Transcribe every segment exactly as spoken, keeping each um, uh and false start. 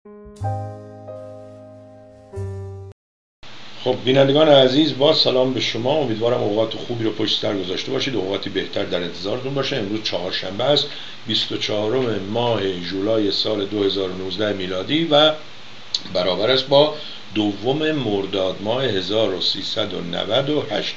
خب بینندگان عزیز، با سلام به شما. امیدوارم اوقات خوبی رو پشت سر گذاشته باشید، اوقاتی بهتر در انتظارتون باشه. امروز چهارشنبه است، بیست و چهارم ماه ژولای سال دو هزار و نوزده میلادی و برابر است با دوم مرداد ماه هزار و سیصد و نود و هشت.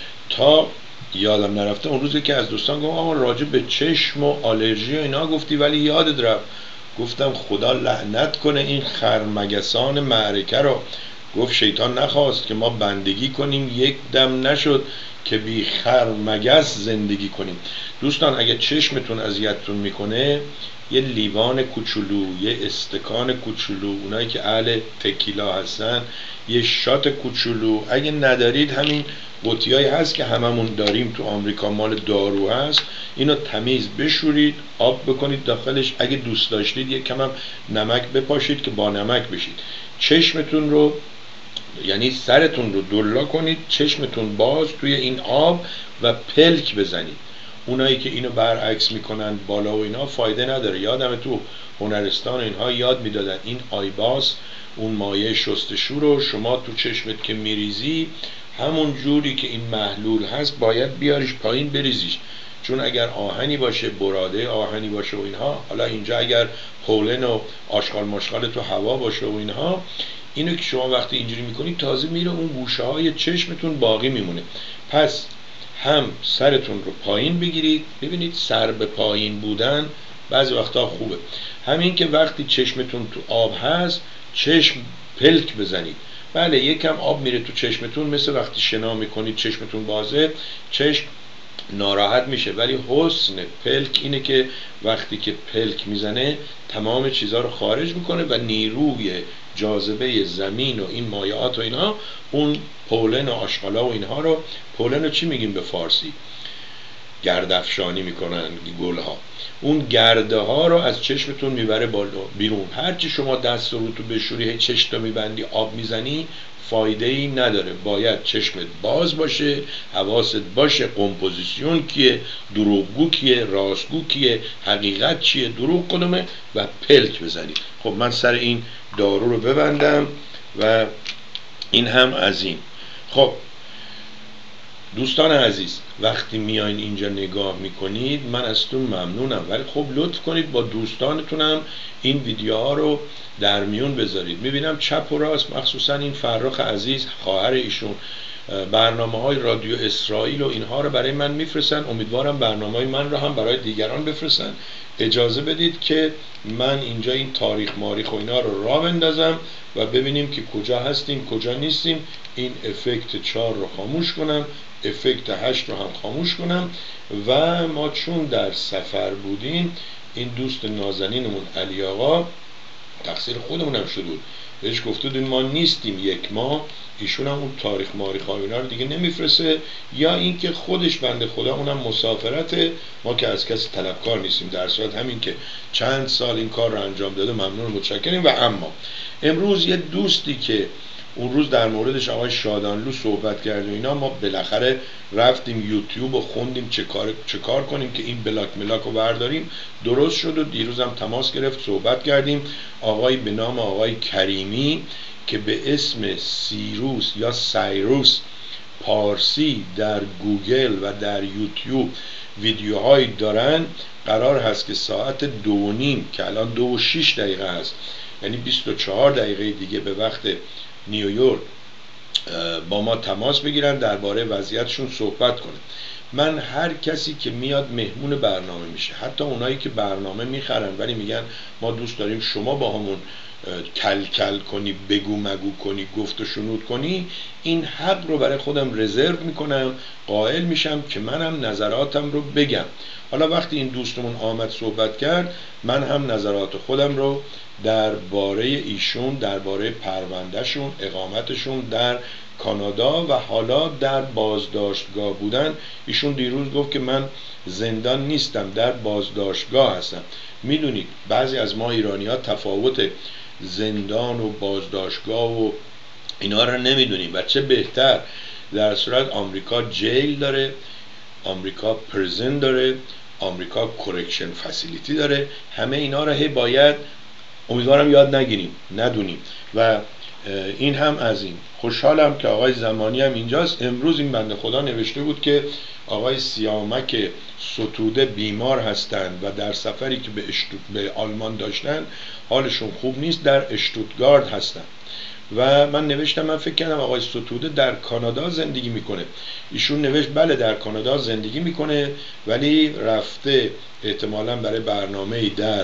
تا یادم نرفته اون روزی که از دوستان گفتم آقا راجع به چشم و آلرژی و اینا گفتی ولی یادت رفت. گفتم خدا لعنت کنه این خرمگسان معرکه رو. گفت شیطان نخواست که ما بندگی کنیم، یک دم نشد که بی خرمگس زندگی کنیم. دوستان اگه چشمتون اذیتتون میکنه، یه لیوان کوچولو، یه استکان کوچولو، اونایی که اهل تکیلا هستن یه شات کوچولو، اگه ندارید همین بطیایی هست که هممون داریم تو آمریکا، مال دارو هست، اینو تمیز بشورید، آب بکنید داخلش، اگه دوست داشتید یک کم هم نمک بپاشید که با نمک بشید. چشمتون رو یعنی سرتون رو دلا کنید، چشمتون باز توی این آب و پلک بزنید. اونایی که اینو برعکس میکنن بالا و اینا فایده نداره. یادم تو هنرستان اینها یاد میدادن این آیباس، اون مایع شستشو رو شما تو چشمت که میریزی همون جوری که این محلول هست باید بیاریش پایین بریزیش، چون اگر آهنی باشه، براده آهنی باشه و اینها، حالا اینجا اگر پولن و آشغال ماشغال تو هوا باشه و اینها، اینو که شما وقتی اینجوری میکنید تازه میره اون گوشه های چشمتون باقی میمونه. پس هم سرتون رو پایین بگیرید، ببینید سر به پایین بودن بعضی وقتا خوبه. همین که وقتی چشمتون تو آب هست چشم پلک بزنید. بله یکم آب میره تو چشمتون، مثل وقتی شنا میکنید چشمتون بازه، چشم ناراحت میشه، ولی حسن پلک اینه که وقتی که پلک میزنه تمام چیزها رو خارج میکنه و نیروی جاذبه زمین و این مایعات و اینها، اون پولن و آشغالا و اینها رو، پولن رو چی میگیم به فارسی؟ گردافشانی میکنن گلها، اون گرده ها رو از چشمتون میبره بالا بیرون. هرچی شما دست رو تو بشوری چشم میبندی آب میزنی فایده ای نداره. باید چشمت باز باشه، حواست باشه کمپوزیسیون کیه، دروغگو کیه، راستگو کیه، حقیقت چیه، دروغ کدومه، و پلک بزنی. خب من سر این دارو رو ببندم و این هم از این. خب دوستان عزیز، وقتی میاین اینجا نگاه میکنید من ازتون ممنونم، ولی خب لطف کنید با دوستانتونم این ویدیوها رو در میون بذارید. میبینم چپ و راست، مخصوصا این فرخ عزیز خواهر ایشون، برنامه های رادیو اسرائیل و اینها رو برای من میفرستن. امیدوارم برنامه های من رو هم برای دیگران بفرستن. اجازه بدید که من اینجا این تاریخ ماریخ و اینا رو راه بندازم و ببینیم که کجا هستیم کجا نیستیم. این افکت چهار رو خاموش کنم، افکت هشت رو هم خاموش کنم و ما چون در سفر بودیم، این دوست نازنینمون علی آقا تقصیر خودمون هم شد، بهش گفته بودیم ما نیستیم یک ماه، ایشون هم اون تاریخ ماریخ ها اینا رو دیگه نمیفرسته، یا اینکه خودش بنده خدا اونم مسافرته، ما که از کسی طلبکار نیستیم، در صورت همین که چند سال این کار رو انجام داده ممنون و متشکریم. و اما امروز یه دوستی که اون روز در موردش آقای شادانلو صحبت کرد و اینا، ما بالاخره رفتیم یوتیوب و خوندیم چه کار چه کار کنیم که این بلاک ملاک رو برداریم. درست شد و دیروز هم تماس گرفت صحبت کردیم. آقای به نام آقای کریمی که به اسم سیروس یا سایروس پارسی در گوگل و در یوتیوب ویدیوهایی دارن، قرار هست که ساعت دو و نیم که الان دو و شیش دقیقه هست، یعنی بیست و چهار دقیقه دیگه به وقت نیویورک با ما تماس بگیرن، درباره وضعیتشون صحبت کنه. من هر کسی که میاد مهمون برنامه میشه، حتی اونایی که برنامه میخرن ولی میگن ما دوست داریم شما با همون کل کل کنی، بگو مگو کنی، گفت و شنود کنی، این حق رو برای خودم رزرو میکنم، قائل میشم که منم نظراتم رو بگم. حالا وقتی این دوستمون آمد صحبت کرد، من هم نظرات خودم رو درباره ایشون، درباره پروندهشون، اقامتشون در کانادا و حالا در بازداشتگاه بودن، ایشون دیروز گفت که من زندان نیستم، در بازداشتگاه هستم. میدونید بعضی از ما ایرانی ها تفاوت زندان و بازداشتگاه و اینا رو نمیدونیم و چه بهتر. در صورت آمریکا جیل داره، آمریکا پرزن داره، آمریکا کورکشن فسیلیتی داره، همه اینا رو هی باید امیدوارم یاد نگیریم، ندونیم. و این هم از این. خوشحالم که آقای زمانی هم اینجاست. امروز این بنده خدا نوشته بود که آقای سیامک ستوده بیمار هستند و در سفری که به, اشتوت... به آلمان داشتن حالشون خوب نیست، در اشتوتگارت هستن. و من نوشتم من فکر کردم آقای ستوده در کانادا زندگی میکنه. ایشون نوشت بله در کانادا زندگی میکنه ولی رفته احتمالاً برای برنامه‌ای در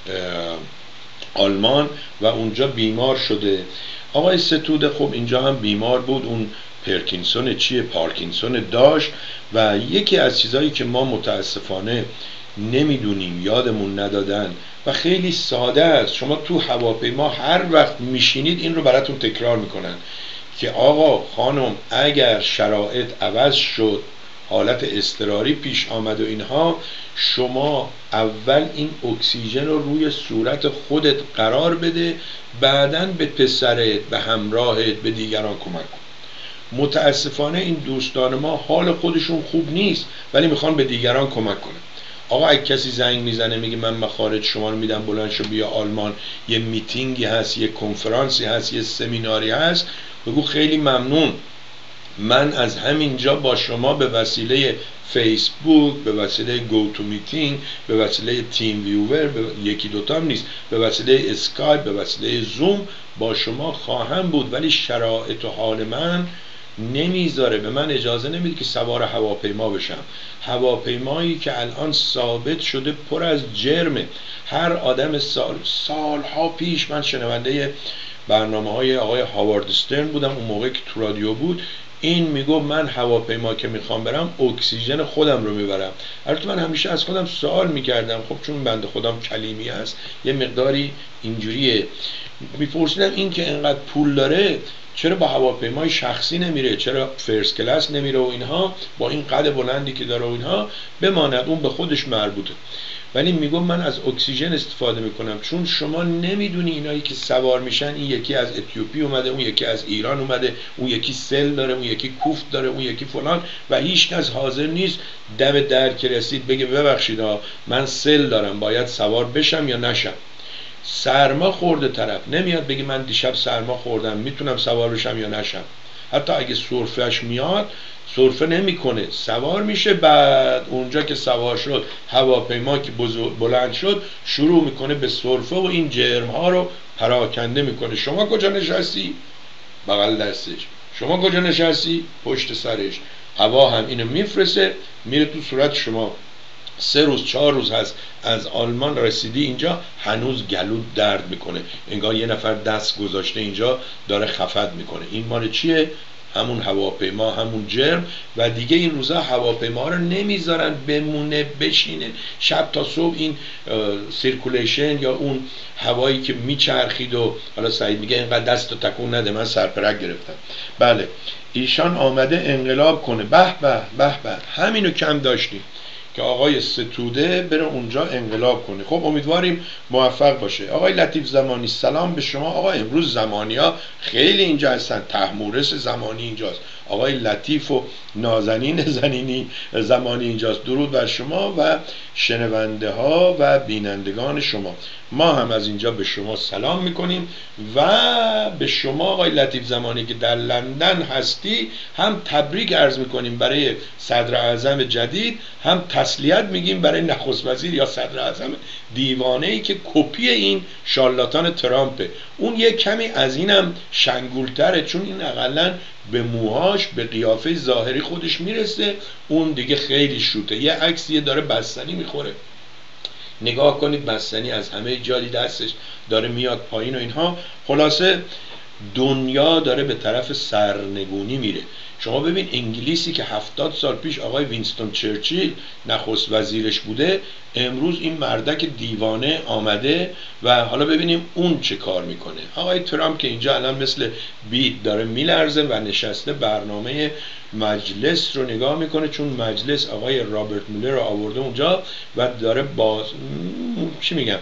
آلمان و اونجا بیمار شده. آقای ستوده خب اینجا هم بیمار بود، اون پرکینسون چیه پارکینسون داشت و یکی از چیزایی که ما متاسفانه نمیدونیم، یادمون ندادن و خیلی ساده است. شما تو هواپیما هر وقت میشینید این رو براتون تکرار میکنن که آقا خانم اگر شرایط عوض شد، حالت اضطراری پیش آمد و اینها، شما اول این اکسیژن رو روی صورت خودت قرار بده، بعداً به پسرت، به همراهت، به دیگران کمک کن. متاسفانه این دوستان ما حال خودشون خوب نیست ولی میخوان به دیگران کمک کنن. آقا اگه کسی زنگ میزنه میگه من مخارج شما رو میدم بلند شو بیا آلمان، یه میتینگی هست، یه کنفرانسی هست، یه سمیناری هست، بگو خیلی ممنون، من از همینجا با شما به وسیله فیسبوک، به وسیله گو تو میتینگ، به وسیله تیم ویور، به یکی دوتا هم نیست، به وسیله اسکایپ، به وسیله زوم با شما خواهم بود، ولی شرایط و حال من نمیذاره، به من اجازه نمیده که سوار هواپیما بشم. هواپیمایی که الان ثابت شده پر از جرمه. هر آدم سال سالها پیش من شنونده برنامه های آقای هاوارد استرن بودم، اون موقع که تو رادیو بود، این میگو من هواپیما که میخوام برم اکسیژن خودم رو میبرم. البته من همیشه از خودم سوال میکردم، خب چون بنده خودم کلیمی هست یه مقداری اینجوریه، میپرسیدم این که انقدر پول داره چرا با هواپیمای شخصی نمیره، چرا فرست کلاس نمیره و اینها، با این قد بلندی که داره و اینها، بماند اون به خودش مربوطه. ولی میگم من از اکسیژن استفاده میکنم، چون شما نمیدونی اینایی که سوار میشن، این یکی از اتیوپی اومده، اون یکی از ایران اومده، اون یکی سل داره، اون یکی کوفت داره، اون یکی فلان، و هیچ کس حاضر نیست دم در که رسید بگه ببخشید من سل دارم باید سوار بشم یا نشم. سرما خورده طرف نمیاد بگه من دیشب سرما خوردم میتونم سوار بشم یا نشم. حتی اگه سرفهش میاد سرفه نمیکنه، سوار میشه، بعد اونجا که سوار شد هواپیما که بلند شد شروع میکنه به سرفه و این جرم ها رو پراکنده میکنه. شما کجا نشستی؟ بغل دستش. شما کجا نشستی؟ پشت سرش. هوا هم اینو میفرسه میره تو صورت شما. سه روز چهار روز هست از آلمان رسیدی اینجا هنوز گلود درد میکنه، انگار یه نفر دست گذاشته اینجا داره خفت میکنه. این مال چیه؟ همون هواپیما، همون جرم. و دیگه این روزا هواپیما رو نمیذارن بمونه بشینه شب تا صبح، این سیرکولیشن یا اون هوایی که میچرخید. و حالا سعید میگه اینقدر دست رو تکون نده من سرپرک گرفتم. بله ایشان آمده انقلاب کنه. به به به به، همینو کم داشتیم که آقای ستوده بره اونجا انقلاب کنه. خب امیدواریم موفق باشه. آقای لطیف زمانی سلام به شما. آقا امروز زمانی ها خیلی اینجا هستن، تحمورس زمانی اینجاست، آقای لطیف و نازنین زنینی زمانی اینجاست. درود بر شما و شنونده ها و بینندگان شما. ما هم از اینجا به شما سلام میکنیم و به شما آقای لطیف زمانی که در لندن هستی هم تبریک عرض میکنیم برای صدر اعظم جدید، هم تسلیت میگیم برای نخست وزیر یا صدر اعظم دیوانه ای که کپی این شارلاتان ترامپه. اون یه کمی از اینم شنگولتره، چون این اقلن به موهاش به قیافه ظاهری خودش میرسه، اون دیگه خیلی شوته. یه عکسیه داره بستنی میخوره، نگاه کنید بستنی از همه جایی دستش داره میاد پایین و اینها. خلاصه دنیا داره به طرف سرنگونی میره. شما ببین انگلیسی که هفتاد سال پیش آقای وینستون چرچیل نخست وزیرش بوده، امروز این مردک دیوانه آمده و حالا ببینیم اون چه کار میکنه. آقای ترامپ که اینجا الان مثل بید داره میلرزه و نشسته برنامه مجلس رو نگاه میکنه، چون مجلس آقای رابرت مولر رو آورده اونجا و داره باز چی میگم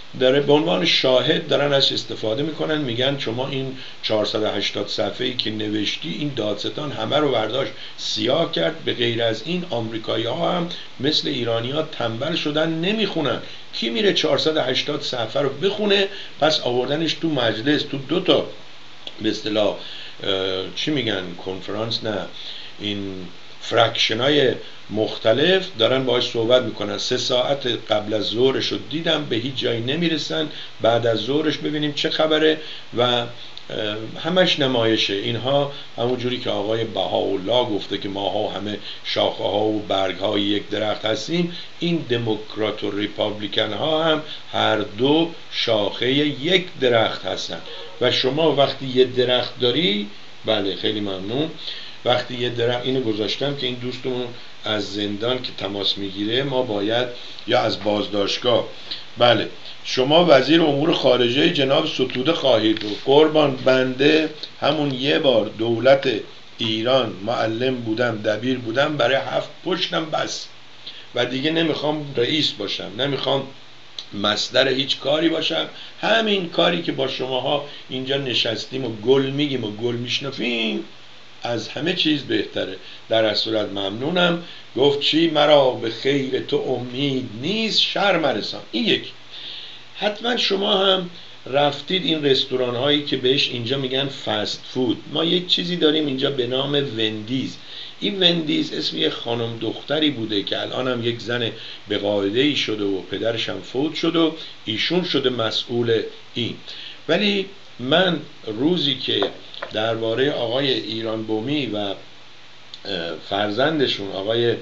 داره به عنوان شاهد دارن ازش استفاده میکنن، میگن شما این چهارصد و هشتاد صفحه‌ای که نوشتی این دادستان همه رو برداشت سیاه کرد، به غیر از این آمریکایی ها هم مثل ایرانی ها تنبل شدن نمیخونن. کی میره چهارصد و هشتاد صفحه رو بخونه؟ پس آوردنش تو مجلس، تو دو تا به اصطلاح چی میگن کنفرانس، نه این فرکشنای مختلف دارن باهاش صحبت میکنن. سه ساعت قبل از ظهرش رو دیدم به هیچ جایی نمیرسن، بعد از ظهرش ببینیم چه خبره و همش نمایشه. اینها همون جوری که آقای بهاءالله گفته که ماها همه شاخه ها و برگ های یک درخت هستیم، این دموکرات و ریپابلیکن ها هم هر دو شاخه یک درخت هستن و شما وقتی یه درخت داری، بله خیلی ممنون، وقتی یه درخت، اینو گذاشتم که این دوستمون از زندان که تماس میگیره ما باید، یا از بازداشتگاه، بله شما وزیر امور خارجه جناب ستوده خواهید بود. قربان بنده همون یه بار دولت ایران معلم بودم، دبیر بودم، برای هفت پشتم بس و دیگه نمیخوام رئیس باشم، نمیخوام مصدر هیچ کاری باشم. همین کاری که با شماها اینجا نشستیم و گل میگیم و گل میشنفیم از همه چیز بهتره. در از صورت ممنونم. گفت چی مرا به خیر تو امید نیست، شر مرسان. این یک. حتما شما هم رفتید این رستوران هایی که بهش اینجا میگن فست فود. ما یک چیزی داریم اینجا به نام وندیز. این وندیز اسم یه خانم دختری بوده که الان هم یک زن به قاعده ای شده و پدرش هم فوت شد و ایشون شده مسئول این. ولی من روزی که درباره آقای ایران بومی و فرزندشون آقای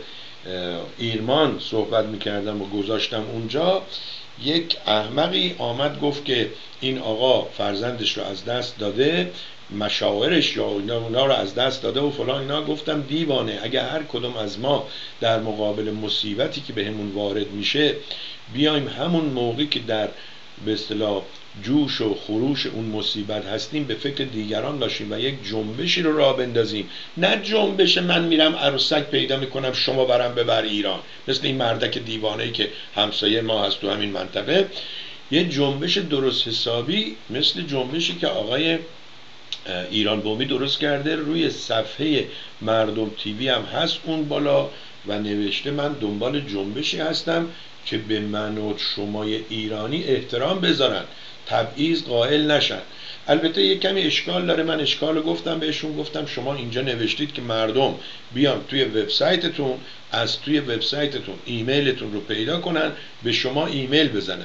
ایرمان صحبت میکردم و گذاشتم اونجا، یک احمقی آمد گفت که این آقا فرزندش رو از دست داده، مشاورش یا اونا رو از دست داده و فلان اینا. گفتم دیوانه، اگه هر کدوم از ما در مقابل مصیبتی که بهمون وارد میشه بیایم همون موقعی که در به اصطلاح جوش و خروش اون مصیبت هستیم به فکر دیگران باشیم و یک جنبشی رو راه بندازیم، نه جنبش من میرم عروسک پیدا میکنم شما برم ببر ایران، مثل این مردک دیوانه‌ای که همسایه ما هست تو همین منطقه. یه جنبش درست حسابی مثل جنبشی که آقای ایران بومی درست کرده، روی صفحه مردم تیوی هم هست اون بالا و نوشته من دنبال جنبشی هستم که به من و شمای ایرانی احترام بذارن، تبعیض قائل نشن. البته یک کمی اشکال داره، من اشکال گفتم بهشون، گفتم شما اینجا نوشتید که مردم بیان توی وبسایتتون، از توی وبسایتتون ایمیلتون رو پیدا کنن به شما ایمیل بزنن.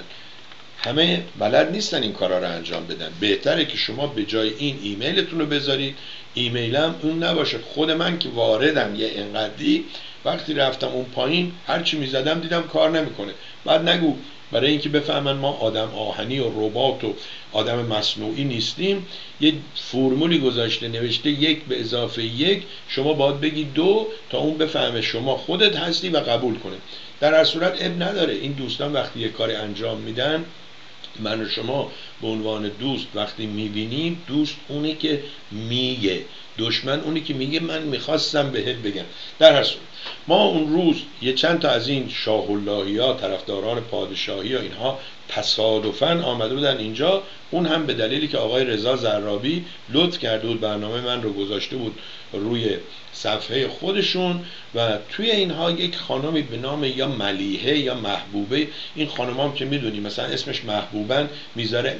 همه بلد نیستن این کارا رو انجام بدن. بهتره که شما به جای این ایمیلتون رو بذارید. ایمیلم اون نباشه. خود من که واردم یه انقدی، وقتی رفتم اون پایین هرچی میزدم دیدم کار نمیکنه. بعد نگو برای اینکه بفهمن ما آدم آهنی و ربات و آدم مصنوعی نیستیم، یه فرمولی گذاشته نوشته یک به اضافه یک، شما باید بگی دو تا اون بفهمه شما خودت هستی و قبول کنه. در هر صورت اب نداره. این دوستان وقتی یه کاری انجام میدن، من و شما به عنوان دوست وقتی میبینیم، دوست اونی که میگه، دشمن اونی که میگه من میخواستم بهت بگم. در هر صورت ما اون روز یه چند تا از این شاه اللهی ها، طرفداران پادشاهی ها، اینها تصادفاً آمده بودن اینجا. اون هم به دلیلی که آقای رضا زرابی لطف کرده بود برنامه من رو گذاشته بود روی صفحه خودشون و توی اینها یک خانمی به نام یا ملیحه یا محبوبه. این خانم هم که میدونی مثلا اسمش محبوبن، میذاره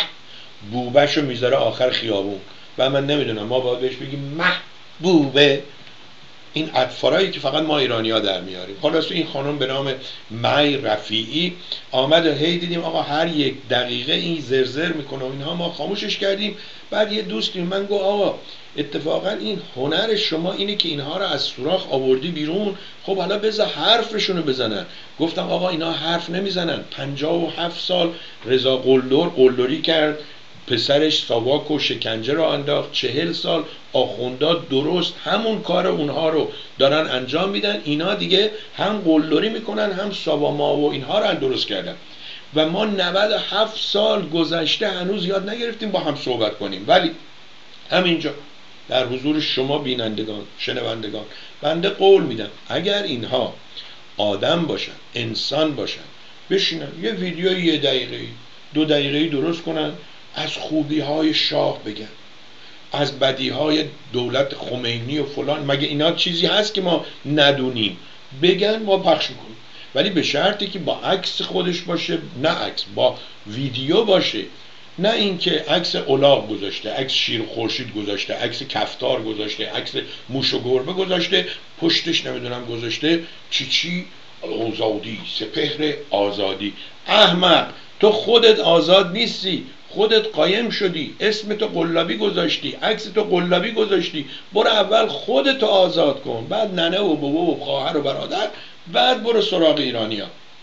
محبوبهشو میذاره آخر خیابون و من نمیدونم ما باید بهش بگیم محبوبه. این اطفارایی که فقط ما ایرانی ها در میاریم. خلاص این خانم به نام می رفیعی آمد و هی دیدیم آقا هر یک دقیقه این زرزر میکنه و اینها، ما خاموشش کردیم. بعد یه دوستی من گفت آقا اتفاقا این هنر شما اینه که اینها رو از سوراخ آوردی بیرون، خب حالا بذار حرفشونو بزنن. گفتم آقا اینا حرف نمیزنن. پنجاه و هفت سال رضا قلدر قلدری کرد، پسرش ساواک و شکنجه را انداخت، چهل سال آخوندا درست همون کار اونها رو دارن انجام میدن. اینا دیگه هم قلدری میکنن هم ساواما و اینها رو درست کردن و ما نود و هفت سال گذشته هنوز یاد نگرفتیم با هم صحبت کنیم. ولی همینجا در حضور شما بینندگان، شنوندگان، بنده قول میدم اگر اینها آدم باشن، انسان باشن، بشینن یه ویدیو یه دقیقه‌ای دو دقیقه‌ای درست کنن، از خوبی های شاه بگن، از بدی های دولت خمینی و فلان. مگه اینا چیزی هست که ما ندونیم؟ بگن ما پخش میکنیم، ولی به شرطی که با عکس خودش باشه، نه عکس، با ویدیو باشه، نه اینکه عکس الاغ گذاشته، عکس شیر خورشید گذاشته، عکس کفتار گذاشته، عکس موش و گربه گذاشته، پشتش نمیدونم گذاشته چی چی آزادی، سپهر آزادی. احمق، تو خودت آزاد نیستی، خودت قایم شدی، اسم تو قلابی گذاشتی، عکس تو قلابی گذاشتی. برو اول خودتو آزاد کن، بعد ننه و بابا و خواهر و برادر، بعد برو سراغ ایرانیا.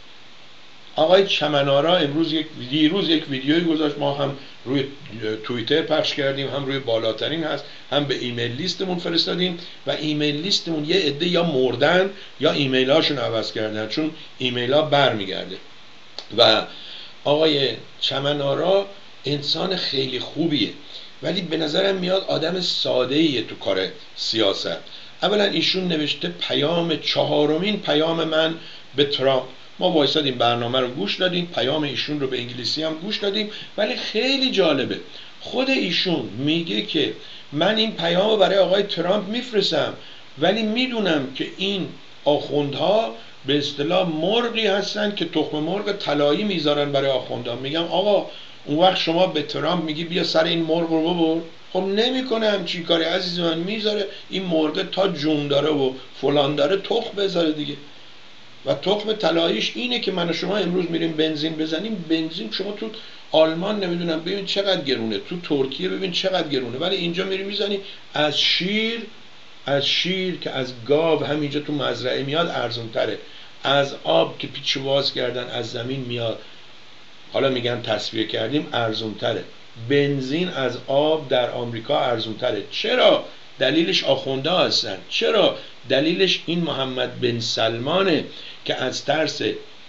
آقای چمنارا امروز یک دیروز یک ویدیویی گذاشت، ما هم روی توییتر پخش کردیم، هم روی بالاترین هست، هم به ایمیل لیستمون فرستادیم و ایمیل لیستمون یه عده یا مردن یا ایمیل هاشون عوض کردن، چون ایمیل ها برمیگرده. و آقای چمنارا انسان خیلی خوبیه، ولی به نظرم میاد آدم ساده‌ایه تو کار سیاست. اولا ایشون نوشته پیام چهارمین پیام من به ترامپ. ما وایسادیم برنامه رو گوش دادیم، پیام ایشون رو به انگلیسی هم گوش دادیم، ولی خیلی جالبه. خود ایشون میگه که من این پیام رو برای آقای ترامپ میفرستم، ولی میدونم که این آخوندها به اصطلاح مرغی هستن که تخم مرغ طلایی میذارن برای آخوندها. میگم آقا اون وقت شما به ترامپ میگی بیا سر این مرغ رو ببر؟ خب نمیکنه همچین کاری عزیز من، میذاره این مرغ تا جون داره و فلان داره تخم بذاره دیگه. و تخم طلاییش اینه که من و شما امروز میریم بنزین بزنیم، بنزین شما تو آلمان نمیدونم ببین چقدر گرونه، تو ترکیه ببین چقدر گرونه، ولی اینجا میری میزنی از شیر، از شیر که از گاو همینجا تو مزرعه میاد ارزون تره، از آب که پیچ واز کردن از زمین میاد، حالا میگن تصفیه کردیم، ارزون تره. بنزین از آب در آمریکا ارزون تره. چرا؟ دلیلش آخونده هستن. چرا؟ دلیلش این محمد بن سلمانه که از ترس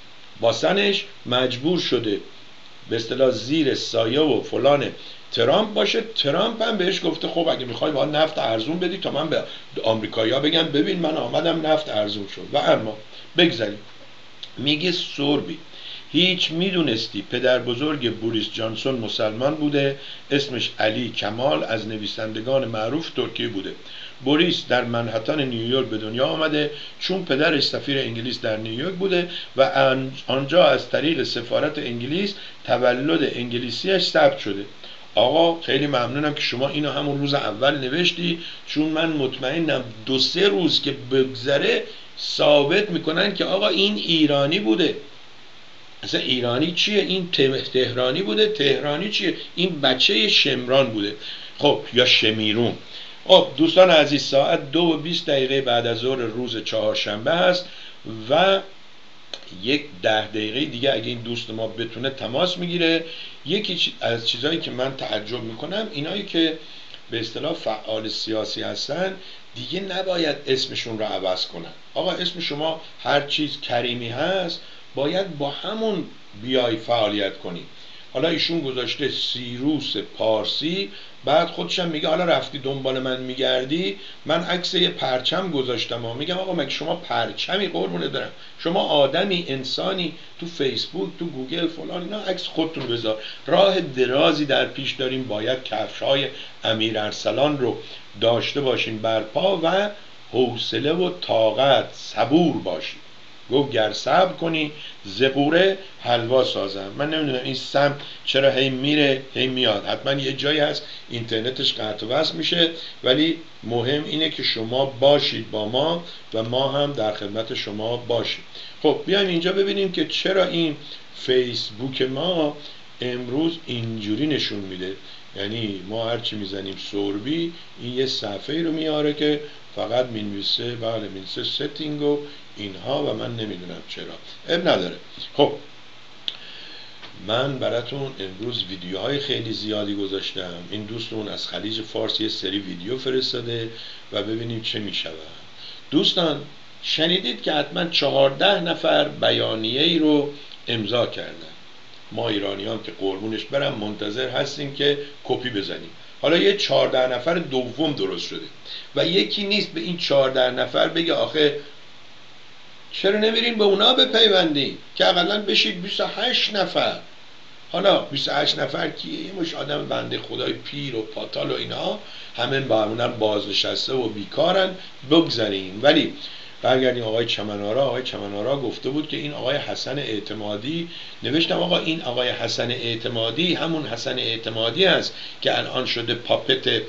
باسنش مجبور شده به اصطلاح زیر سایه و فلان ترامپ باشه. ترامپ هم بهش گفته خب اگه میخوای باید نفت ارزون بدی تا من به آمریکایی‌ها بگم ببین من آمدم نفت ارزون شد. و اما بگذاریم، میگه سوربی هیچ میدونستی پدر بزرگ بوریس جانسون مسلمان بوده، اسمش علی کمال، از نویسندگان معروف ترکیه بوده. بوریس در منهتن نیویورک به دنیا آمده چون پدرش سفیر انگلیس در نیویورک بوده و آنجا از طریق سفارت انگلیس تولد انگلیسیش ثبت شده. آقا خیلی ممنونم که شما اینو همون روز اول نوشتی، چون من مطمئنم دو سه روز که بگذره ثابت میکنن که آقا این ایرانی بوده. اصلا ایرانی چیه؟ این تهرانی بوده. تهرانی چیه؟ این بچه شمران بوده. خب یا شمیرون. خب دوستان عزیز، ساعت دو و بیست دقیقه بعد از ظهر روز چهارشنبه هست و یک ده دقیقه دیگه اگه این دوست ما بتونه تماس میگیره. یکی از چیزهایی که من تعجب میکنم اینایی که به اصطلاح فعال سیاسی هستن دیگه نباید اسمشون رو عوض کنن. آقا اسم شما هر چیز کریمی هست باید با همون بیای فعالیت کنی. حالا ایشون گذاشته سیروس پارسی، بعد خودشم میگه حالا رفتی دنبال من میگردی، من عکس یه پرچم گذاشتم و میگم آقا مگه شما پرچمی قربونه دارم؟ شما آدمی، انسانی، تو فیسبوک، تو گوگل فلان اینا عکس خودتون بذار. راه درازی در پیش داریم، باید کفش‌های امیر ارسلان رو داشته باشین برپا و حوصله و طاقت، صبور باشین. گفت گر صبر کنی زقوره حلوا سازم. من نمیدونم این سم چرا هی میره هی میاد، حتما یه جایی هست اینترنتش قطع و وصل میشه، ولی مهم اینه که شما باشید با ما و ما هم در خدمت شما باشیم. خب بیایم اینجا ببینیم که چرا این فیسبوک ما امروز اینجوری نشون میده. یعنی ما هرچی میزنیم سوربی این یه صفحه رو میاره که فقط مینویسه بله مینویسه ستینگ و اینها و من نمیدونم چرا. اب نداره. خب من براتون امروز ویدیوهای خیلی زیادی گذاشتم. این دوستمون از خلیج فارس یه سری ویدیو فرستاده و ببینیم چه میشود. دوستان شنیدید که حتما چهارده نفر بیانیه ای رو امضا کردن. ما ایرانیان که قربونش برم منتظر هستیم که کپی بزنیم. حالا یه چهارده نفر دوم درست شده و یکی نیست به این چهارده نفر بگه آخه چرا نمیرین به اونا بپیوندین که اقلا بشید بیست و هشت نفر. حالا بیست و هشت نفر کیه؟ یه مش آدم بنده خدای پیر و پاتال و اینا، همه معمولا بازنشسته و بیکارن، بگذاریم. ولی برگردیم آقای چمنارا. آقای چمنارا گفته بود که این آقای حسن اعتمادی، نوشتم آقا این آقای حسن اعتمادی همون حسن اعتمادی است که الان شده پاپت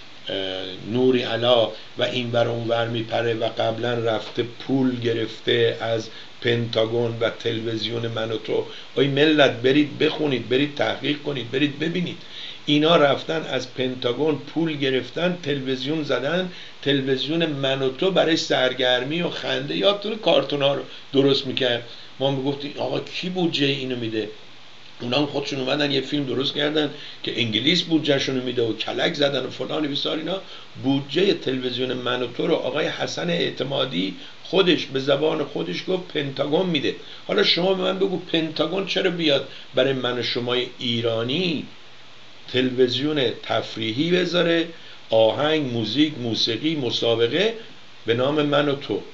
نوری علا و این ور اون ور میپره و قبلا رفته پول گرفته از پنتاگون و تلویزیون من و تو. ای ملت برید بخونید، برید تحقیق کنید، برید ببینید. اینا رفتن از پنتاگون پول گرفتن، تلویزیون زدن، تلویزیون من و تو برای سرگرمی و خنده. یادتونه کارتون ها رو درست میکرد؟ ما میگفتیم آقا کی بودجه اینو میده؟ اونا هم خودشون اومدن یه فیلم درست کردن که انگلیس بودجهشون میده و کلک زدن و فلان بیسار. اینا بودجه تلویزیون من و تو رو آقای حسن اعتمادی خودش به زبان خودش گفت پنتاگون میده. حالا شما به من بگو پنتاگون چرا بیاد برای من و شمای ایرانی تلویزیون تفریحی بذاره، آهنگ، موزیک، موسیقی، مسابقه به نام من و تو؟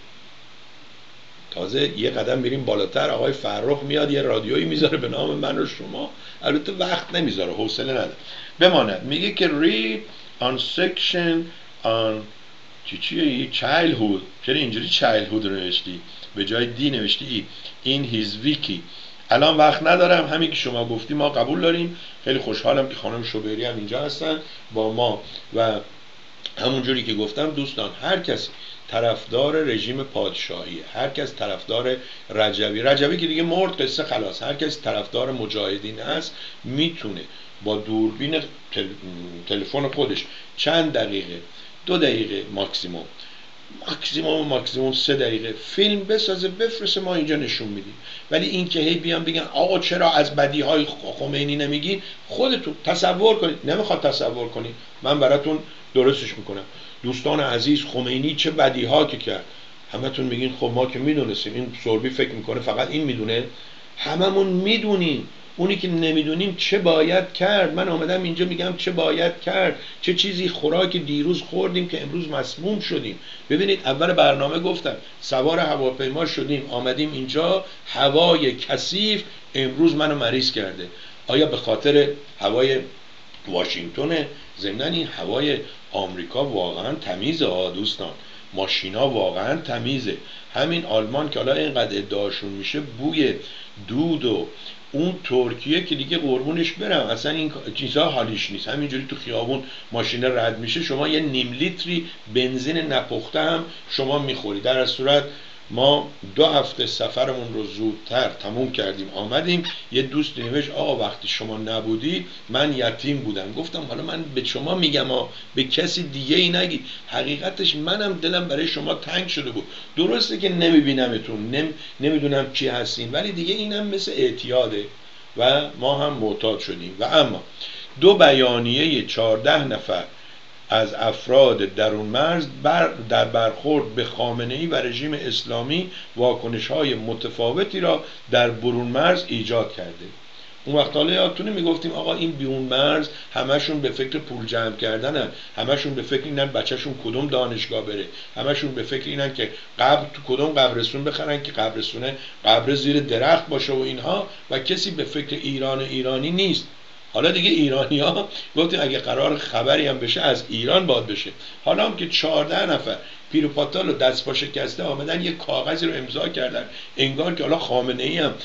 تازه یه قدم میریم بالاتر، آقای فرخ میاد یه رادیویی میذاره به نام من و شما. البته وقت نمیذاره، حوصله نداره. بماند میگه که read on section on چی چیه childhood. چرا اینجوری childhood رو نوشتی؟ به جای دی نوشتی ای. in his wiki. الان وقت ندارم، همین که شما گفتی ما قبول داریم. خیلی خوشحالم که خانم شوبری هم اینجا هستن با ما و همونجوری که گفتم دوستان، هر کسی طرفدار رژیم پادشاهی، هر کس طرفدار رجبی، رجبی که دیگه مرد قصه خلاص، هر کس طرفدار مجاهدین هست میتونه با دوربین تل... تلفن خودش چند دقیقه، دو دقیقه ماکسیموم، ماکسیموم ماکسیموم سه دقیقه فیلم بسازه بفرسته، ما اینجا نشون میدیم. ولی این که هی بیان بگن آقا چرا از بدیهای خمینی نمیگین، خودتون تصور کنید. نمیخواد تصور کنید، من براتون درستش میکنم. دوستان عزیز، خمینی چه بدیها که کرد. همتون میگین خب ما که میدونستیم. این سوربی فکر میکنه فقط این میدونه؟ هممون میدونیم. اونی که نمیدونیم چه باید کرد. من آمدم اینجا میگم چه باید کرد، چه چیزی خوراک دیروز خوردیم که امروز مسموم شدیم. ببینید اول برنامه گفتم سوار هواپیما شدیم آمدیم اینجا، هوای کثیف امروز منو مریض کرده. آیا به خاطر هوای واشنگتن؟ ضمن این هوای آمریکا واقعا تمیزه ها دوستان، ماشینا واقعا تمیزه. همین آلمان که حالا اینقدر ادعاشون میشه بوی دود و اون ترکیه که دیگه قربونش برم اصلا این چیزها حالیش نیست. همینجوری تو خیابون ماشین رد میشه شما یه نیم لیتری بنزین نپخته هم شما میخوری. در از صورت ما دو هفته سفرمون رو زودتر تموم کردیم آمدیم. یه دوست نوشت آقا وقتی شما نبودی من یتیم بودم. گفتم حالا من به شما میگم ها، به کسی دیگه ای نگید. حقیقتش منم دلم برای شما تنگ شده بود. درسته که نمیبینمتون، نم نمیدونم کی هستین، ولی دیگه اینم مثل اعتیاده و ما هم معتاد شدیم. و اما دو بیانیه چهارده نفر از افراد درون مرز بر در برخورد به خامنه‌ای و رژیم اسلامی واکنش‌های متفاوتی را در برون مرز ایجاد کرده. اون وقت حالا یادتونه میگفتیم آقا این بیرون مرز همشون به فکر پول جمع کردنن، همشون به فکر اینن بچهشون کدوم دانشگاه بره، همشون به فکر اینن که قبر تو کدوم قبرستون بخرن که قبرستونه قبر زیر درخت باشه و اینها، و کسی به فکر ایران ایرانی نیست. حالا دیگه ایرانی ها گفتیم اگه قرار خبری هم بشه از ایران باید بشه. حالا هم که چهارده نفر پیر و پاتال و دست پا شکسته آمدن یک کاغذی رو امضا کردن، انگار که حالا خامنه ای هم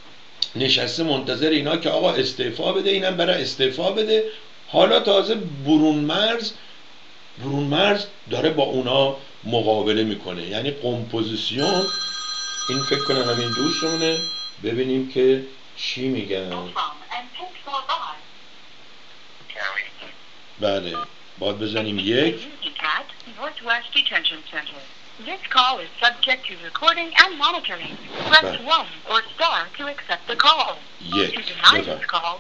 نشسته منتظر اینا که آقا استعفا بده، اینم برای استعفا بده. حالا تازه برون مرز برون مرز داره با اونا مقابله میکنه. یعنی کمپوزیسیون این فکر کنم همین دوستمونه، ببینیم که چی میگن. بله باید بزنیم یک. This call is subject to recording and monitoring. Press one or star to accept the call. یک. To deny this call.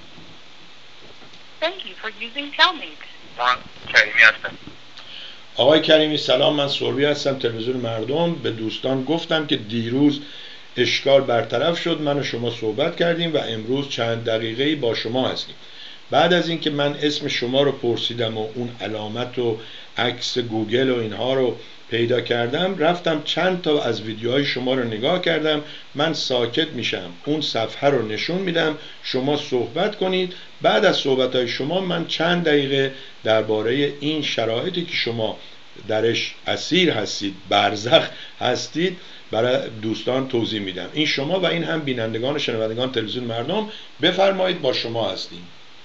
Thank you for using Cellmate. من کریمی هستم. آقای کریمی سلام، من سروی هستم تلویزیون مردم. به دوستان گفتم که دیروز اشکال برطرف شد، من و شما صحبت کردیم و امروز چند دقیقه‌ای با شما هستیم. بعد از اینکه من اسم شما رو پرسیدم و اون علامت و عکس گوگل و اینها رو پیدا کردم رفتم چند تا از ویدیوهای شما رو نگاه کردم. من ساکت میشم، اون صفحه رو نشون میدم، شما صحبت کنید. بعد از صحبتهای شما من چند دقیقه درباره این شرایطی که شما درش اسیر هستید، برزخ هستید، برای دوستان توضیح میدم. این شما و این هم بینندگان و شنوندگان تلویزیون مردم. بفرمایید، با شما هستیم.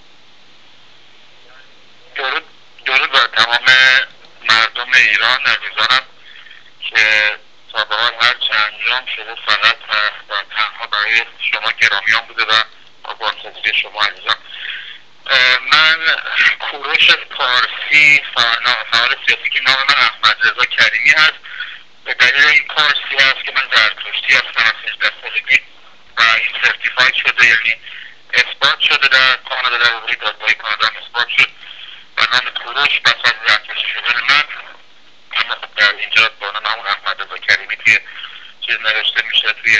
درود درود بر تمام مردم ایران. امیدوارم که تا به حال هر چه انجام شده فقط و تنها برای شما گرامیان بوده و با بازسازی شما عزیزان. من کوروش پارسی، فعال سیاسی که نام من احمد رضا کریمی هست. به دلیل این پارسی هست که من زرتشتی هستم از هجده سالگی و این سرتیفاید شده، یعنی اثبات شده در کانادا، در حوزه دادگاه کانادا اثبات شد و نام کوروش پس از زرتشتی شدن من. اما خب در اینجا با نام همون احمد رضا کریمی توی چیز نوشته میشه، توی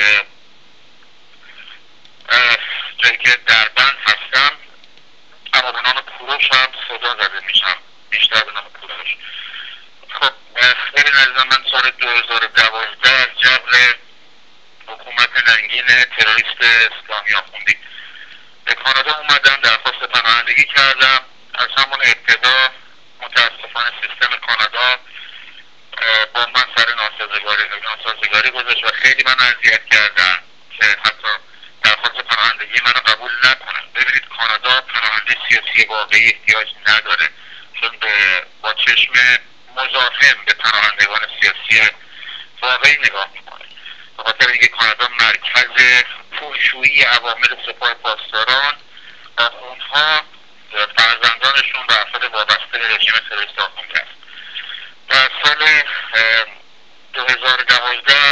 جایی که دربند هستم، اما به نام کوروش هم صدا زده میشم، بیشتر به نام کوروش. خب ببین عزیزم، من سال دو هزار و دوازده از جبر حکومت ننگین تروریست اسلامی آخوندی به کانادا اومدم، درخواست پناهندگی کردم. از همون ابتدا متاسفانه سیستم کانادا با من سر ناسازگاری ناسازگاری گذاشت و خیلی من اذیت کردن که حتی درخواست پناهندگی منو قبول نکنن. ببینید کانادا پناهنده سیاسی واقعی احتیاج نداره، چون به با چشم مزاحم به پناهندگان سیاسی واقعی نگاه میکنه. به خاطر اینکه کانادا مرکز پولشویی عوامل سپاه پاسداران، آخوندها، فرزندانشون و افراد وابسته به رژیم تروریست آخوندی است. در سال دو هزار و دوازده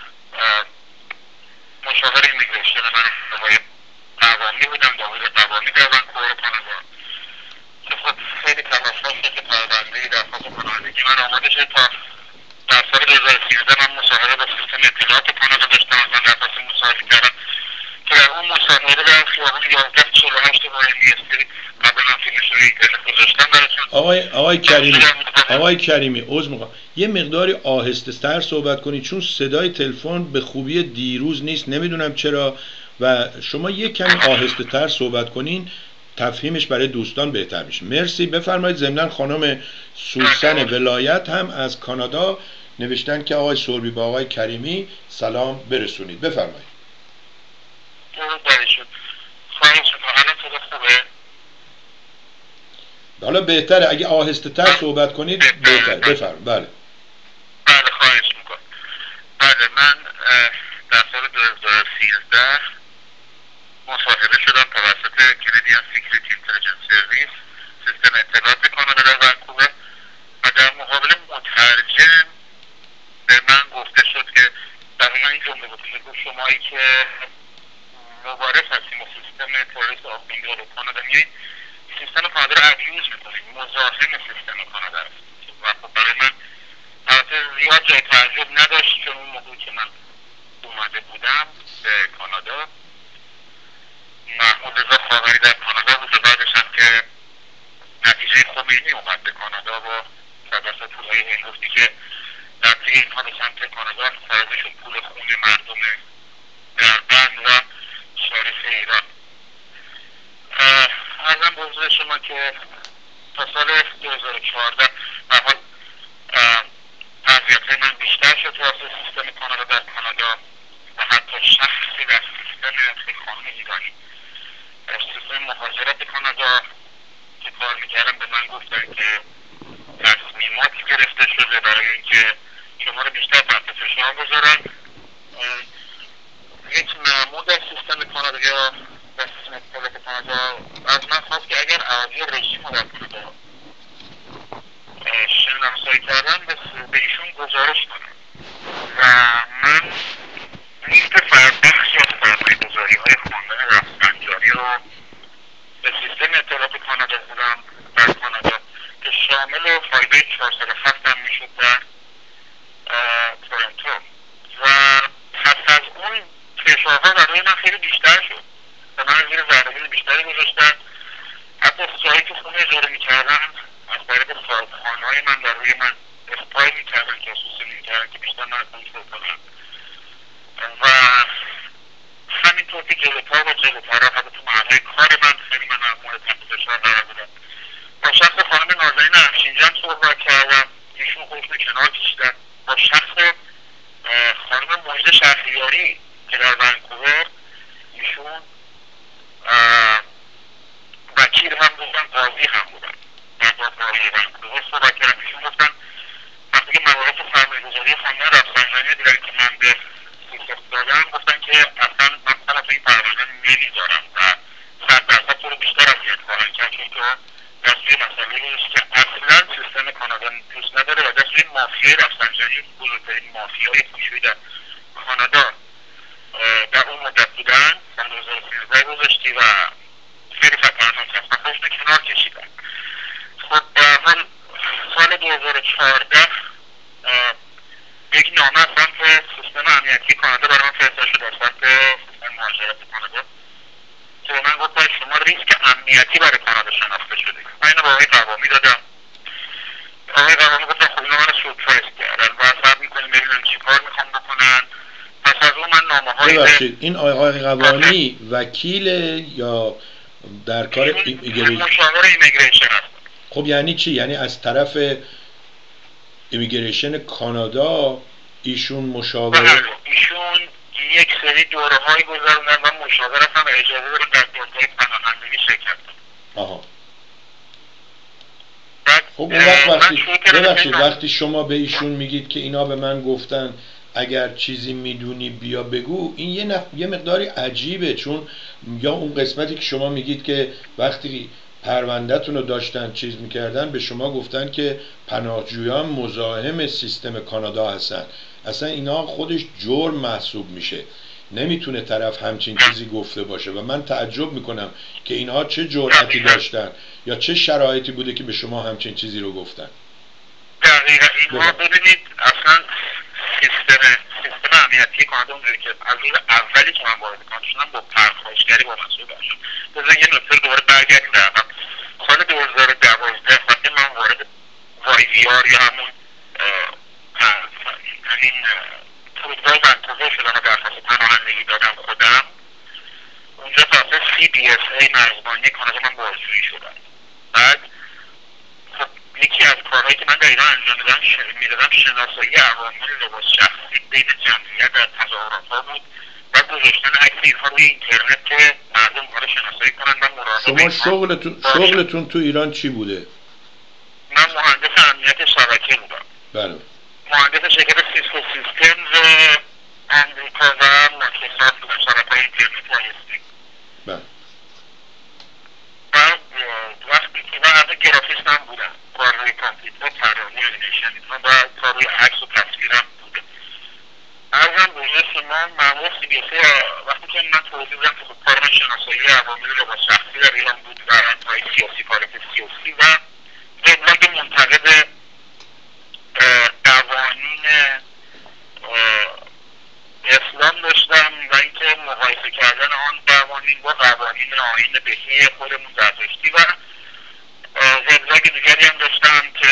مشاور ایمیگریشن من آقای قوامی بودم، داوود قوامی در ونکوور کانادا، که خب خیلی تلاش داشته که پرونده درخواست پناهندگی من آماده شد. تا در سال دو هزار و سیزده من مصاحبه با سیستم اطلاعات کانادا داشتم، اصلا درخواست مصاحبه کردم که در اون مصاحبه در خیابان یازده چهل و هشت با ام بی اس قبلا هم فیلمش روی اینترنت گذاشتم براتون. آقای آقای کریمی آقای کریمی عذر میخوام یه مقداری آهسته تر صحبت کنید، چون صدای تلفن به خوبی دیروز نیست، نمیدونم چرا، و شما یه کمی آهسته تر صحبت کنین تفهیمش برای دوستان بهتر میشه. مرسی. بفرمایید. ضمناً خانم سوسن ولایت هم از کانادا نوشتن که آقای سوربی با آقای کریمی سلام برسونید. بفرمایید. درود برشون. خواهش میکنم. الان صدا خوبه؟ حالا بهتره اگه آهسته تر صحبت کنید بهتره. بفرمایید. بله بله خواهش میکنم. بله من در سال دو هزار و سیزده مصاحبه شدم توسط کندیان سیکریتی اینتلیجنس سرویس، سیستم اطلاعات کانادا در ونکوور، و در مقابل مترجم به من گفته شد که دقیقا این جمله بود که شمایی که مبارز هستیم و سیستم تروریست آخوندی رو کانادا میایید، سیستم کانادا رو ابیوز میکنید، مزاحم سیستم کانادا است. و خب برای من البته زیاد جای تعجب نداشت، چون اون موقعی که من اومده بودم به کانادا محمود رضا خاوری در کانادا بود و بعدش هم که نتیجه خمینی اومد به کانادا با توسط پولهای هندوستی که در طی اینها به سمت کانادا فرضشون پول خون مردم دربند و شریف ایران. ارزم به حضور شما که تا سال دو هزار و چهارده به حال اذیت‌های من بیشتر شد توسط سیستم کانادا در کانادا و حتی شخصی در سیستم خانم ایرانی سیستم مهاجرت کانادا که کار میکردم به من گفتن که تصمیماتی گرفته شده برای اینکه شما رو بیشتر تحت فشار بذارن. یک معمول از سیستم کانادا یا در سیستم اطلاعات کانادا از من خواست که اگر اعالی رژیم رو در کانادا شناسایی کردن به ایشون گزارش کنم و من لیست بخشی از سرمایه‌گذاری های خواندن رفسنجانی رو به سیستم اطلاعات کانادا بودم در کانادا که شامل فایده چهارصد و هفت هم میشد در تورنتو و پس از اون فشارها برای من خیلی بیشتر شد و من زیر ضربه بیشتری گذاشتن. حتی جایی که خونه اجاره میکردن از طریق صاحبخانه‌های من در روی من کارهایی میکردن که خصوصی میکردن که بیشتر من کنترل کنم و همینطور که جلوتر و جلوتر رفت تو محله کار من خیلی من از مورد تحت فشار قرار دادم. با شخص خانم نازنین افشینجان صحبت کردم، ایشون خودشون کنار کشیدن. با شخص خانم مجد شهریاری که در ونکوور، ایشون وکیل هم بودن، قاضی هم بودن. من با قاضی ونکوور صحبت کردم، ایشون گفتن وقتی که مباحث سرمایه‌گذاری خانم رفسنجانی دیدن که من به سوسخت دادم، گفتن که اصلا من طرف این پرونده نمیذارم و صد درصد تو رو بیشتر اذیت خواهند کرد، چون تو دستوی مسئله نیست که اصلا سیستم کانادا دوست نداره و دستوی مافیای رفسنجانی بزرگترین مافیای پوشویی در کانادا در اون مدت بودن. سال دو هزار و سیزده گذاشتی و خیلی خطرناک هست و خودشون کنار کشیدن. خب در حال سال دو هزار و چهارده یک نامه از سمت سیستم امنیتی کانادا برای من فرستاده شد از سمت سیستم مهاجرت کانادا که به من گفت باید شما ریسک امنیتی برای کانادا شناخته شدید. من اینو با آقای قوامی دادم. آقای قوامی گفتن خب اینا من سورپرایز کردن و صبر میکنیم ببینم چی کار میخوام بکنن. پس از اون من نامه هایی ببخشید این آقای قوامی وکیل یا در کار ایمیگریشن؟ مشاور ایمیگریشن هست. خب یعنی چی؟ یعنی از طرف ایمیگریشن کانادا ایشون مشاور؟ ایشون یک سری دوره های گذروندن و مشاورت هم اجازه دارن در دورهای پناهندگی شرکت کنن. آها. خب اون وقت وقتی ببخشید وقتی شما به ایشون میگید که اینا به من گفتن اگر چیزی میدونی بیا بگو، این یه, نف... یه مقداری عجیبه، چون یا اون قسمتی که شما میگید که وقتی پرونده‌تون رو داشتن چیز میکردن به شما گفتن که پناهجویان مزاحم سیستم کانادا هستن، اصلا اینا خودش جرم محسوب میشه، نمیتونه طرف همچین چیزی گفته باشه و من تعجب میکنم که اینها چه جرأتی داشتن یا چه شرایطی بوده که به شما همچین چیزی رو گفتن. دقیقا اینها ببینید اصلا سیستم سیستم امنیتی کانادا اونجوری که از روز اولی که من وارد کانادا شدم با پرخاشگری با من صحبت شد. بذار یه نکته دوباره برگردیم در عقب. سال دو هزار و دوازده وقتی من وارد وای وی آر یا همون همین فرودگاه ونکوور شدم و درخواست پناهندگی دادم خودم، اونجا توسط سی بی اس ای مرزبانی کانادا من بازجویی شدم. بعد خب یکی از کارهایی که من در ایران انجام میدادم میدادم شناسایی عوامل لباس شخصی بین جمعیت در تظاهرات ها بود و گذاشتن عکس اینها روی اینترنت که مردم کار شناسایی کنن و مراقب. شما شغلتون شغلتون تو ایران چی بوده؟ من مهندس امنیت شبکه بودم. بله. مهندس شرکت سیسکو سیستمز آمریکا و مایکروسافت بودم، شبکه‌های اینترنت و هستینگ. بله. بعد وقتی که من از گرافیست هم بودم، کار روی کامپیوتر، طراحی انیمیشن و کار روی عکس و تصویرم بوده. ارزم به حضور شما مأمور سی بی اس ای وقتی که من توضیح دادم که خب کار من شناسایی عوامل لباس شخصی در ایران بود و انتهای سیاسی، فعالیت سیاسی و وبلاگ منتقد قوانین اسلام داشتم و اینکه مقایسه کردن آن قوانین با قوانین آیین بهی خودمون برداشتی و وبلاگ دیگری هم داشتم که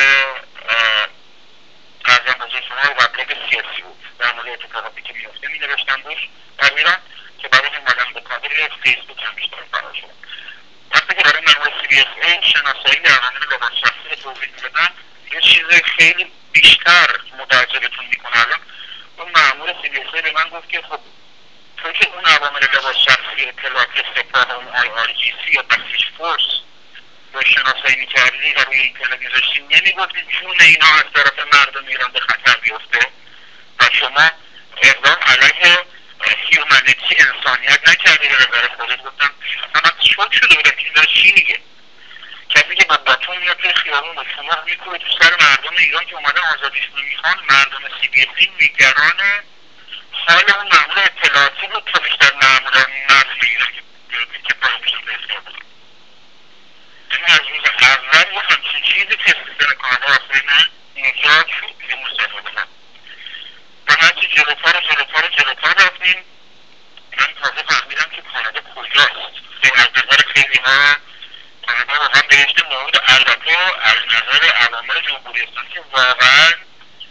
ارزم بزرگ شما وبلاگ سیاسی بود، در مورد اتفاقاتی که میفته می نوشتم روش در ایران که بعد اومدم به کانادا روی فیسبوک هم بیشتر فرار شدم. وقتی که برای مأمور سی بی اس ای شناسایی قوانین لباس شخصی توضیح میدادن یه چیز خیلی بیشتر متعجبتون میکنه. الان اون مأمور سی بی اس ای به من گفت که خب تو که اون عوامل لباس شخصی اطلاعات سپاه اون آی آر جی سی یا بسیج فورس رو شناسایی میکردی و روی اینترنت میذاشتی، نمیگفتی جون اینا از طرف مردم ایران به خطر بیفته و شما اقدام علیه هیومانیتی انسانیت نکردی به نظر خودت. گفتم اصلا من شوک شده بودم که این داره چی میگه، کسی که با باتون میاد توی خیابون با شما میکنه تو سر مردم ایران که اومدن آزادیشون میخوان. مردم سی بی اس ای نگران حال اون مأمور اطلاعاتی بود تا بیشتر مردم ایران که پایشون بسیار بود. یعنی از روز اول یه همچین چیزی که سیستم کانادا اصلی من ایجاد شد که مستفاده هم و هرچی جلوتر و جلوتر و جلوتر رفتیم من تازه فهمیدم که کانادا کجاست. از نظر خیلی ها کانادا واقعا بهشت موعود، البته از نظر عوامل جمهوری اسلامی که واقعا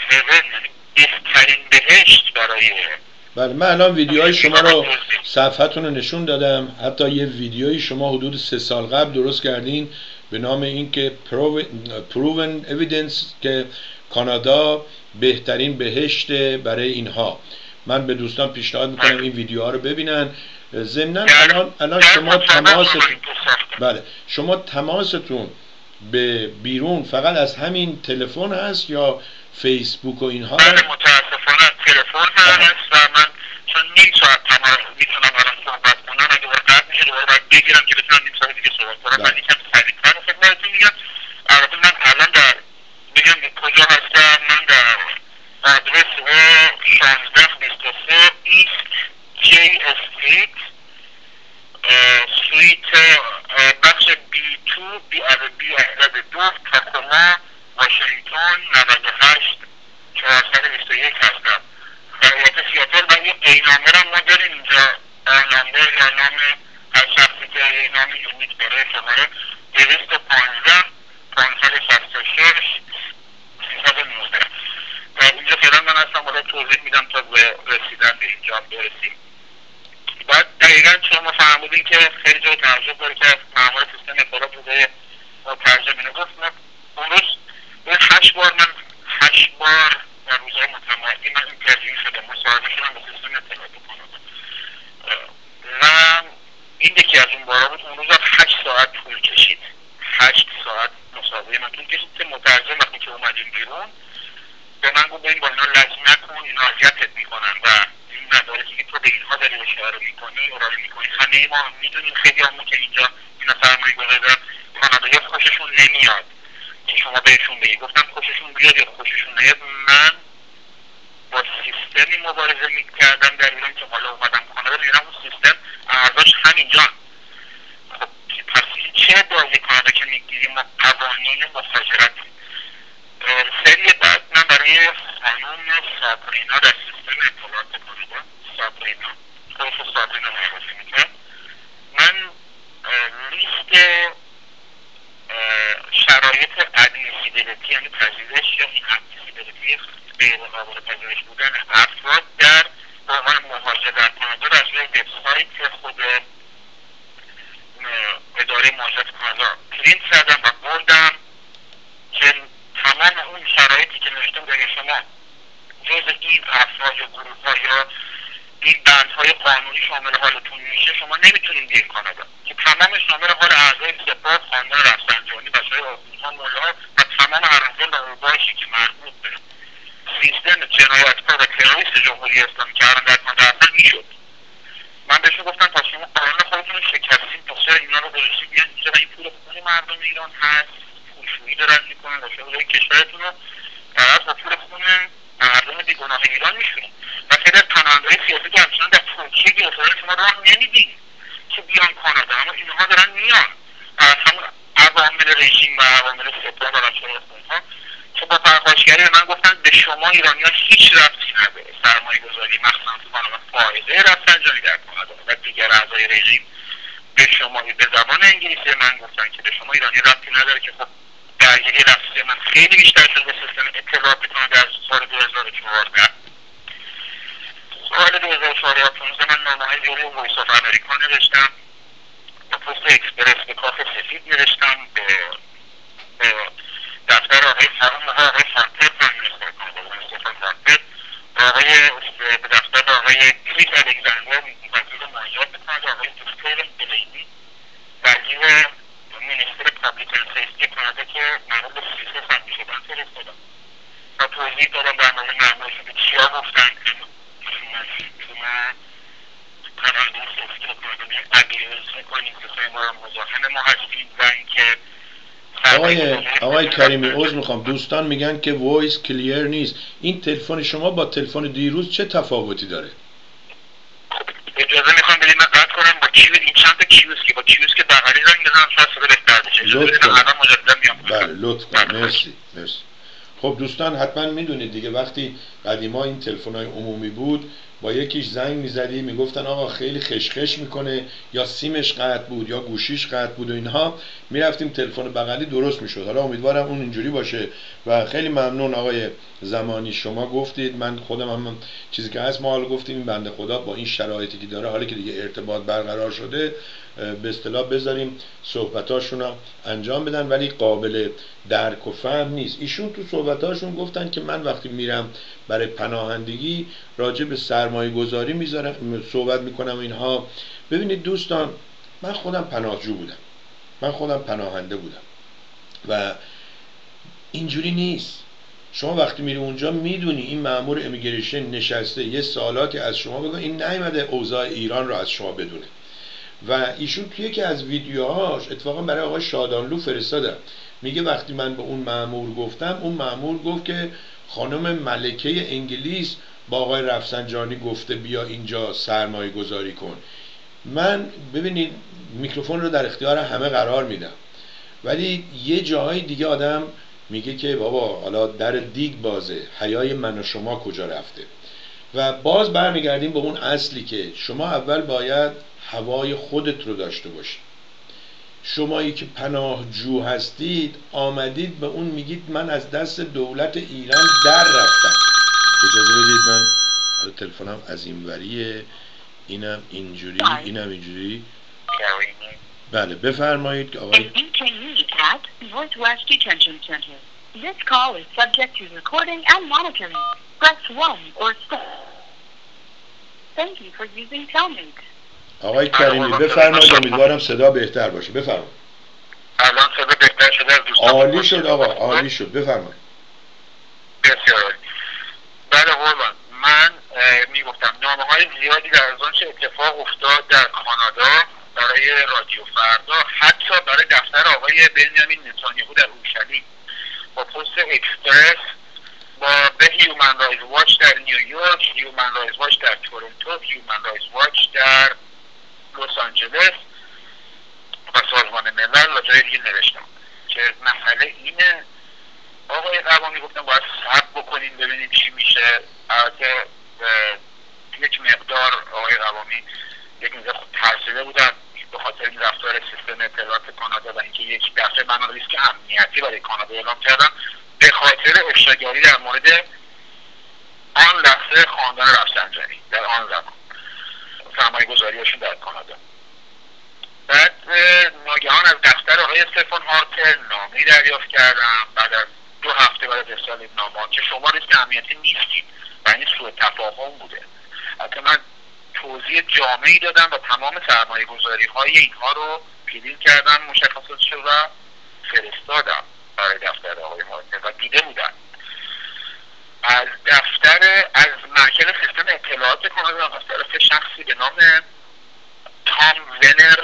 یعنی بهترین بهشت برای بله من الان ویدیوهای شما رو صفحتون رو نشون دادم، حتی یه ویدیوی شما حدود سه سال قبل درست کردین به نام این که Proven Evidence که کانادا بهترین بهشت برای اینها. من به دوستان پیشنهاد میکنم این ویدیوها رو ببینن. ضمناً الان الان شما تماستون بله شما تماستون به بیرون فقط از همین تلفن هست یا فیسبوک و اینها؟ بله متاسفانه تلفن هست و من چون نیم ساعت تمام میتونم الان صحبت کنم، اگه باید قطع میشه دوباره باید بگیرم که بتونم نیم ساعت دیگه صحبت کنم. من یکم سریعتر خدمتتون میگم. البته من الان در بگم کجا هستم. من در آدرس شانزده بیست و سه ایست جی استریت سویت بخش بی دو بی عدد دو تاکوما واشنگتن نود و هشت چهارصد و بیست و یک هستم. خیلیت سیاتل و یه قینامه را ما داریم اینجا. قینامه یا نام هر شخصی که یه نام یونیک داره شماره دویست و پانزده پانصد و شصت و شش سیصد و نوزده. اینجا فعلا من هستم، باید توضیح میدم تا به رسیدن به اینجا برسیم. بعد دقیقا شما فهمیدین که خیلی جای تعجب داره که معمول سیستم اطلاعات روزای ترجمه گفت. اون روز به هشت بار من هشت بار در روزهای متمادی من اینترویو شدم، مصاحبه شدم با سیستم اطلاعات کانادا و این یکی از اون بارا بود. اون روز هشت ساعت طول کشید. هشت ساعت مصاحبه من طول کشید که مترجم وقتی که اومدیم بیرون به من گفت ببین با اینا لج نکن، اینا اذیتت میکنن و این مدارکی که تو به اینها داری اشاره میکنی ارائه میکنی. همه ما میدونیم خیلی همون که اینجا اینا سرمایه گذاری دارن کانادایی خوششون نمیاد که شما بهشون بگی. گفتم خوششون بیاد یا خوششون نیاد، من با سیستمی مبارزه میکردم در ایران که حالا اومدم کانادا ببینم اون سیستم ارزش همینجان. خب پس این چه بازی کانادا که میگیریم ما قوانین مهاجرت. سری بعد من برای خانوم سابرینا در سیستم اطلاعات کانادا، سابرینا خودش سابرینا معرفی میکرد، من لیست شرایط ادمیسیبیلیتی یعنی پذیرش یا این ادمیسیبیلیتی غیر قابل پذیرش بودن افراد در به عنوان مهاجر در کانادا را از روی وبسایت خود اداره مهاجرت کانادا پرینت کردم و بردم که تمام اون شرایطی که نوشته بود اگه شما جز این افراد یا گروه ها یا این بندهای قانونی شامل حالتون میشه شما نمیتونین بیاین کانادا، که تمام شامل حال اعضای سپاه، خاندان رفسنجانی، بچه‌های آخوندها، ملاها و تمام اراذل و اوباشی که مربوط به سیستم جنایتکار و تروریست جمهوری اسلامی که الان در کانادا هستن میشد. من بهشون گفتم پس شما قانون خودتون رو شکستین، پس چرا اینا رو گذاشتین بیان اینجا و این پول خون مردم ایران هست، پولشویی دارن میکنن و شما کشورتون رو فقط با پول خون مردم بیگناه ایران میشونن. و خیلی از پناهنده‌های سیاسی که همچنان در ترکیه گرفتن شما راه نمیدین که بیان کانادا، اما اینها دارن میان از همون عوامل رژیم و عوامل سپاه و بچه‌های خونها که با پرخاشگری من گفتن به شما ایرانیان هیچ ربطی نداره سرمایه گذاری مخصوصا تو کانادا فائزه رفسنجانی در کانادا و دیگر اعضای رژیم به شما به زبان انگلیسی من گفتن که به شما ایرانی ربطی نداره، که خب درگیری لفظی من خیلی بیشتر شد به سیستم اطلاعات کانادا از سال دو هزار و چهارده. سال دو هزار و چهارده و پانزده من نامه‌های جوری وایس آف امریکا نوشتم، به پست اکسپرس به کاخ سفید نوشتم، به دفتر آقای فرام آقای فانتر پرمیستر کانادا استفان فانتر، آقای به دفتر آقای کریس الکزاندر وزیر مالیات کانادا، آقای دکتر بلینی وزیر مینیستر پابلیک اند سیفتی کانادا که مربوط به سیسه هم میشدن فرستادم و توضیح دادم در مورد معمولشون به چیا گفتن که شما پناهنده سیفتی کانادا میان ابیوز میکنید که خیلی ما مزاحم ما هستید و اینکه آقای آقای کریمی عذر میخوام، دوستان میگن که وایس کلیر نیست. این تلفن شما با تلفن دیروز چه تفاوتی داره؟ اجازه میخوام بدید من قطع کنم با کیوز این چند تا کیوز که با کیوز که بغلی زنگ بزنم شاید صدا بهتر بشه. لطف کنم الان مجددا میام. بله لطف کنم. مرسی مرسی. خب دوستان حتما میدونید دیگه وقتی قدیما این تلفن‌های عمومی بود با یکیش زنگ میزدی میگفتن آقا خیلی خشخش میکنه، یا سیمش قطع بود یا گوشیش قطع بود و اینها، میرفتیم تلفن بغلی درست میشد. حالا امیدوارم اون اینجوری باشه. و خیلی ممنون آقای زمانی، شما گفتید، من خودم هم چیزی که هست ما حالا گفتیم این بنده خدا با این شرایطی که داره، حالا که دیگه ارتباط برقرار شده، به اصطلاح بذاریم صحبتاشون رو انجام بدن، ولی قابل درک و فهم نیست. ایشون تو صحبتاشون گفتن که من وقتی میرم برای پناهندگی راجع به سرمایه گذاری میذارم صحبت میکنم اینها. ببینید دوستان، من خودم پناهجو بودم، من خودم پناهنده بودم و اینجوری نیست. شما وقتی میری اونجا میدونی این مأمور امیگریشن نشسته یه سوالاتی از شما بگه، این نیومده اوضاع ایران رو از شما بدونه. و ایشون توی یکی از ویدیوهاش اتفاقا برای آقای شادانلو فرستادم، میگه وقتی من به اون مأمور گفتم، اون مأمور گفت که خانم ملکه انگلیس با آقای رفسنجانی گفته بیا اینجا سرمایه گذاری کن. من ببینید میکروفون رو در اختیار همه قرار میدم، ولی یه جاهای دیگه آدم میگه که بابا حالا در دیگ بازه، حیای من و شما کجا رفته؟ و باز برمیگردیم به اون اصلی که شما اول باید هوای خودت رو داشته باشید. شمایی که پناهجو هستید آمدید به اون میگید من از دست دولت ایران در رفتم. اجازه بدید من تلفنم از این وریه، اینم اینجوری، اینم اینجوری. بله بفرمایید که آقای This call is subject to recording and monitoring. Press one or stop. Thank you for using Telmate. آقای کریمی بفرمایید، امیدوارم صدا بهتر باشه. بفرمایید. الان صدا بهتر شده از دوستان؟ عالی شد آقا، عالی شد. بفرمایید. بسیار عالی. بله قربان، من میگفتم نامه های زیادی در از آنچه اتفاق افتاد در کانادا برای رادیو فردا، حتی برای دفتر آقای بنیامین نتانیاهو در اورشلیم، با پست اکسپرس، با به هیومن رایتس واچ در نیویورک، هیومن رایتس واچ در تورنتو، هیومن رایتس واچ در لس آنجلس و سازمان ملل و جای دیگه نوشتم که مسئله اینه. آقای قوامی گفتم باید صبر بکنیم ببینیم چی میشه. البته یک مقدار آقای قوامی یک مقدار خود ترسیده بودن به خاطر این رفتار سیستم اطلاعات کانادا و اینکه یک دفعه من ریسک امنیتی برای کانادا اعلام کردم به خاطر افشاگری در مورد آن لحظه خاندان رفسنجانی در آن زمان، سرمایه گذاریشون در کانادا. بعد ناگهان از دفتر آقای استفان هارپر نامه‌ای دریافت کردم بعد از دو هفته بعد از ارسال این نامه که شما ریسک امنیتی نیستید و این سوء تفاهم بوده. البته من توضیح جامعی دادم و تمام سرمایه گذاری های اینها رو پیدین کردم، مشخصاتش رو فرستادم برای دفتر آقای هارپر و دیده بودن. از دفتر از مرکز سیستم اطلاعات کانادا از طرف شخصی به نام تام ونر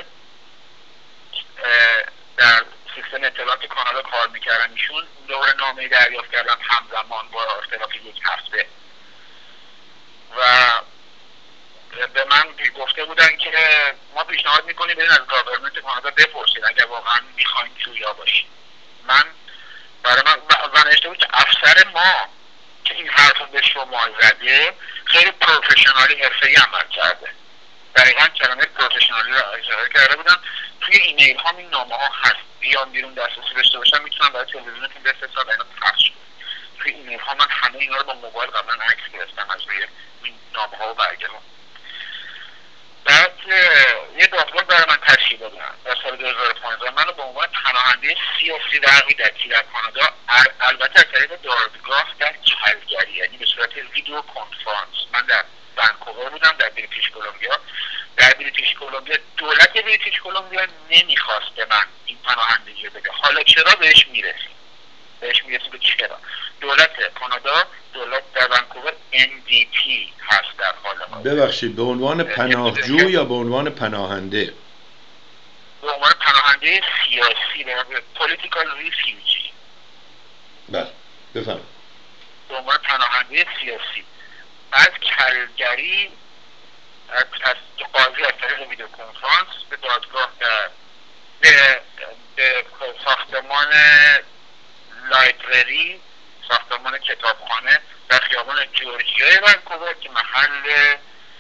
در سیستم اطلاعات کانادا کار میکردن، ایشون دور نامه دریافت کردن همزمان با اختلاف یک هفته و به من گفته بودن که ما پیشنهاد میکنیم برین از گاورمنت کانادا بپرسید اگر واقعا میخواین جویا باشید. من برای من و نوشته بود که افسر ما که این حرف به شما زده خیلی پروفشنالی حرفه‌ای عمل کرده. دقیقا کلمه پروفشنالی رو اجاره کرده بودن. توی ایمیل ها این نامه ها هست، بیان بیرون دسترسی داشته باشم میتونم برای تلویزیونتون بفرستم و اینا پخش کنم. توی ایمیل ها من همه اینا رو با موبایل قبلا عکس گرفتم از روی این نامه ها و برگه ها. بعد یه دادگاه برای من تشکیل دادن در سال دو هزار و پانزده. من رو به عنوان پناهنده سیاسی در عقیدتی در کانادا، البته از طریق دادگاه در کلگری، یعنی به صورت ویدیو کنفرانس. من در ونکوور بودم در بریتیش کلمبیا. در بریتیش کلمبیا دولت بریتیش کلمبیا نمیخواست به من این پناهندگی رو بده. حالا چرا بهش میرسیم؟ بهش میرسیم به چرا؟ دولت کانادا، دولت در ونکوور ان دی پی هست در حال حاضر. ببخشید به عنوان پناهجو یا به عنوان پناهنده؟ به عنوان پناهنده سیاسی، به عنوان پولیتیکال ریفیوجی. بله بفهم. به عنوان پناهنده سیاسی از کلگری از, از قاضی از طریق ویدیو کنفرانس به دادگاه در به, به ساختمان لایبرری، ساختمان کتابخانه در خیابان جورجیای ونکوور که محل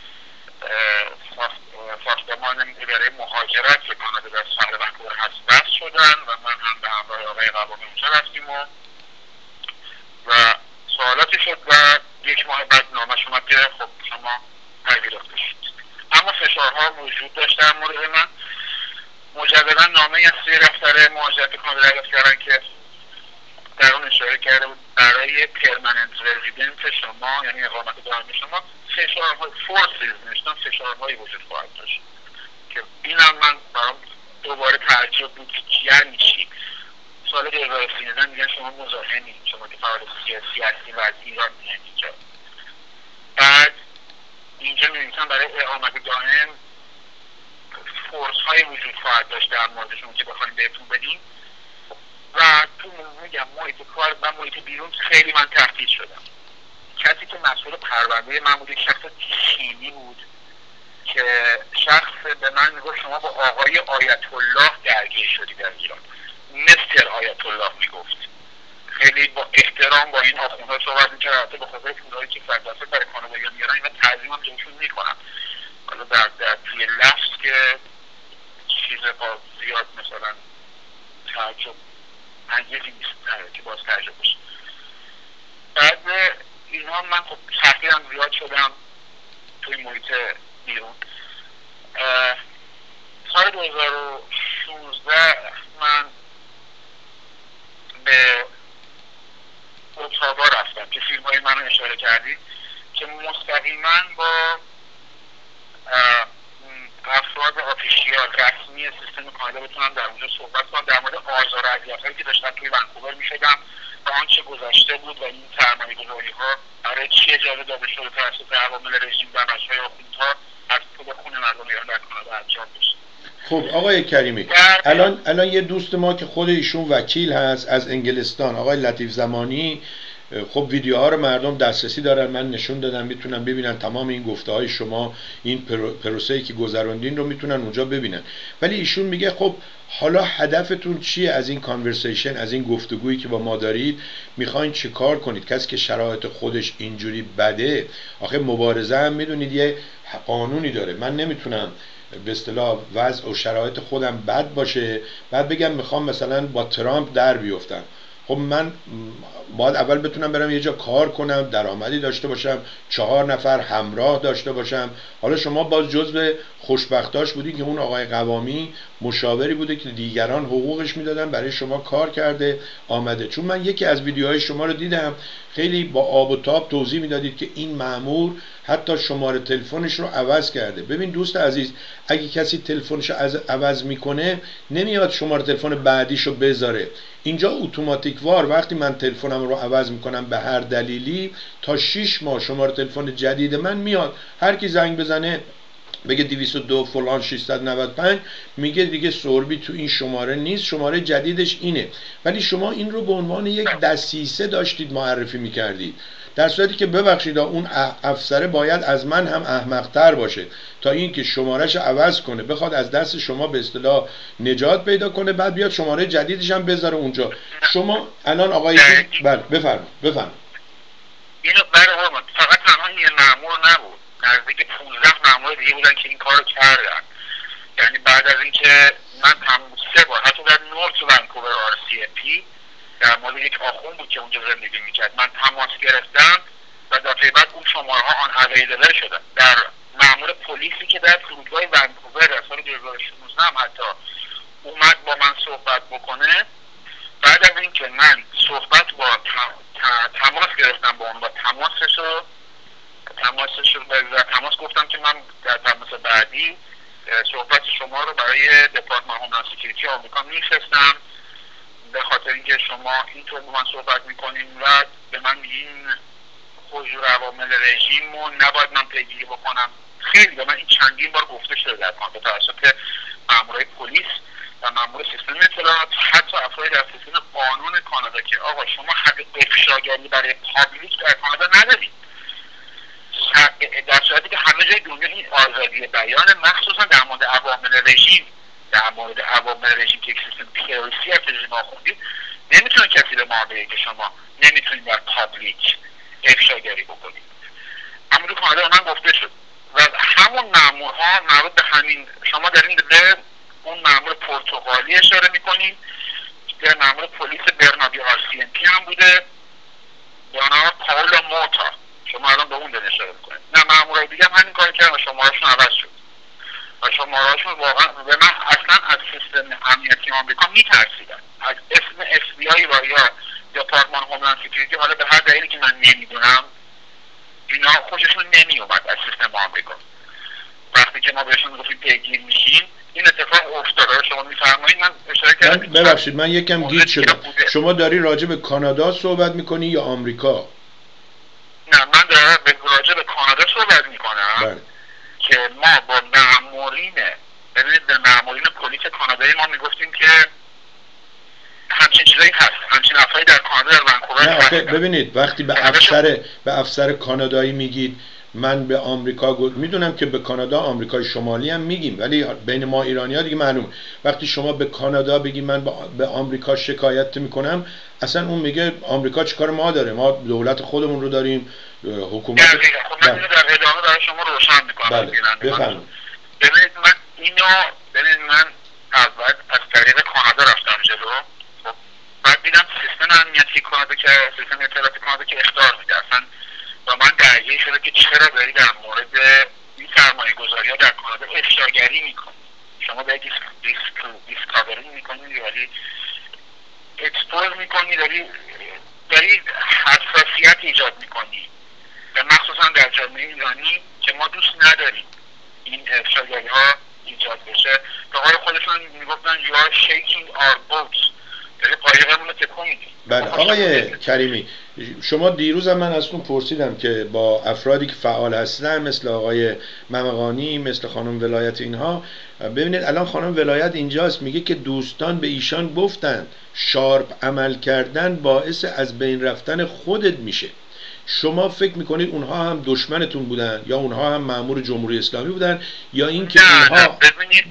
ساختمان برای مهاجرت که کانادا در شهر ونکوور هست بست شدن و من هم به همراه آقای قوامی اونجا رفتیم و و سوالاتی شد و یک ماه بعد نامش اومد که خب شما پذیرفته شد. اما فشارها وجود داشت در مورد من. مجددا نامه از سوی دفتر مهاجرت کانادا دریافت کردن که در اون اشاره کرده بود برای پرمننت رزیدنت شما، یعنی اقامت دائمی شما، فشارهای فورسز نوشتن فشارهایی وجود خواهد داشت که اینم من برام دوباره تعجب بود که یعنی چی. سال دو هزار و سیزده میگن شما مزاحمی، شما که فعال سیاسی و از ایران میان اینجا. بعد اینجا می‌نویسن برای اقامت دائم فورس های وجود خواهد داشت در موردشون که بخوایم بهتون بدیم و تو میگم محیط کار و محیط بیرون خیلی من تهدید شدم. کسی که مسئول پرونده من بود یک شخص چینی بود که شخص به من میگفت شما با آقای آیت الله درگیر شدی در ایران، مستر آیت الله میگفت. خیلی با احترام با این آخوندها صحبت میکرد، حتی به خاطر پولایی که فرداسته برای کاناداییان میارن اینا تعظیم هم جنشون میکنم. حالا در در توی لفظ که چیز با زیاد مثلا تعجب انگیزی نیست که باز تعجب بشه. بعد اینا من خب تحقیرم زیاد شدم توی محیط بیرون. سال دو هزار و شانزده من به اتاوا رفتم که فیلم های من رو اشاره کردیم که مستقیما با افراد آفیشیال رسمی سیستم کانادا بتونم در اونجا صحبت کنم در مورد آزار و اذیت‌هایی که داشتن توی ونکوور میشدم و آنچه گذشته بود و این سرمایه‌گذاری‌ها برای چی اجازه داده شده توسط عوامل رژیم و بخش‌های آخوندها از پول خون مردم ایران در کانادا انجام بشه. خب آقای کریمی، الان الان یه دوست ما که خود ایشون وکیل هست از انگلستان، آقای لطیف زمانی، خب ویدیوها رو مردم دسترسی دارن، من نشون دادم، میتونن ببینن تمام این گفته های شما، این پروسه‌ای که گذروندین رو میتونن اونجا ببینن. ولی ایشون میگه خب حالا هدفتون چیه از این کانورسیشن، از این گفتگویی که با ما دارید؟ میخواین چه کار کنید؟ کسی که شرایط خودش اینجوری بده، آخه مبارزه هم میدونید یه قانونی داره. من نمیتونم به اصطلاح وضع و شرایط خودم بد باشه بعد بگم میخوام مثلا با ترامپ در بیفتم. خب من باید اول بتونم برم یه جا کار کنم، درآمدی داشته باشم، چهار نفر همراه داشته باشم. حالا شما باز جزو خوشبختاش بودی که اون آقای قوامی مشاوری بوده که دیگران حقوقش میدادن، برای شما کار کرده آمده. چون من یکی از ویدیوهای شما رو دیدم خیلی با آب و تاب توضیح میدادید که این مأمور حتی شماره تلفنش رو عوض کرده. ببین دوست عزیز، اگه کسی تلفنش رو عوض میکنه نمیاد شماره تلفن بعدیشو بذاره. اینجا اتوماتیک وار وقتی من تلفنم رو عوض میکنم به هر دلیلی تا شش ماه شماره تلفن جدید من میاد. هر کی زنگ بزنه بگه دویست و دو فلان ششصد و نود و پنج میگه دیگه سوربی تو این شماره نیست، شماره جدیدش اینه. ولی شما این رو به عنوان یک دسیسه داشتید معرفی میکردید، در صورتی که ببخشید اون افسره باید از من هم احمق‌تر باشه تا اینکه شمارهش عوض کنه، بخواد از دست شما به اصطلاح نجات پیدا کنه، بعد بیاد شماره جدیدش هم بذاره اونجا. شما الان آقای بله بفرمایید بفرمایید. اینو برای فقط تنها این مأمور نبود، نزدیک پانزده مأمور دیگه بودن که این کارو کردن. یعنی بعد از اینکه من هم سه بار حتی در نورت ونکوور آر سی پی در مورد یک آخوند بود که اونجا زندگی میکرد من تماس گرفتم و دفعه بعد اون شماره ها آن اویلیبل شدن. در مأمور پلیسی که در فرودگاه ونکوور در سال دو هزار و شانزده هم حتی اومد با من صحبت بکنه، بعد از اینکه من صحبت با تماس گرفتم با اون، با تماسش رو تماسش رو در تماس گفتم که من در تماس بعدی صحبت شما رو برای دپارتمان هوملند سکیوریتی آمریکا میفرستم به خاطر اینکه شما اینطور با من صحبت میکنین و به من میگین حضور عوامل رژیم و نباید من پیگیری بکنم. خیلی به من این چندین بار گفته شده در کانادا توسط مامورای پلیس و مامور سیستم اطلاعات، حتی افرادی در سیستم قانون کانادا که آقا شما حق افشاگری برای پابلیک در کانادا ندارید، در صورتی که همه جای دنیا این آزادی بیان مخصوصا در مورد عوامل رژیم در مورد عوامل رژیم که یک سیستم پی‌آر‌سی از رژیم آخوندید، نمیتونه کسی به ما بگه که شما نمیتونید در پابلیک افشاگری بکنید. اما تو کانادا من گفته شد و همون مامورها مربوط به همین، شما دارین به اون مامور پرتغالی اشاره میکنید که مامور پلیس برنابی آر سی ام پی هم بوده به نام پاولا موتا، شما الان به اون دارین اشاره میکنید. نه مامورای دیگه هم همین کار کردن و شمارهاشون عوض شد و شمارهاشون واقعا به من اصلا از سیستم امنیتی آمریکا میترسیدن، از اسم اف بی آی و یا دپارتمان هوملند سکیوریتی، حالا به هر دلیلی که من نمیدونم اینا خوششون نمیومد از سیستم آمریکا. وقتی که ما بهشون گفتیم پیگیر میشیم این اتفاق افتاد. شما میفرمایید من اشاره کردم. ببخشید من یکم گیج شدم. شما داری راجع به کانادا صحبت میکنی یا آمریکا؟ نه من دارم راجع به کانادا صحبت میکنم. بله. که ما با مامورین، ببینید به مامورین پلیس کانادایی ما میگفتیم که همچین چیزایی هست، همچین افرادی در کانادا در ونکوور نه آخه ببینید وقتی به افسر به افسر کانادایی میگید من به آمریکا گفت، میدونم که به کانادا آمریکای شمالی هم میگیم ولی بین ما ایرانی ها دیگه معلوم. وقتی شما به کانادا بگی من به آمریکا شکایت میکنم، اصلا اون میگه آمریکا چیکار ما داره، ما دولت خودمون رو داریم، حکومت. دقیقاً. خب من اینو در ادامه برای شما روشن میکنم. بله بفرمایید. ببینید من اینو ببینید من اول از طریق کانادا رفتم جلو، بعد دیدم سیستم امنیتی کانادا که سیستم اطلاعاتی کانادا که اخطار میده اصلا و من درگیر شده که چرا داری در مورد این سرمایه گذاری ها در کانادا افشاگری میکنی. شما داری دیسکاوری میکنی ولی اکسپوز میکنی، داری داری حساسیت ایجاد میکنی و مخصوصا در جامعه ایرانی که ما دوست نداریم این افشاگری ها ایجاد بشه. به قول خودشون میگفتن you are shaking our boats، داری قایقمون رو تکون میدی. بله آقای کریمی، شما دیروز هم من ازتون پرسیدم که با افرادی که فعال هستن مثل آقای ممقانی، مثل خانم ولایت، اینها ببینید الان خانم ولایت اینجاست میگه که دوستان به ایشان گفتن شارپ عمل کردن باعث از بین رفتن خودت میشه. شما فکر میکنید اونها هم دشمنتون بودن یا اونها هم مأمور جمهوری اسلامی بودن یا اینکه اونها ببینید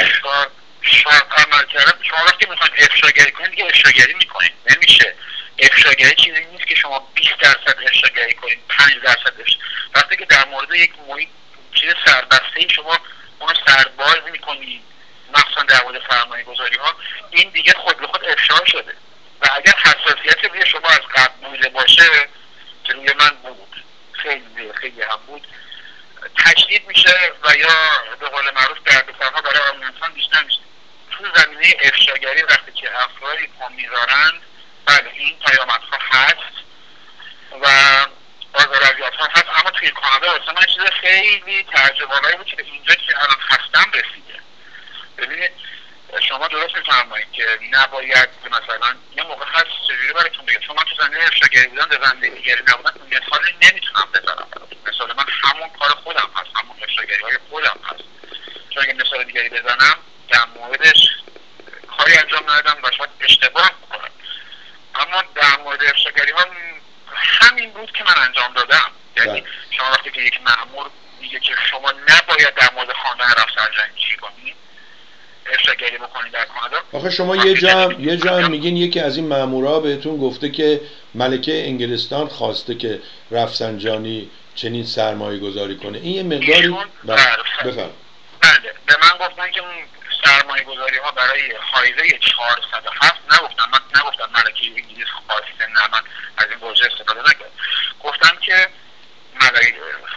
شارپ عمل کردن؟ شما وقتی میخواین افشاگری کنید دیگه افشاگری میکنید، نمیشه. افشاگری چیزی نیست که شما بیست درصد افشاگری کنید، پنج درصد افشاگری. وقتی که در مورد یک محیط چیز سربسته شما اونو سرباز میکنید، مخصوصا در مورد سرمایه گذاری ها، این دیگه خود به خود افشا شده و اگر حساسیت روی شما از قبل بوده باشه که روی من بود، خیلی خیلی هم بود، تشدید میشه و یا به قول معروف دردسرها برای عموم انسان بیشتر میشه. تو زمینه افشاگری وقتی که افرادی پا میذارند، بله این پیامدها هست و بازاریابیات ها هست، اما توی کانادا واسه من چیز خیلی تعجب‌آوری بود که به اینجا که الان هستم رسیده. ببینید شما درست میفرمایید که نباید مثلا یه موقع هست چجوری براتون بگم، چون من تو زمینه افشاگری بودم به زندگیگری نبودم مثالی نمیتونم بزنم. مثال من همون کار خودم هست، همون افشاگری های خودم هست. چون اگه مثال دیگری بزنم در موردش کاری انجام ندادم و شاید اشتباه کنم، اما در مورد افشاگری ها همین بود که من انجام دادم. یعنی شما وقتی که یک مأمور میگه که شما نباید در مورد خواندن رفسنجانی کنید، افشاگری بکنید در کانادا. آخه شما یه جا یه جا میگین یکی از این مأمورا بهتون گفته که ملکه انگلستان خواسته که رفسنجانی چنین سرمایه گذاری کنه. این یه مقداری بفرمایید. بله به من گفتن که سرمایه گذاری ها برای حایزه چهارصد و هفت نگفتم، من نگفتم ملکه انگلیس خواسته، نه من از این واژه استفاده نکردم، گفتم که ملکه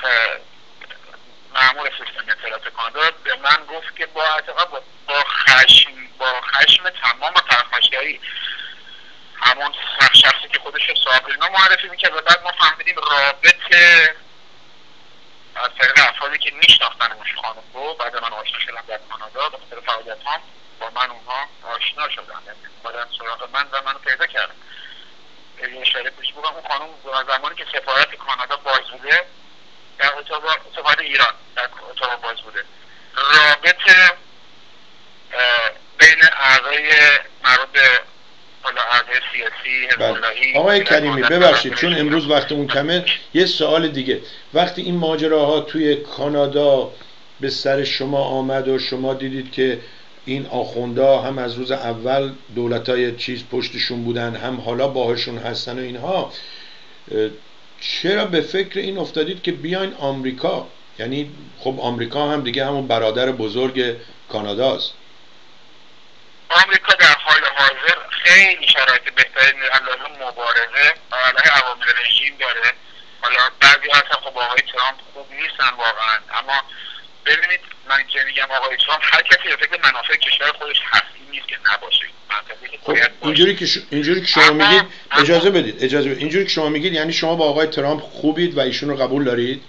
مأمور سیستم اطلاعات کانادا به من گفت که با اعتقاد با, با خشم با خشم تمام و پرخاشگری همون شخصی که خودش صابرینا معرفی میکرد و بعد ما فهمیدیم رابطه از طریق افرادی که میشناختن اون خانم رو، بعد من آشنا شدم در کانادا به خاطر فعالیت هم با من اونها آشنا شدن، یعنی بعدن سراغ من و منو پیدا کردم. یه اشاره پیش بگم اون خانم زمانی که سفارت کانادا باز بوده در اتاق سفارت ایران در اتاق باز بوده، رابطه بین اعضای مربوط به حالا اعضای سیاسی حزب اللهی. آقای کریمی ببخشید چون امروز وقتمون کمه، یه سوال دیگه، وقتی این ماجراها توی کانادا به سر شما آمد و شما دیدید که این آخوندا هم از روز اول دولتای چیز پشتشون بودن هم حالا باهاشون هستن و اینها، چرا به فکر این افتادید که بیاین آمریکا؟ یعنی خب آمریکا هم دیگه همون برادر بزرگ کاناداست. آمریکا در حال حاضر خیلی شرایط بهتری علاوه مبارزه علیه عوامل رژیم داره. حالا بعضی اصلا خب آقای ترامپ خوب نیستن واقعا، اما ببینید من که میگم آقای ترامپ هر کسی به فکر منافع کشور خودش هست، این نیست که نباشه. خب اینجوری که ش... اینجوری که شما میگید اجازه بدید اجازه بدید اینجوری که شما میگید یعنی شما با آقای ترامپ خوبید و ایشون رو قبول دارید؟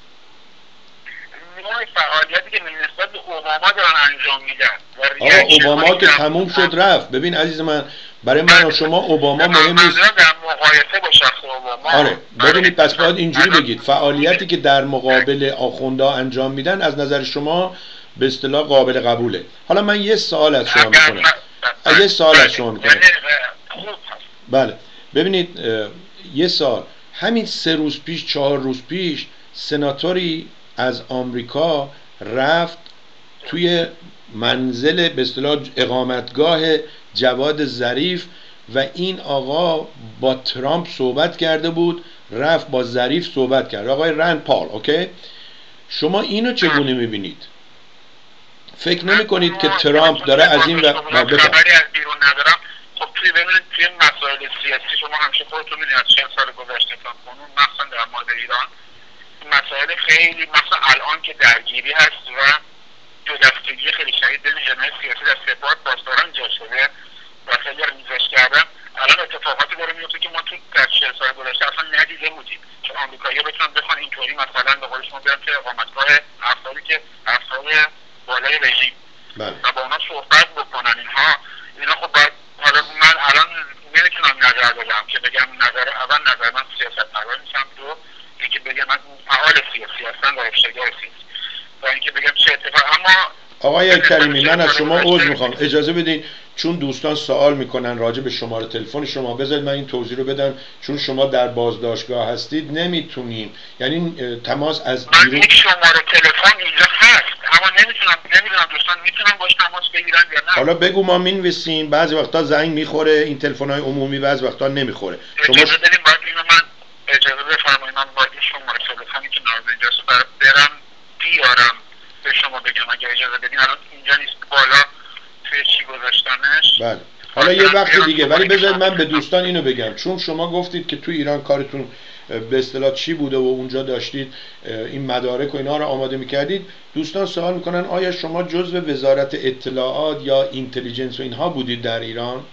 نوع فعالیتی که نسبت به اوباما دارن انجام میدن. آقا اوباما که تموم شد رفت. ببین عزیز من، برای من و شما اوباما مهم نیست. در مقایسه با شخص اوباما آره ببینید پس باید اینجوری بگید فعالیتی که در مقابل آخوندا انجام میدن از نظر شما به اصطلاح قابل قبوله. حالا من یه سوال از شما میکنم. یه سوال از شما میکنم. بله ببینید یه سوال، همین سه روز پیش چهار روز پیش سناتوری از آمریکا رفت توی منزل به اصطلاح اقامتگاه جواد ظریف و این آقا با ترامپ صحبت کرده بود، رفت با ظریف صحبت کرد، آقای رند پال. اوکی، شما اینو چگونه میبینید؟ فکر نمی کنید که ترامپ داره از این و خبری از بیرون ندارم. خب توی ببینید توی مسائل سیاسی شما همیشه خودتون میدونید از چهل سال گذشته تا کنون مثلا در مورد ایران مسائل خیلی مثلا الان که درگیری هست و دو دستگی خیلی شدید بین جناح سیاسی در سپاه پاسداران ایجاد شده و خیلی ریزش کردن. الان اتفاقاتی داره میفته که ما تو در چهل سال گذشته اصلا ندیده بودیم که آمریکایی‌ها بتونن بخوان اینطوری مثلا به قول شما بیان که اقامتگاه افرادی که افراد بالای رژیم و با اونا صحبت بکنن. اینها اینا خب باید، حالا من الان نمیتونم نظر بدم که بگم نظر اول نظر من سیاستمدار نیستم، دو اینکه بگم من فعال سیاسی هستم و افشاگر سیاسی و اینکه بگم چه اتفاق. اما آقای کریمی من از شما عذر میخوام، اجازه بدین چون دوستان سوال میکنن راجع به شماره تلفن شما، بذارید من این توضیح رو بدم. چون شما در بازداشتگاه هستید نمیتونیم، یعنی تماس از بیرون. من یک شماره تلفن اینجا هست اما نمیتونم، نمیدونم دوستان میتونم باش تماس بگیرن یا نه. حالا بگو ما مینویسیم، بعضی وقتا زنگ میخوره این تلفن‌های عمومی، بعضی وقتا نمیخوره. شما اجازه بدید باید اینو من اجازه بفرمایید من باید این شماره تلفنی که نازل اینجاست برم بیارم به شما بگم اگه اجازه بدین. الان اینجا نیست، بالا توی چی گذاشتنش. بله حالا یه وقت دیگه، ولی بذارید من به دوستان اینو بگم، چون شما گفتید که تو ایران کارتون به اصطلاح چی بوده و اونجا داشتید این مدارک و اینا رو آماده میکردید. دوستان سوال میکنن آیا شما جزو وزارت اطلاعات یا اینتلیجنس و اینها بودید در ایران؟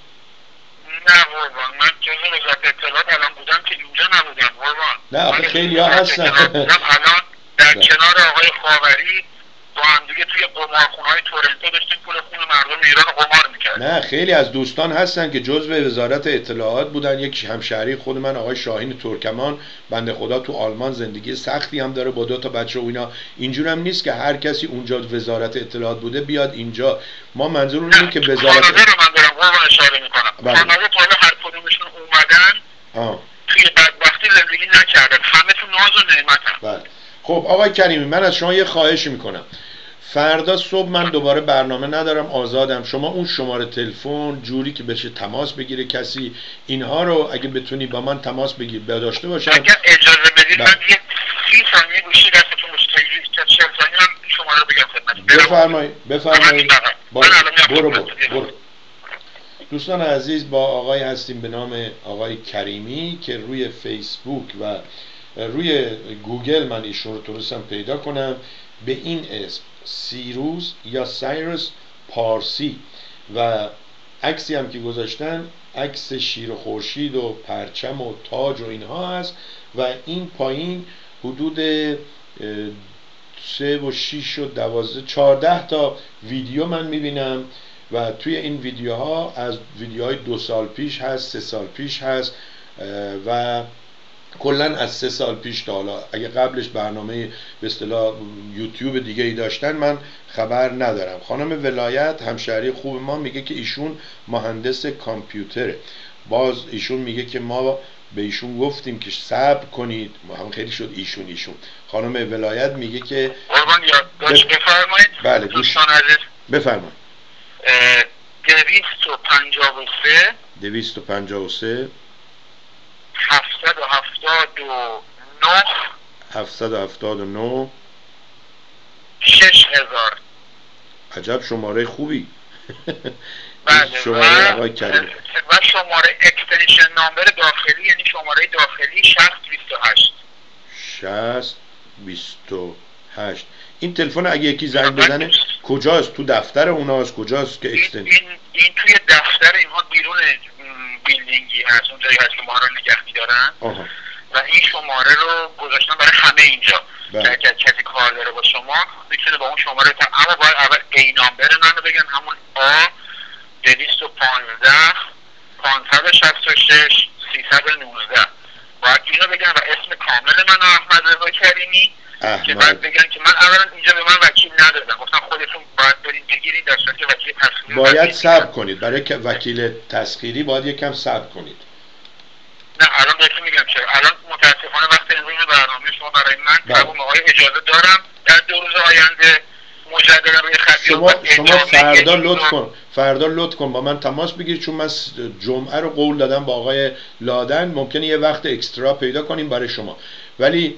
نه قربان، من جزو وزارت اطلاعات الان بودم که اینجا نبودم قربان. نه آخه خیلی ها هستن. الان در کنار آقای خاوری با هم دیگه توی قمارخونه‌های تورنتو داشتیم پول خون مردم ایران قمار می‌کردیم. نه خیلی از دوستان هستن که جزو وزارت اطلاعات بودن. یک همشهری خود من آقای شاهین ترکمان بنده خدا تو آلمان زندگی سختی هم داره با دو تا بچه و اینا. اینجور هم نیست که هر کسی اونجا وزارت اطلاعات بوده بیاد اینجا. ما منظور اینه که وزارت کانادا رو من دارم قربان اشاره می‌کنم. کانادا تا حالا هر کدومشون اومدن آه. توی بدبختی زندگی نکردن، همه تو ناز و نعمتن. بله خب آقای کریمی من از شما یه خواهشی میکنم، فردا صبح من دوباره برنامه ندارم، آزادم. شما اون شماره تلفن جوری که بشه تماس بگیره کسی، اینها رو اگه بتونی با من تماس بگیر داشته باشم. اگه اجازه بدید من یه سی ثانیه گوشی دستتون باشه تا چهل ثانیه من شماره رو بگم خدمتتون. بفرمایید بفرمایید. برو برو برو. دوستان عزیز با آقای هستیم به نام آقای کریمی که روی فیسبوک و روی گوگل من ایشون رو تونستم پیدا کنم به این اسم سیروس یا سایروس پارسی و عکسی هم که گذاشتن عکس شیر و خورشید و پرچم و تاج و اینها هست و این پایین حدود سه و شیش و دوازده چهارده تا ویدیو من میبینم و توی این ویدیوها از ویدیوهای دو سال پیش هست، سه سال پیش هست و کلن از سه سال پیش تا حالا. اگه قبلش برنامه به اصطلاح یوتیوب دیگه ای داشتن من خبر ندارم. خانم ولایت همشهری خوب ما میگه که ایشون مهندس کامپیوتره. باز ایشون میگه که ما به ایشون گفتیم که صبر کنید، ما هم خیلی شد ایشون ایشون. خانم ولایت میگه که قربان یادداشت بفرمایید. بله دوستان عزیز بفرمایید. دویست و پنجاه و سه دویست و پنجاه و سه هفتصد و هفتاد و نه هفتصد و هفتاد و نه شش هزار. عجب شماره خوبی. بله. شماره آقای کریمی و شماره اکستنشن نامبر داخلی، یعنی شماره داخلی شصت بیست و هشت. شصت بیست و هشت. این تلفن اگه یکی زنگ بزنه کجاست؟ تو دفتر اوناست؟ کجاست که اکستنشن؟ این, این توی دفتر اینها بیرون بیلدینگی هست، اون جایی هست که ما رو نگه می‌دارن. و این شماره رو گذاشتن برای همه اینجا که اگر کسی کار داره با شما میتونه با اون شماره تا، اما باید اول ای نامبر منو بگن، همون آ دویست و پانزده پانصد و شصت و شش سیصد و نوزده. باید اینو بگن و اسم کامل من احمد رضا کریمی احمد. که باید بگن که من اولا اینجا به من وکیل ندادن، گفتن خودتون باید برین بگیرین، در صورتی که وکیل تسخیری باید صبر کنید. برای که وکیل تسخیری باید یکم صبر کنید. نه الان بهتون میگم چرا. الان متاسفانه وقت امروز برنامه شما برای من تمام آقای اجازه دارم در دو روز آینده مجددا روی خط شما شما فردا لطف کن فردا لطف کن با من تماس بگیر، چون من جمعه رو قول دادم با آقای لادن، ممکنه یه وقت اکسترا پیدا کنیم برای شما. ولی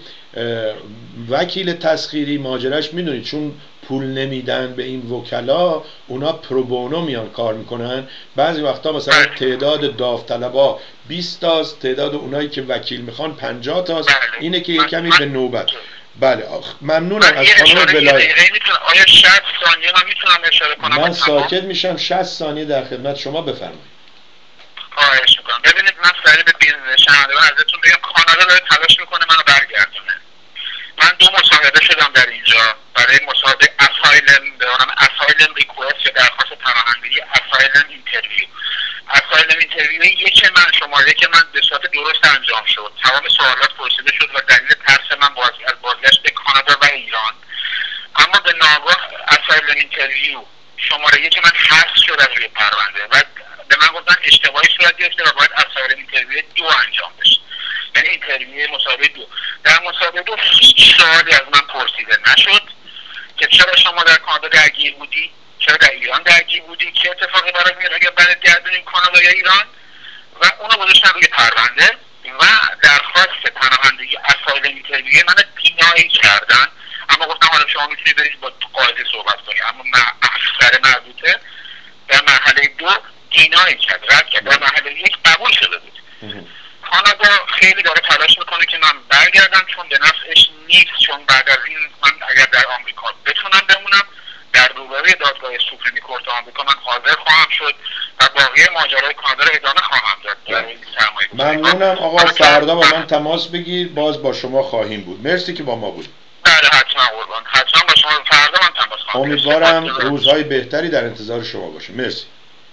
وکیل تسخیری ماجراش میدونید چون پول نمیدن به این وکلا، اونا پروبونو میان کار میکنن. بعضی وقتا مثلا تعداد داوطلبا بیست تاست، تعداد اونایی که وکیل میخوان پنجاه تاست. اینه که یه کمی به نوبت. بله ممنونم از خانم ولایت. آیا شصت ثانیه من میتونم اشاره کنم؟ من ساکت میشم. شصت ثانیه در خدمت شما، بفرمایید. خواهش میکنم. ببینید من سریع به بیزنس شنونده من ازتون بگم کانادا داره تلاش میکنه منو برگردونه. من دو مصاحبه شدم در اینجا برای مصاحبه اسایلم به نام اسایلم ریکوست یا درخواست پناهندگی، اسایلم اینترویو. اسایلم اینترویو یک من شماره که من به صورت درست انجام شد، تمام سوالات پرسیده شد و دلیل ترس من باز از بازگشت به کانادا و ایران. اما به ناگاه اسایلم اینترویو شماره یک من حذف شد از روی پرونده و به من گفتن اشتباهی صورت گرفته و باید اسایلم اینترویو دو انجام بشه، یعنی اینترویو مصاحبه دو. در مصاحبه دو هیچ سوالی از من پرسیده نشد که چرا شما در کانادا درگیر بودی، چرا در ایران درگیر بودی، چه اتفاقی برای میاد اگر برگردونیم کانادا یا ایران، و اونو گذاشتن روی پرونده و درخواست پناهندگی اسایلم اینترویو من بینایی کردن. اما گفتم حالا شما میتونید برید با قاضی صحبت کنید، اما افسر مربوطه در مرحله دو بینایی کرد، رد کرد. در مرحله یک قبول شده بود. کانادا خیلی داره تلاش میکنه که من برگردم، چون به نفعش نیست، چون بعد از این من اگر در آمریکا بتونم بمونم در روبروی دادگاه سوپریم کورت آمریکا من حاضر خواهم شد و باقی ماجرای کانادا رو ادامه خواهم داد. ممنونم آقا. فردا با من تماس بگیر، باز با شما خواهیم بود. مرسی که با ما بود. بله حتما قربان، حتما با شما فردا من تماس خواهم. امیدوارم روزهای بهتری در انتظار شما باشه. مرسی.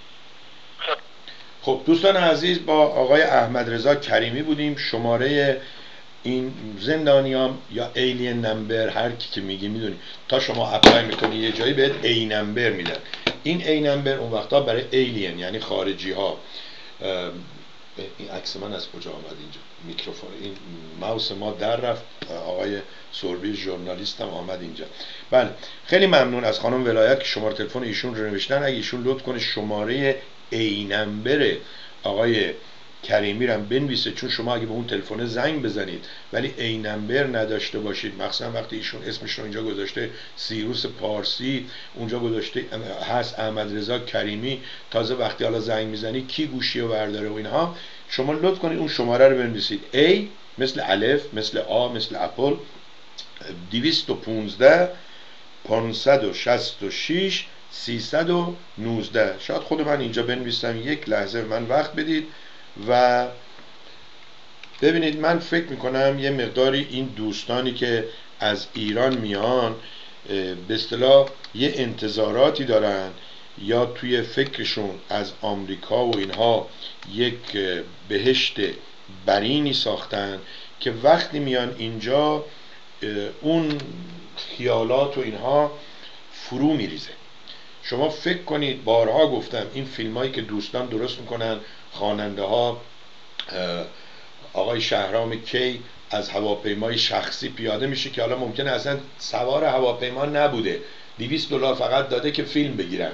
خب دوستان عزیز، با آقای احمد رضا کریمی بودیم. شماره این زندانیام یا ایلین نمبر هر کی که میگی میدونی، تا شما اپلای میکنی یه جایی بهت ای نمبر میدن. این ای نمبر اون وقتا برای ایلین یعنی خارجی ها. این عکس من از کجا آمد اینجا؟ میکروفون این ماوس ما در رفت. آقای سوربی ژورنالیست هم آمد اینجا. بله خیلی ممنون از خانم ولایت که شماره تلفن ایشون رو نوشتن. اگه ایشون لطف کنه شماره ای نمبر آقای کریمی رو بنویسه، چون شما اگه به اون تلفن زنگ بزنید ولی ای نمبر نداشته باشید، مثلا وقتی ایشون اسمش رو اینجا گذاشته سیروس پارسی، اونجا گذاشته هست احمد رضا کریمی، تازه وقتی حالا زنگ میزنی کی گوشی رو برداره و اینها، شما لطف کنید اون شماره رو بنویسید. A مثل الف، مثل آ، مثل اپل، دویست و پانزده پانصد و شصت و شش سیصد و نوزده. شاید خود من اینجا بنویسم، یک لحظه من وقت بدید. و ببینید من فکر میکنم یه مقداری این دوستانی که از ایران میان به اصطلاح یه انتظاراتی دارن یا توی فکرشون از آمریکا و اینها یک بهشت برینی ساختن که وقتی میان اینجا اون خیالات و اینها فرو میریزه. شما فکر کنید، بارها گفتم این فیلم هایی که دوستان درست میکنن، خواننده ها، آقای شهرام کی از هواپیمای شخصی پیاده میشه که حالا ممکنه اصلا سوار هواپیما نبوده، دویست دلار فقط داده که فیلم بگیرن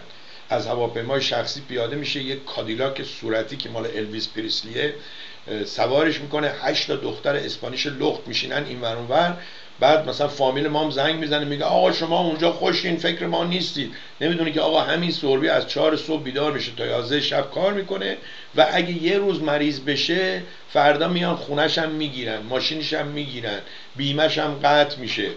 از هواپیمای شخصی پیاده میشه، یک کادیلاک صورتی که مال الویس پریسلیه سوارش میکنه، هشت تا دختر اسپانیش لخت میشینن این ور اون ور. بعد مثلا فامیل مام زنگ میزنه میگه آقا شما اونجا خوشین، فکر ما نیستید. نمیدونه که آقا همین سوربی از چهار صبح بیدار میشه تا یازده شب کار میکنه و اگه یه روز مریض بشه فردا میان خونش هم میگیرن، ماشینش هم میگیرن، بیمش هم قطع میشه.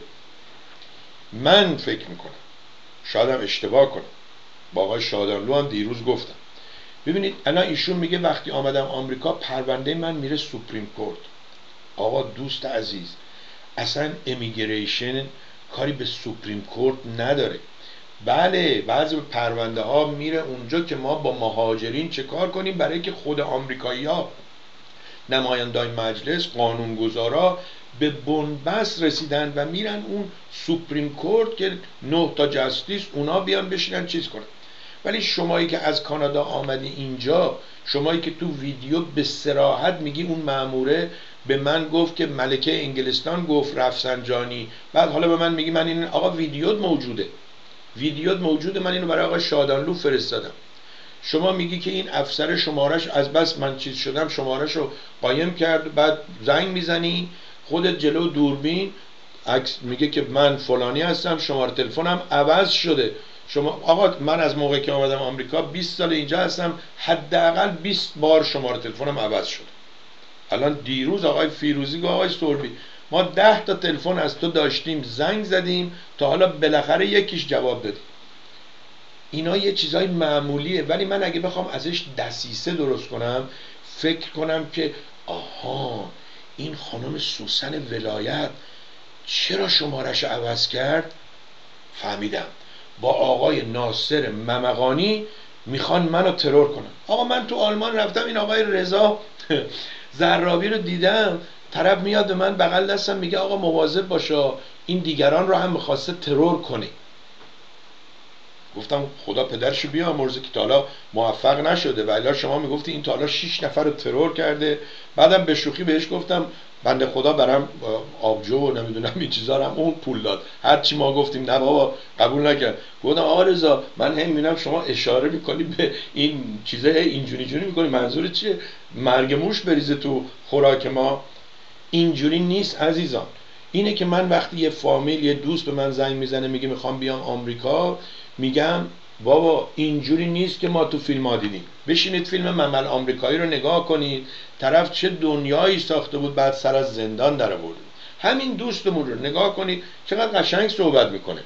من فکر میکنم، شاید هم اشتباه کنم، با آقای شادانلو هم دیروز گفتم، ببینید الان ایشون میگه وقتی آمدم آمریکا پرونده من میره سوپریم کورت. آقا دوست عزیز، اصلا امیگریشن کاری به سوپریم کورت نداره. بله بعضی پرونده ها میره اونجا که ما با مهاجرین چه کار کنیم، برای که خود آمریکایی ها نمایندای مجلس قانونگذارا به بنبست رسیدن و میرن اون سوپریم کورت که نه تا جستیس اونا بیان بشینن چیز کنن. ولی شمایی که از کانادا آمدی اینجا، شمایی که تو ویدیو به صراحت میگی اون مأموره به من گفت که ملکه انگلستان گفت رفسنجانی، بعد حالا به من میگی من این آقا ویدیوت موجوده، ویدیوت موجوده، من اینو برای آقا شادانلو فرستادم. شما میگی که این افسر شمارش از بس من چیز شدم شمارش رو قایم کرد، بعد زنگ میزنی خودت جلو دوربین عکس میگه که من فلانی هستم، شماره تلفنم عوض شده. شما آقا من از موقعی که آمدم آمریکا بیست سال اینجا هستم، حداقل بیست بار شماره تلفنم عوض شده. الان دیروز آقای فیروزی گفت آقای سوربی ما ده تا تلفن از تو داشتیم زنگ زدیم تا حالا بالاخره یکیش جواب دادی. اینا یه چیزای معمولیه، ولی من اگه بخوام ازش دسیسه درست کنم فکر کنم که آها این خانم سوسن ولایت چرا شمارش عوض کرد، فهمیدم با آقای ناصر ممقانی میخوان منو ترور کنن. آقا من تو آلمان رفتم این آقای رضا زرابی رو دیدم، طرف میاد به من بغل دستم میگه آقا مواظب باشا این دیگران رو هم میخواسته ترور کنه. گفتم خدا پدرشو بیامرزه که تا حالا موفق نشده، ولی شما میگفتی این تا حالا شش نفر رو ترور کرده. بعدم به شوخی بهش گفتم بنده خدا برام آبجو و نمیدونم این چیزا رو هم اون پول داد، هر چی ما گفتیم نه بابا قبول نکرد. گفتم آقا رضا من هم میبینم شما اشاره میکنی به این چیزه اینجوری جوری میکنی، منظور چیه؟ مرگ موش بریزه تو خوراک ما؟ اینجوری نیست عزیزان. اینه که من وقتی یه فامیل یه دوست به من زنگ میزنه میگه میخوام بیام آمریکا، میگم بابا اینجوری نیست که ما تو فیلم ها دیدیم. بشینید فیلم ممل آمریکایی رو نگاه کنید، طرف چه دنیایی ساخته بود بعد سر از زندان در آورد. همین دوستمون رو نگاه کنید چقدر قشنگ صحبت میکنه،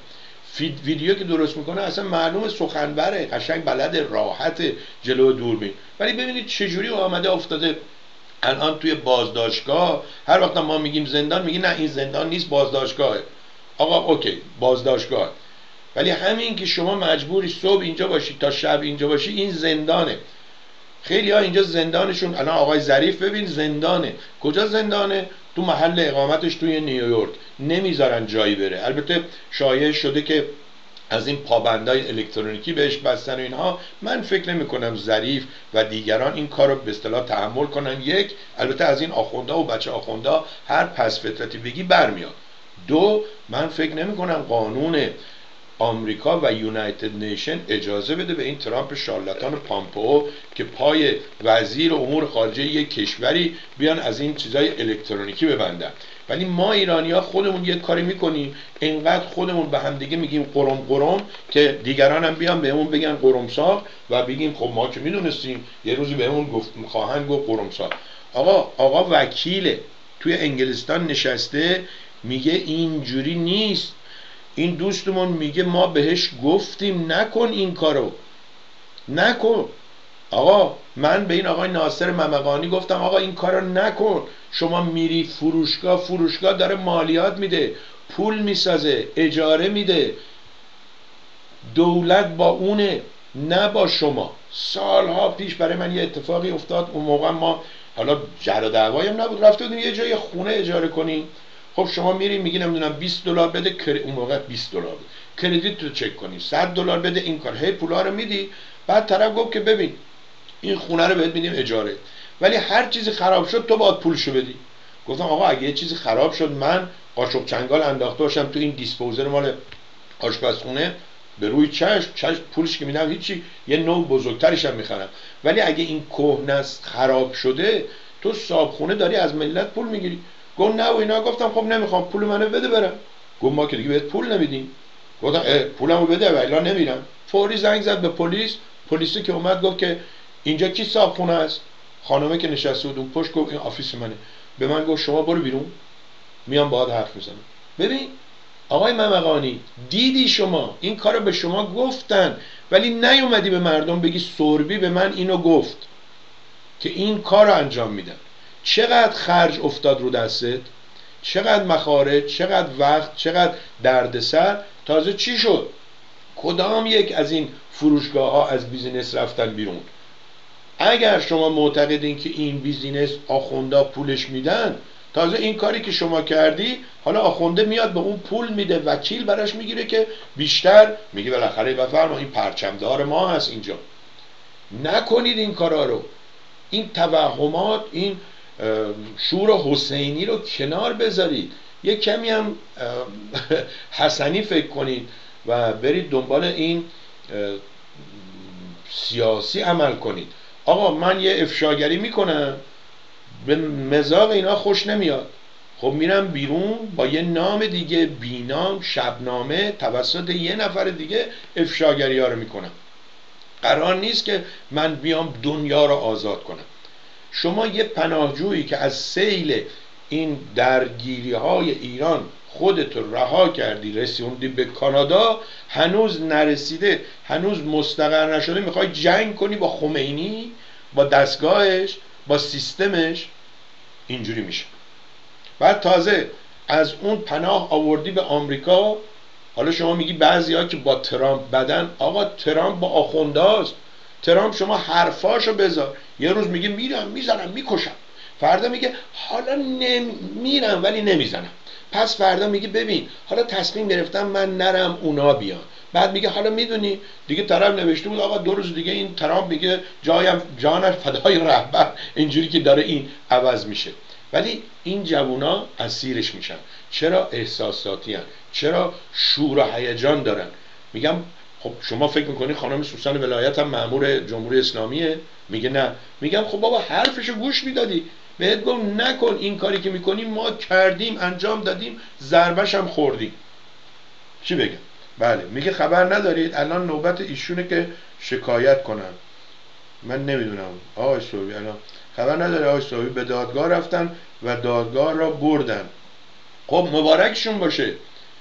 ویدیو که درست میکنه اصلا معلومه سخنوره، قشنگ بلد، راحت جلو دوربین. ولی ببینید چجوری آمده افتاده الان توی بازداشتگاه. هر وقت ما میگیم زندان میگی نه این زندان نیست بازداشتگاهه. آقا اوکی بازداشتگاه، ولی همین که شما مجبوری صبح اینجا باشی تا شب اینجا باشی این زندانه. خیلی ها اینجا زندانشون الان آقای ظریف ببین زندانه. کجا زندانه؟ تو محل اقامتش توی نیویورک، نمیذارن جایی بره. البته شایع شده که از این پابندای الکترونیکی بهش بستن و اینها. من فکر نمی کنم ظریف و دیگران این کار رو به اصطلاح تحمل کنن. یک، البته از این آخوندا و بچه آخوندا هر پس فطرتی بگی برمیاد. دو، من فکر نمی کنم قانون آمریکا و یونایتد نیشن اجازه بده به این ترامپ شارلاتان پامپئو که پای وزیر امور خارجه یک کشوری بیان از این چیزای الکترونیکی ببندن. ولی ما ایرانی‌ها خودمون یک کاری میکنیم اینقدر خودمون به هم دیگه میگیم قرم قرم که دیگران هم بیان بهمون بگن قرمساق و بگیم خب ما که میدونستیم، یه روزی بهمون گفت خواهند گفت قرمساق. آقا آقا وکیله توی انگلستان نشسته میگه اینجوری نیست. این دوستمون میگه ما بهش گفتیم نکن این کارو نکن. آقا من به این آقای ناصر ممقانی گفتم آقا این کارو نکن. شما میری فروشگاه، فروشگاه داره مالیات میده، پول میسازه، اجاره میده، دولت با اونه نه با شما. سالها پیش برای من یه اتفاقی افتاد، اون موقع ما حالا جر و دعوایی هم نبود، رفته بودیم یه جای خونه اجاره کنیم. خب شما میری میگی نمیدونم بیست دلار بده کر... اون موقع بیست دلار بده کردیت رو چک کنی، صد دلار بده این کار، هی پولا رو میدی. بعد طرف گفت که ببین این خونه رو بهت میدیم اجاره، ولی هر چیزی خراب شد تو باید پولشو بدی. گفتم آقا اگه یه چیزی خراب شد من قاشق چنگال انداخته باشم تو این دیسپوزر مال آشپزخونه، به روی چشم چشم پولش که میدم هیچی، یه نوع بزرگترش هم میخرم. ولی اگه این کهنه است خراب شده، تو صابخونه داری از ملت پول میگیری. گفت نه و اینا. گفتم خب نمیخوام، پول منو بده برم. گفت ما که دیگه بهت پول نمیدیم. گفتم پولمو بده و الا نمیرم. فوری زنگ زد به پلیس. پلیسی که اومد گفت که اینجا کی صابخونه است؟ خانومه که نشسته بود اون پشت گفت این آفیس منه. به من گفت شما برو بیرون، میام باهات حرف میزنم. ببین آقای ممقانی، دیدی شما این کارو به شما گفتن ولی نیومدی به مردم بگی سربی به من اینو گفت که این کارو انجام میدن. چقدر خرج افتاد رو دستت، چقدر مخارج، چقدر وقت، چقدر دردسر. تازه چی شد؟ کدام یک از این فروشگاه ها از بیزینس رفتن بیرون؟ اگر شما معتقدین که این بیزینس آخوندا پولش میدن، تازه این کاری که شما کردی، حالا آخونده میاد به اون پول میده، وکیل براش میگیره که بیشتر میگه بالاخره بفرما این پرچمدار ما هست اینجا. نکنید این کارا رو. این توهمات، این شور حسینی رو کنار بذارید، یه کمی هم حسنی فکر کنید و برید دنبال این سیاسی عمل کنید. آقا من یه افشاگری میکنم، به مزاق اینا خوش نمیاد، خب میرم بیرون با یه نام دیگه، بینام، شبنامه، توسط یه نفر دیگه افشاگری ها رو میکنم. قرار نیست که من بیام دنیا رو آزاد کنم. شما یه پناهجویی که از سیل این درگیری های ایران خودت رها کردی، رسوندی به کانادا، هنوز نرسیده، هنوز مستقر نشده، میخوای جنگ کنی با خمینی، با دستگاهش، با سیستمش. اینجوری میشه. بعد تازه از اون پناه آوردی به آمریکا. حالا شما میگی بعضی ها که با ترامپ بدن. آقا ترامپ با آخوندهاست. ترامپ شما حرفاشو بذار، یه روز میگه میرم میزنم میکشم، فردا میگه حالا نم... میرم ولی نمیزنم، پس فردا میگه ببین حالا تصمیم گرفتم من نرم اونا بیان، بعد میگه حالا میدونی دیگه طرف نوشته بود آقا دو روز دیگه این ترامپ میگه جایم جانش فدای رهبر، اینجوری که داره این عوض میشه. ولی این جوونا اسیرش میشن. چرا؟ احساساتی هن. چرا؟ شور و هیجان دارن. میگم خب شما فکر میکنی خانم سوسن ولایت هم مأمور جمهوری اسلامیه؟ میگه نه. میگم خب بابا حرفشو گوش میدادی، بهت گفت نکن این کاری که میکنی، ما کردیم، انجام دادیم، ضربش هم خوردیم. چی بگم؟ بله. میگه خبر ندارید الان نوبت ایشونه که شکایت کنن. من نمیدونم آقای صوبی، الان خبر نداره آقای صوبی به دادگاه رفتن و دادگاه را بردن. خب مبارکشون باشه.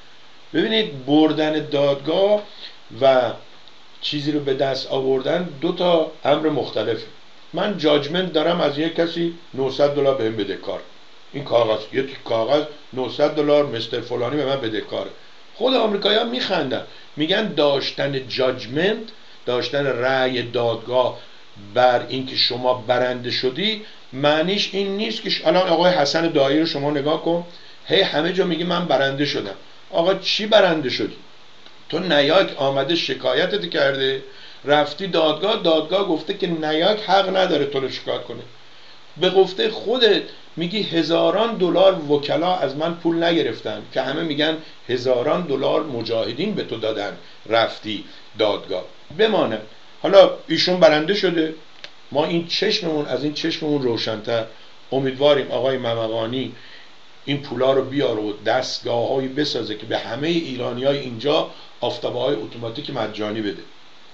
ببینید بردن دادگاه و چیزی رو به دست آوردن دو تا امر مختلفه. من جاجمنت دارم از یک کسی نهصد دلار بهم بدهکار، این کاغذ، یه کاغذ نهصد دلار مستر فلانی به من بدهکاره. خود آمریکایی‌ها میخندن، میگن داشتن جاجمنت، داشتن رأی دادگاه بر اینکه شما برنده شدی، معنیش این نیست که الان آقای حسن دایی رو شما نگاه کن، هی همه جا میگه من برنده شدم. آقا چی برنده شدی؟ تو نیاک آمده شکایتت کرده، رفتی دادگاه، دادگاه گفته که نیاک حق نداره تو رو شکایت کنه. به گفته خودت میگی هزاران دلار وکلا از من پول نگرفتن، که همه میگن هزاران دلار مجاهدین به تو دادن، رفتی دادگاه. بمانه حالا ایشون برنده شده، ما این چشممون از این چشممون روشن‌تر. امیدواریم آقای ممقانی این پولا رو بیاره و دستگاه‌هایی بسازه که به همه ایرانیای اینجا آفتابه‌های اتوماتیک مجانی بده.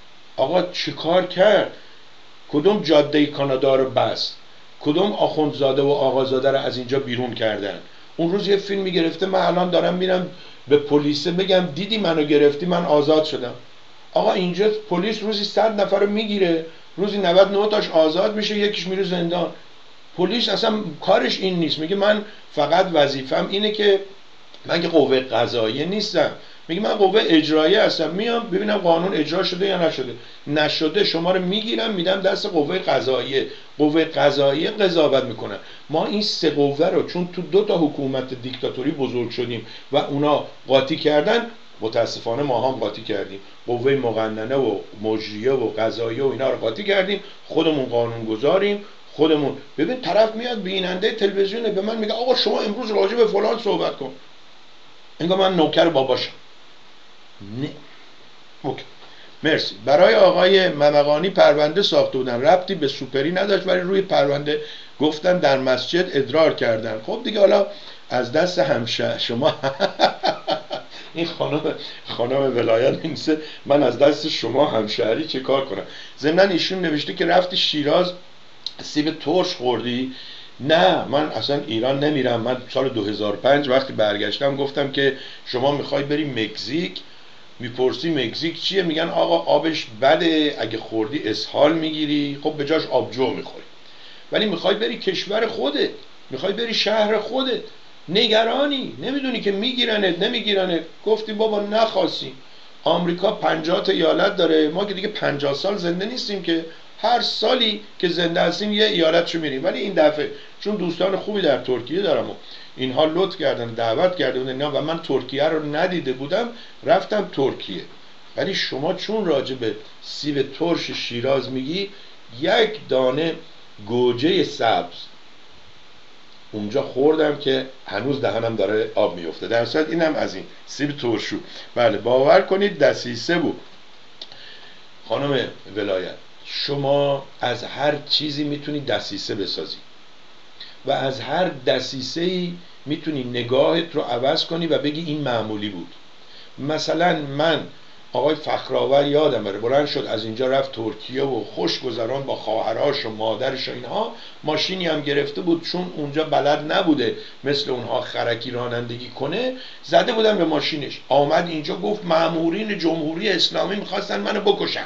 آقا چی کار کرد؟ کدوم جاده کانادا رو بست؟ کدوم آخوندزاده و آقازاده رو از اینجا بیرون کردن؟ اون روز یه فیلمی گرفته، من الان دارم میرم به پلیس بگم دیدی منو گرفتی من آزاد شدم. آقا اینجا پلیس روزی صد نفر رو میگیره، روزی نود و نه تاش آزاد میشه، یکیش میره زندان. پلیس اصلا کارش این نیست، میگه من فقط وظیفم اینه که من که قوه قضاییه نیستم، میگه من قوه اجراییه هستم، میام ببینم قانون اجرا شده یا نشده، نشده شما رو میگیرم میدم دست قوه قضاییه، قوه قضاییه قضاوت میکنن. ما این سه قوه رو چون تو دو تا حکومت دیکتاتوری بزرگ شدیم و اونا قاطی کردن، متاسفانه ما هم قاطی کردیم، قوه مقننه و مجریه و قضاییه و اینا رو قاطی کردیم، خودمون قانون گذاریم، خودمون. ببین طرف میاد بیننده تلویزیونه به من میگه آقا شما امروز راجع به فلان صحبت کن، انگار من نوکر باباشم. نه اوکی. مرسی. برای آقای ممقانی پرونده ساخته بودن، ربطی به سوپری نداشت، ولی روی پرونده گفتن در مسجد ادرار کردن. خب دیگه حالا از دست همشه شما این خانم خانم ولایت می‌نویسه من از دست شما همشهری چه کار کنم. ضمن ایشون نوشته که رفتی شیراز سیب ترش خوردی. نه، من اصلا ایران نمیرم. من سال دو هزار و پنج وقتی برگشتم گفتم که شما میخوای بری مکزیک، میپرسی مکزیک چیه، میگن آقا آبش بده، اگه خوردی اسهال میگیری، خب به جاش آبجو میخوری. ولی میخوای بری کشور خودت، میخوای بری شهر خودت، نگرانی، نمیدونی که میگیرنت نمیگیرنت. گفتی بابا نخواستیم. آمریکا پنجاه تا ایالت داره، ما که دیگه پنجاه سال زنده نیستیم که هر سالی که زنده هستیم یه ایالتشو میریم. ولی این دفعه چون دوستان خوبی در ترکیه دارم و اینها لطف کردن دعوت کرده بودن و من ترکیه رو ندیده بودم، رفتم ترکیه. ولی شما چون راجع به سیب ترش شیراز میگی، یک دانه گوجه سبز اونجا خوردم که هنوز دهنم داره آب میفته. در صورت اینم از این سیب ترشو. بله باور کنید دسیسه بود. خانم ولایت، شما از هر چیزی میتونی دسیسه بسازی و از هر دسیسه‌ای میتونی نگاهت رو عوض کنی و بگی این معمولی بود. مثلا من آقای فخرآور یادم بره بلند شد از اینجا رفت ترکیه و خوش گذران با خواهراش و مادرش و اینها. ماشینی هم گرفته بود، چون اونجا بلد نبوده مثل اونها خرکی رانندگی کنه، زده بودم به ماشینش. آمد اینجا گفت مأمورین جمهوری اسلامی میخواستن منو بکشن.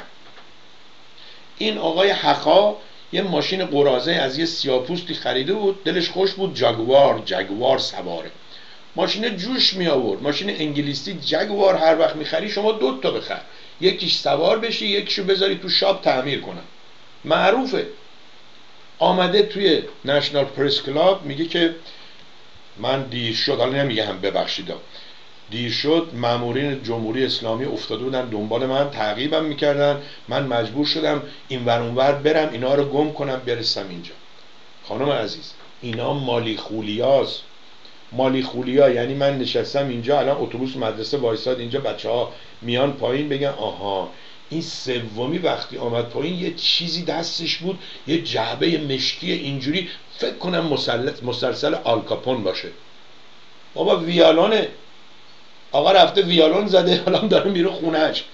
این آقای حقا یه ماشین قراضه از یه سیاپوستی خریده بود، دلش خوش بود، جگوار جگوار سواره. ماشین جوش می آورد، ماشین انگلیسی جگوار هر وقت میخری شما دو تا بخر، یکیش سوار بشی یکیشو بذاری تو شاپ تعمیر کنن. معروفه. آمده توی نشنال پرس کلاب میگه که من دیر شد، حالا نمیگه هم ببخشید، دیر شد، مامورین جمهوری اسلامی افتاده بودن دنبال من، تعقیبم میکردن، من مجبور شدم این ور اون ور برم اینا رو گم کنم برسم اینجا. خانم عزیز، اینا مالی خولیاست. مالی خولیا یعنی من نشستم اینجا، الان اتوبوس مدرسه وایساد اینجا، بچه ها میان پایین بگن آها این سومی وقتی آمد پایین یه چیزی دستش بود، یه جعبه مشکی اینجوری، فکر کنم مسلسل آلکاپون باشه. بابا ویالونه، آقا رفته ویالون زده، حالا داره میره خونهش.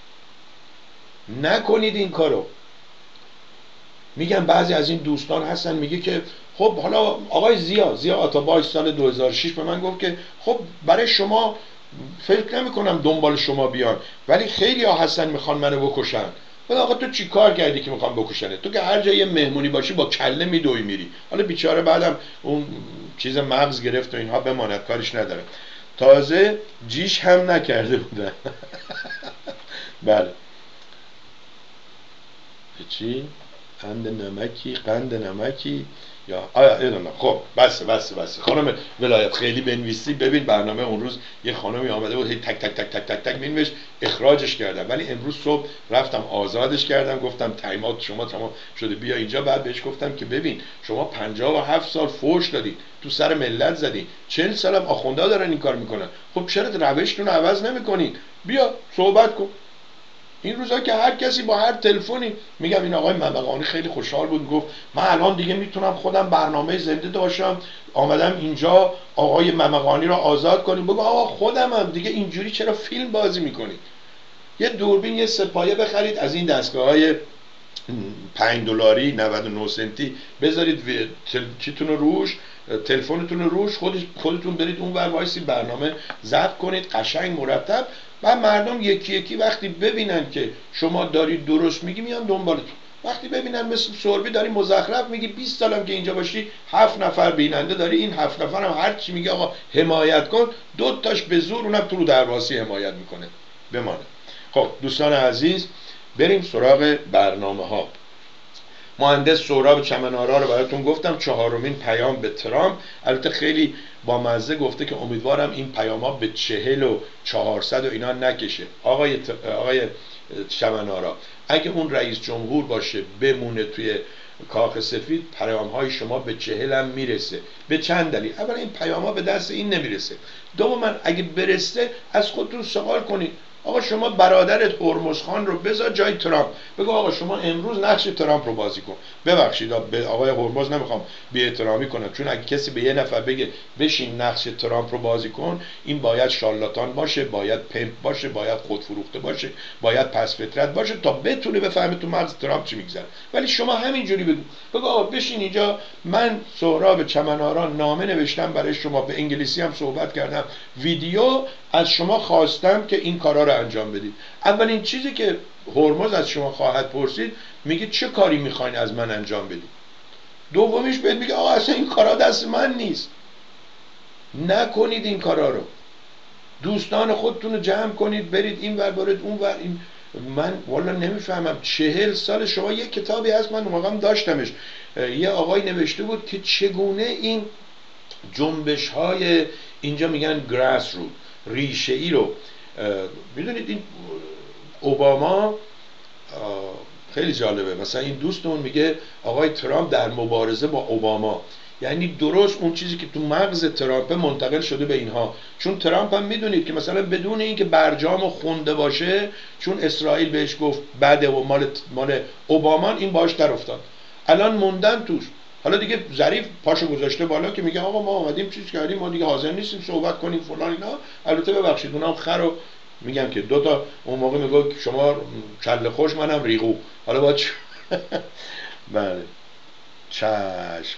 نکنید این کارو. میگن بعضی از این دوستان هستن میگه که خب حالا آقای زیا زیا آتاباش سال دو هزار و شش به من گفت که خب برای شما فکر نمی کنم دنبال شما بیان، ولی خیلی ها هستن میخوان منو بکشن. ولی آقا تو چی کار کردی که میخوان بکشنه؟ تو که هر جای یه مهمونی باشی با کله میدوی میری. حالا بیچاره بعدم اون چیز مغز گرفت و اینها، بماند کارش نداره. تازه جیش هم نکرده بودن. بله. چی؟ قند نمکی قند نمکی یا آیا ایدونم. خب بسه بسه بسه خانم ولایت خیلی بنویسی. ببین برنامه اون روز یه خانمی آمده بود هی تک تک تک تک تک تک مینوشت، اخراجش کردم، ولی امروز صبح رفتم آزادش کردم، گفتم تایمات شما تمام شده بیا اینجا. بعد بهش گفتم که ببین شما پنجاه و هفت سال فوش دادید، تو سر ملت زدید، چهل سالم آخونده دارن این کار میکنن، خب چرا روشتون رو عوض نمیکنین؟ بیا صحبت کن. این روزا که هر کسی با هر تلفنی، میگم این آقای ممقانی خیلی خوشحال بود، گفت من الان دیگه میتونم خودم برنامه زنده داشتم، آمدم اینجا آقای ممقانی را آزاد کنیم. بگو آقا خودمم دیگه، اینجوری چرا فیلم بازی میکنید؟ یه دوربین یه سپایه بخرید از این دستگاه‌های پنج دلاری نود و نه سنتی، بذارید چیتون رو روش، تلفنتون رو روش، خودش خودتون برید اون ور وایسی برنامه ضبط کنید قشنگ مرتب. و مردم یکی یکی وقتی ببینن که شما دارید درست میگی میان دنبالتون. وقتی ببینن مثل سوربی داری مزخرف میگی، بیست سالم که اینجا باشی هفت نفر بیننده داری، این هفت نفر هم هر چی میگه آقا حمایت کن، دو تاش به زور اونم تو رو درواسی حمایت میکنه. بمانه. خب دوستان عزیز، بریم سراغ برنامه ها. مهندس سهراب چمن‌آرا رو براتون گفتم، چهارمین پیام به ترامپ. البته خیلی با مزه گفته که امیدوارم این پیام ها به چهل و چهارصد و اینا نکشه. آقای ت... آقای چمن‌آرا، اگه اون رئیس جمهور باشه بمونه توی کاخ سفید، پیام های شما به چهل هم میرسه. به چند دلیل. اولا این پیام ها به دست این نمیرسه. دوما اگه برسه از خودتون سوال کنید آقا شما برادرت هرمز خان رو بذار جای ترامپ، بگو آقا شما امروز نقش ترامپ رو بازی کن. ببخشید به آقای هرمز نمیخوام بی احترامی کنم، چون اگه کسی به یه نفر بگه بشین نقش ترامپ رو بازی کن، این باید شارلاتان باشه، باید پمپ باشه، باید خودفروخته باشه، باید پس فطرت باشه تا بتونه بفهمه تو مغز ترامپ چی میگذره. ولی شما همینجوری بگو، بگو آقا بشین اینجا، من سهراب چمناران نامه نوشتم برای شما، به انگلیسی هم صحبت کردم، ویدیو از شما خواستم که این کارا رو انجام بدید. اولین چیزی که هرمز از شما خواهد پرسید میگه چه کاری میخواین از من انجام بدید. دومیش بهت میگه آقا اصلا این کارا دست من نیست، نکنید این کارا رو، دوستان خودتون رو جمع کنید برید این ور برید اون ور. این من والا نمیفهمم. چهل سال شما، یه کتابی هست من اون موقعم داشتمش، یه آقای نوشته بود که چگونه این جنبش های اینجا میگن گراس رود، ریشه ای رو، میدونید این اوباما خیلی جالبه، مثلا این دوستمون میگه آقای ترامپ در مبارزه با اوباما، یعنی درست اون چیزی که تو مغز ترامپ منتقل شده به اینها. چون ترامپ هم میدونید که مثلا بدون اینکه برجام خونده باشه، چون اسرائیل بهش گفت بده و مال مال اوباما، این باش در افتاد، الان موندن توش. حالا دیگه ظریف پاشو گذاشته بالا که میگه آقا ما اومدیم چیز کردیم، ما دیگه حاضر نیستیم صحبت کنیم فلان اینا. البته ببخشید اونم خر رو میگم که دو تا اون موقع میگه شما کله خوش منم ریغو. حالا با چ... بله چشم.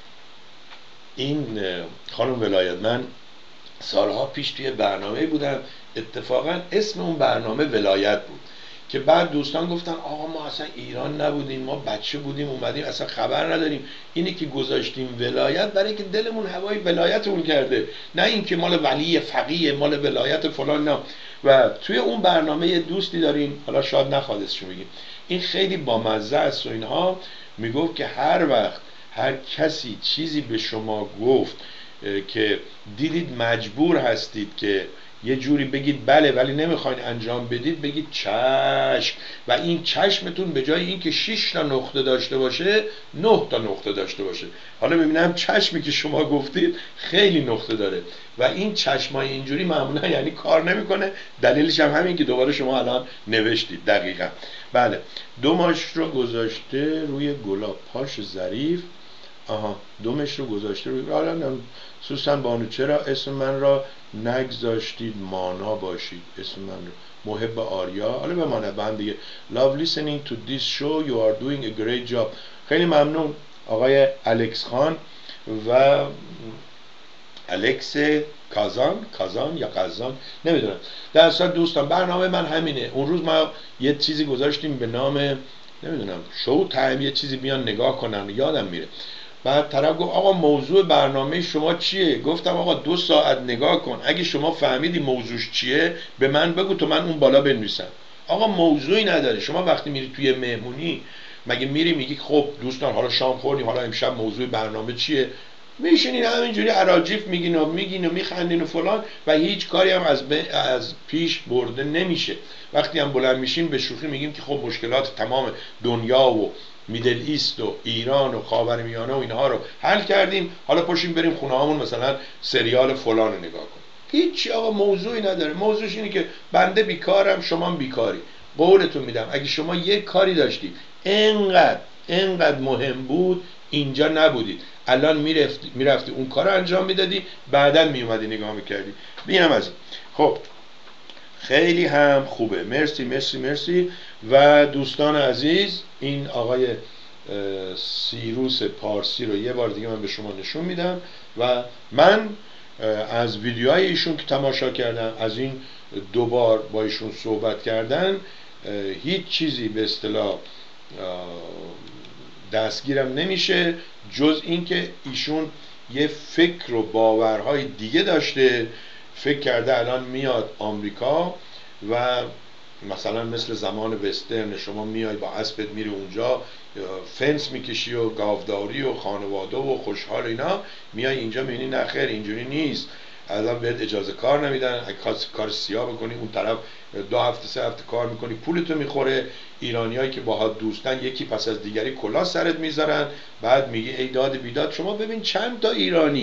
این خانم ولایت، من سالها پیش توی برنامه بودم، اتفاقا اسم اون برنامه ولایت بود، که بعد دوستان گفتن آقا ما اصلا ایران نبودیم، ما بچه بودیم اومدیم اصلا خبر نداریم، اینی که گذاشتیم ولایت برای که دلمون هوای ولایتمون کرده، نه اینکه مال ولی فقیه مال ولایت فلان نه. و توی اون برنامه یه دوستی داریم، حالا شاید نخواد اسمشو بگیم، این خیلی بامزه است و اینها، میگفت که هر وقت هر کسی چیزی به شما گفت که دیدید مجبور هستید که یه جوری بگید بله ولی نمیخواین انجام بدید، بگید چشم، و این چشمتون به جای اینکه شش تا نقطه داشته باشه نه تا نقطه داشته باشه. حالا ببینم چشمی که شما گفتید خیلی نقطه داره و این چشمای اینجوری معمولا یعنی کار نمیکنه. دلیلش هم همین که دوباره شما الان نوشتید دقیقا. بله دومش رو گذاشته روی گلاب پاش ظریف. آها دومش رو گذاشته روی، حالا سوسن بانو چرا اسم من را نگذاشتید مانا باشید، اسم من رو محب آریا، حالا بمانه بند دیگه. Love listening to this show, you are doing a great job. خیلی ممنون آقای الکس خان و الکس کازان کازان یا قزان نمیدونم. در اصل دوستان برنامه من همینه. اون روز ما یه چیزی گذاشتیم به نام نمیدونم شو تایم، یه چیزی بیان نگاه کنن، یادم میره. بعد طرف گفت آقا موضوع برنامه شما چیه؟ گفتم آقا دو ساعت نگاه کن، اگه شما فهمیدی موضوعش چیه به من بگو تو من اون بالا بنویسم. آقا موضوعی نداره. شما وقتی میری توی مهمونی مگه میری میگی خب دوستان حالا شام خوردیم، حالا امشب موضوع برنامه چیه؟ میشینین همینجوری اراجیف میگین و میگین و میخندین و فلان و هیچ کاری هم از, از پیش برده نمیشه. وقتی هم بلند میشیم به شوخی میگیم که خب مشکلات تمام دنیا و میدل ایست و ایران و خاورمیانه و اینها رو حل کردیم، حالا پاشیم بریم خونه هامون مثلا سریال فلان رو نگاه کنیم. هیچی آقا موضوعی نداره. موضوعش اینه که بنده بیکارم شما بیکاری. قولتون میدم اگه شما یک کاری داشتید اینقدر اینقدر مهم بود اینجا نبودید، الان میرفتی میرفتی اون کار رو انجام میدادی، بعدن میومدی نگاه میکردی. بینم از این. خب خیلی هم خوبه. مرسی مرسی مرسی. و دوستان عزیز این آقای سیروس پارسی رو یه بار دیگه من به شما نشون میدم و من از ویدیوهای ایشون که تماشا کردم، از این دو بار با ایشون صحبت کردن، هیچ چیزی به اصطلاح دستگیرم نمیشه جز اینکه ایشون یه فکر و باورهای دیگه داشته، فکر کرده الان میاد آمریکا و مثلا مثل زمان وسترن شما میای با اسبت میری اونجا فنس میکشی و گاوداری و خانواده و خوشحال اینا، میای اینجا میبینی نه خیر اینجوری نیست، الان بهت اجازه کار نمیدن، اگه کار سیاه بکنی اون طرف دو هفته سه هفته کار میکنی پولتو میخوره، ایرانیایی که باهات دوستن یکی پس از دیگری کلاه سرت میذارن، بعد میگی ای داد بیداد. شما ببین چند تا ایرانی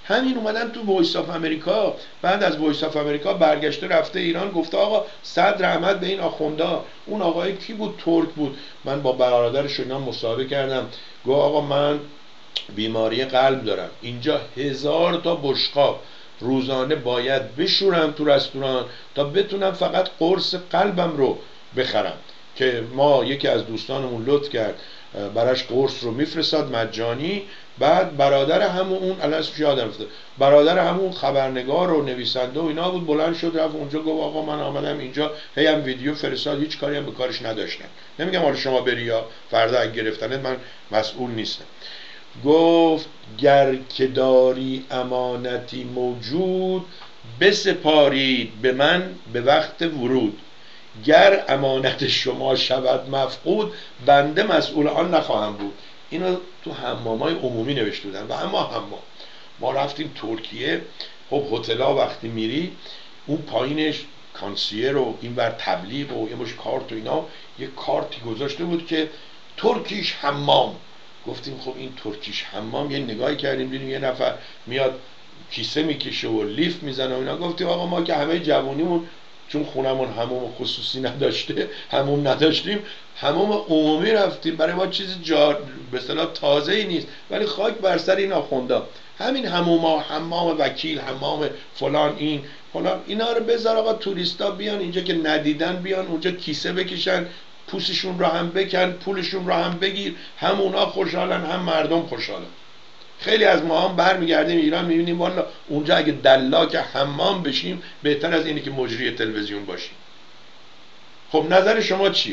همین اومدن تو وایس آف امریکا، بعد از وایس آف امریکا برگشته رفته ایران، گفته آقا صد رحمت به این آخوندا. اون آقای کی بود؟ ترک بود. من با برادرش اینا مصاحبه کردم، گفت آقا من بیماری قلب دارم، اینجا هزار تا بشقاب روزانه باید بشورم تو رستوران تا بتونم فقط قرص قلبم رو بخرم. که ما یکی از دوستانمون لطف کرد براش قرص رو میفرستاد مجانی. بعد برادر همون اون الاسمش یادم رفته، برادر همون خبرنگار و نویسنده و اینا بود، بلند شد رفت اونجا، گفت آقا من آمدم اینجا، هی هم ویدیو فرستاد، هیچ کاری هم به کارش نداشتن. نمیگم حالا شما بری یا فردا اگه گرفتنت من مسئول نیستم. گفت گر که داری امانتی موجود، بسپارید به من به وقت ورود. گر امانت شما شود مفقود، بنده مسئول آن نخواهم بود. اینو تو حمامای عمومی نوشته بودن. و اما حمام، ما رفتیم ترکیه، خب هتل‌ها وقتی میری اون پایینش کانسیر و اینور تبلیغ و یه مش کارت و اینا، یه کارتی گذاشته بود که ترکیش حمام. گفتیم خب این ترکیش حمام، یه نگاهی کردیم دیدیم یه نفر میاد کیسه میکشه و لیف میزنه و اینا. گفتیم آقا ما که همه جوونیمون چون خونمون حموم خصوصی نداشته، حموم نداشتیم، حموم عمومی رفتیم. برای ما چیز جار به اصطلاح تازه‌ای نیست، ولی خاک بر سر این آخوندا. همین حموما، حمام وکیل، حمام فلان، این فلان، اینا رو بذار آقا توریستا بیان اینجا که ندیدن، بیان اونجا کیسه بکشن، پوستشون رو هم بکن، پولشون رو هم بگیر، هم اونا خوشحالن هم مردم خوشحالن. خیلی از ما هم برمیگردیم ایران میبینیم والا اونجا اگه دلاک حمام بشیم بهتر از اینه که مجری تلویزیون باشیم. خب نظر شما چیه؟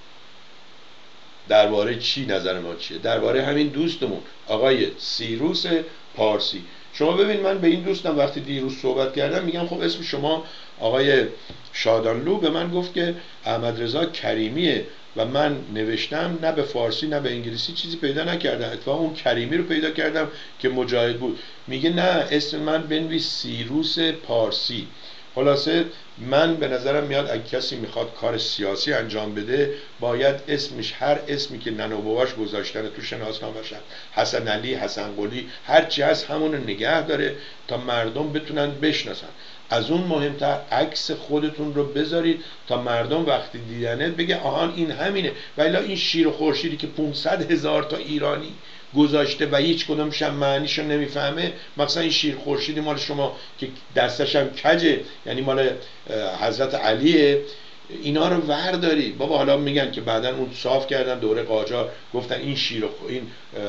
درباره چی نظر ما چیه؟ درباره همین دوستمون آقای سیروس پارسی. شما ببین، من به این دوستم وقتی دیروز صحبت کردم میگم خب اسم شما آقای شادانلو، به من گفت که احمد رضا کریمیه و من نوشتم نه به فارسی نه به انگلیسی چیزی پیدا نکردم، اتفاقا اون کریمی رو پیدا کردم که مجاهد بود. میگه نه اسم من بنویس سیروس پارسی. خلاصه من به نظرم میاد اگه کسی میخواد کار سیاسی انجام بده باید اسمش، هر اسمی که ننه و باباش گذاشتن تو شناسنامه شد، حسن علی، حسن قلی، هر چی هست همون رو نگه داره تا مردم بتونن بشناسن. از اون مهمتر عکس خودتون رو بذارید تا مردم وقتی دیدنت بگه آهان این همینه. ولی این شیر و خورشیدی که پانصد هزار تا ایرانی گذاشته و هیچ کدومش هم معنیشو نمیفهمه، مثلا این شیر خورشیدی مال شما که دستش هم کجه، یعنی مال حضرت علیه، اینا رو ورداری. بابا حالا میگن که بعدن اون صاف کردن دوره قاجار، گفتن این شیر و این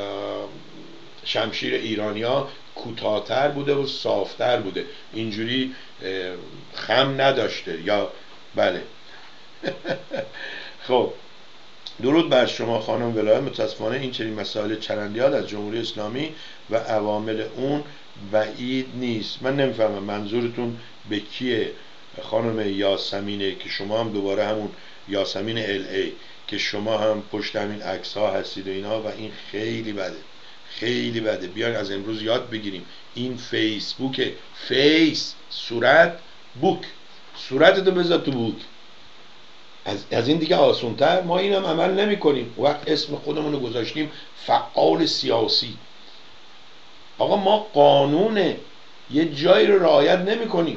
شمشیر ایرانیا کوتاه‌تر بوده و صافتر بوده، اینجوری خم نداشته یا بله. خب درود بر شما خانم ولایت. متاسفانه این چنین مسائل چرندیات از جمهوری اسلامی و عوامل اون بعید نیست. من نمیفهمم منظورتون به کیه خانم یاسمینه، که شما هم دوباره همون یاسمین ال ای که شما هم پشت همین عکس ها هستید و اینا، و این خیلی بده، خیلی بده. بیاین از امروز یاد بگیریم این فیسبوک، فیس صورت، بوک صورتتو بذار تو بوک. از, از این دیگه آسونتر ما اینم عمل نمی کنیم. وقت اسم خودمون رو گذاشتیم فعال سیاسی. آقا ما قانون یه جایی رو رعایت نمی کنیم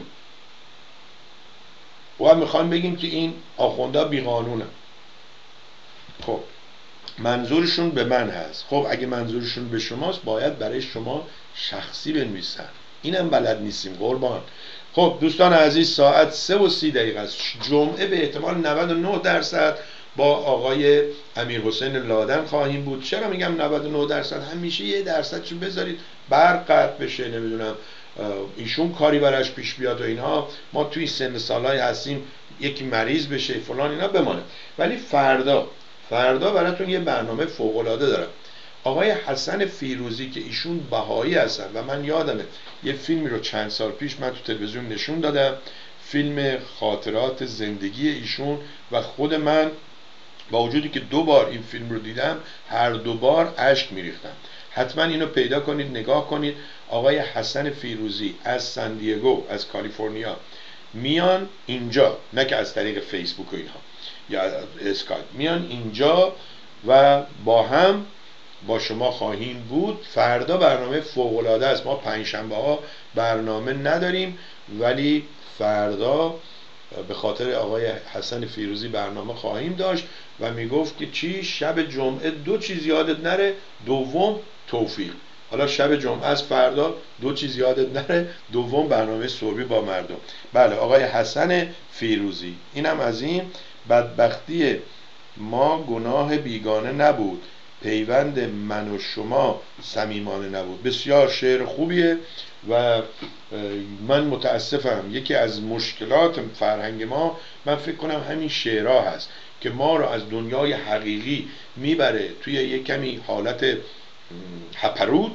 و میخوایم بگیم که این آخونده بی قانونه. خب منظورشون به من هست. خب اگه منظورشون به شماست باید برای شما شخصی بنویسن. اینم بلد نیستیم قربان. خب دوستان عزیز، ساعت سه و سی دقیقه است. جمعه به احتمال نود و نه درصد با آقای امیر حسین لادن خواهیم بود. چرا میگم نود و نه درصد؟ همیشه یه درصدشو بذارید برق قطع بشه، نمیدونم ایشون کاری براش پیش بیاد و اینها، ما توی سن سالای هستیم یکی مریض بشه فلان اینا بمانه. ولی فردا فردا براتون یه برنامه فوق‌العاده دارم. آقای حسن فیروزی که ایشون بهایی هستن و من یادمه یه فیلمی رو چند سال پیش من تو تلویزیون نشون دادم، فیلم خاطرات زندگی ایشون، و خود من با وجودی که دو بار این فیلم رو دیدم هر دو بار اشک میریختم. حتما اینو پیدا کنید نگاه کنید. آقای حسن فیروزی از سان دیگو، از کالیفرنیا میان اینجا، نه که از طریق فیسبوک و اینها یا اسکایپ، میان اینجا و با هم با شما خواهیم بود. فردا برنامه فوق‌العاده است. ما پنجشنبه ها برنامه نداریم، ولی فردا به خاطر آقای حسن فیروزی برنامه خواهیم داشت و میگفت که چی؟ شب جمعه دو چیز یادت نره، دوم توفیق. حالا شب جمعه از فردا دو چیز یادت نره، دوم برنامه صبحی با مردم. بله آقای حسن فیروزی. اینم از این. بدبختی ما گناه بیگانه نبود، پیوند من و شما صمیمانه نبود. بسیار شعر خوبیه و من متاسفم یکی از مشکلات فرهنگ ما، من فکر کنم همین شعرها هست که ما رو از دنیای حقیقی میبره توی یک کمی حالت هپروت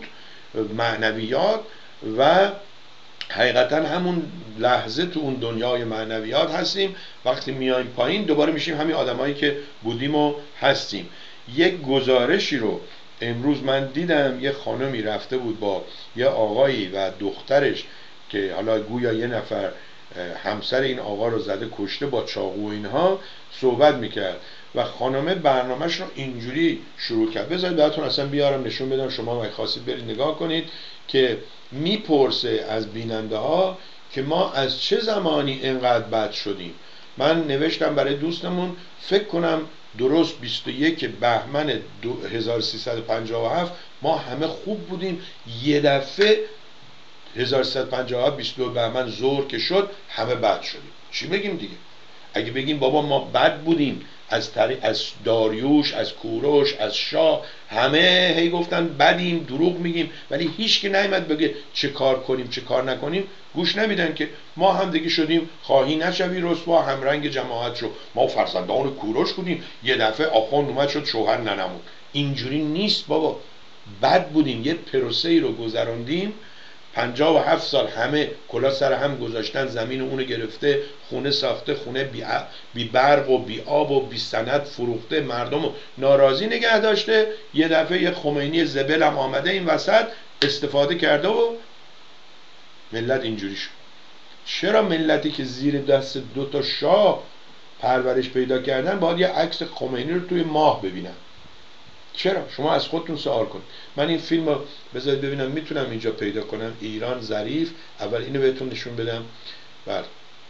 معنویات و حقیقتا همون لحظه تو اون دنیای معنویات هستیم، وقتی میایم پایین دوباره میشیم همین آدمایی که بودیم و هستیم. یک گزارشی رو امروز من دیدم، یه خانمی رفته بود با یه آقایی و دخترش که حالا گویا یه نفر همسر این آقا رو زده کشته با چاقو و اینها صحبت میکرد و خانمه برنامهش رو اینجوری شروع کرد. بذارید براتون اصلا بیارم نشون بدم، شما اگه خواستید برید نگاه کنید که میپرسه از بیننده ها که ما از چه زمانی اینقدر بد شدیم. من نوشتم برای دوستمون، فکر کنم درست بیست و یک بهمن هزار و سیصد و پنجاه و هفت ما همه خوب بودیم، یه دفعه هزار و سیصد و پنجاه و هفت بیست و دو بهمن ظهر که شد همه بد شدیم. چی بگیم دیگه؟ اگه بگیم بابا ما بد بودیم از طریق از داریوش، از کوروش، از شاه، همه هی گفتن بدیم، دروغ میگیم، ولی هیچ که نیامد بگه چه کار کنیم چه کار نکنیم، گوش نمیدن که ما هم دیگه شدیم خواهی نشوی رسوا، هم رنگ جماعت شو، ما فرزندان کوروش بودیم، یه دفعه آخوند اومد شد شوهر ننمون. اینجوری نیست بابا، بد بودیم، یه پروسه ای رو گذراندیم، پنجاه و هفت سال همه کلا سر هم گذاشتن، زمین اونو گرفته، خونه ساخته، خونه بی, بی برق و بی آب و بی سند فروخته، مردم رو ناراضی نگه داشته، یه دفعه یه خمینی زبل هم آمده این وسط استفاده کرده و ملت اینجوری شد. چرا ملتی که زیر دست دوتا شاه پرورش پیدا کردن باید یه عکس خمینی رو توی ماه ببینن؟ چرا؟ شما از خودتون سوال کنید. من این فیلم رو بذارید ببینم میتونم اینجا پیدا کنم، ایران ظریف. اول اینو بهتون نشون بدم. بله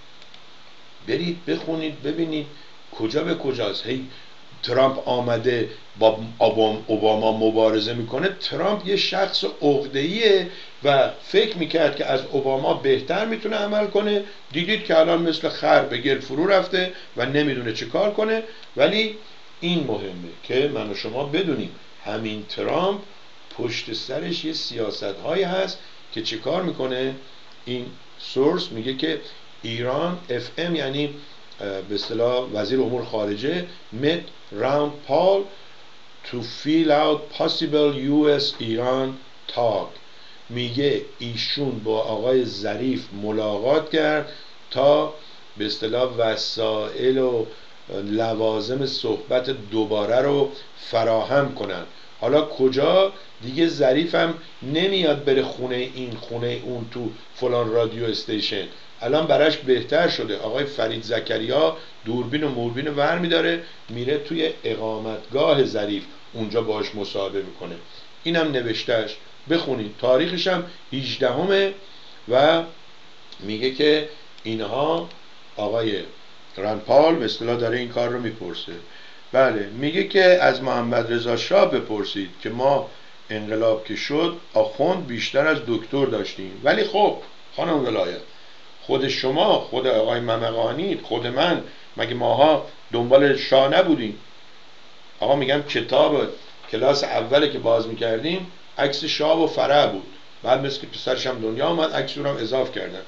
برید بخونید ببینید کجا به کجاست. هی ترامپ آمده با اوباما مبارزه میکنه. ترامپ یه شخص عقده‌ایه و فکر میکرد که از اوباما بهتر میتونه عمل کنه. دیدید که الان مثل خر به گل فرو رفته و نمیدونه چه کار کنه. ولی این مهمه که من و شما بدونیم همین ترامپ پشت سرش یه سیاست هایی هست که چه کار میکنه. این سورس میگه که ایران اف ام یعنی به اصطلاح وزیر امور خارجه met Rand Paul to fill out possible یو اس ایران talk. میگه ایشون با آقای ظریف ملاقات کرد تا به اصطلاح وسایل و لوازم صحبت دوباره رو فراهم کنن. حالا کجا دیگه ظریف هم نمیاد بره خونه این خونه اون تو فلان رادیو استیشن. الان براش بهتر شده، آقای فرید زکریا دوربین و موربین ور میداره میره توی اقامتگاه ظریف، اونجا باش مصاحبه میکنه. اینم نوشتهش، بخونید، تاریخش هم هجدهمه و میگه که اینها آقای راند پال به اصطلاح داره این کار رو میپرسه. بله میگه که از محمد رضا شاه بپرسید که ما انقلاب که شد آخوند بیشتر از دکتر داشتیم. ولی خب خانم ولایت، خود شما، خود آقای ممقانی، خود من، مگه ماها دنبال شاه نبودیم؟ آقا میگم کتاب کلاس اوله که باز میکردیم عکس شاه و فرح بود، بعد مثل که پسرش هم دنیا آمد عکس رو هم اضاف کردن.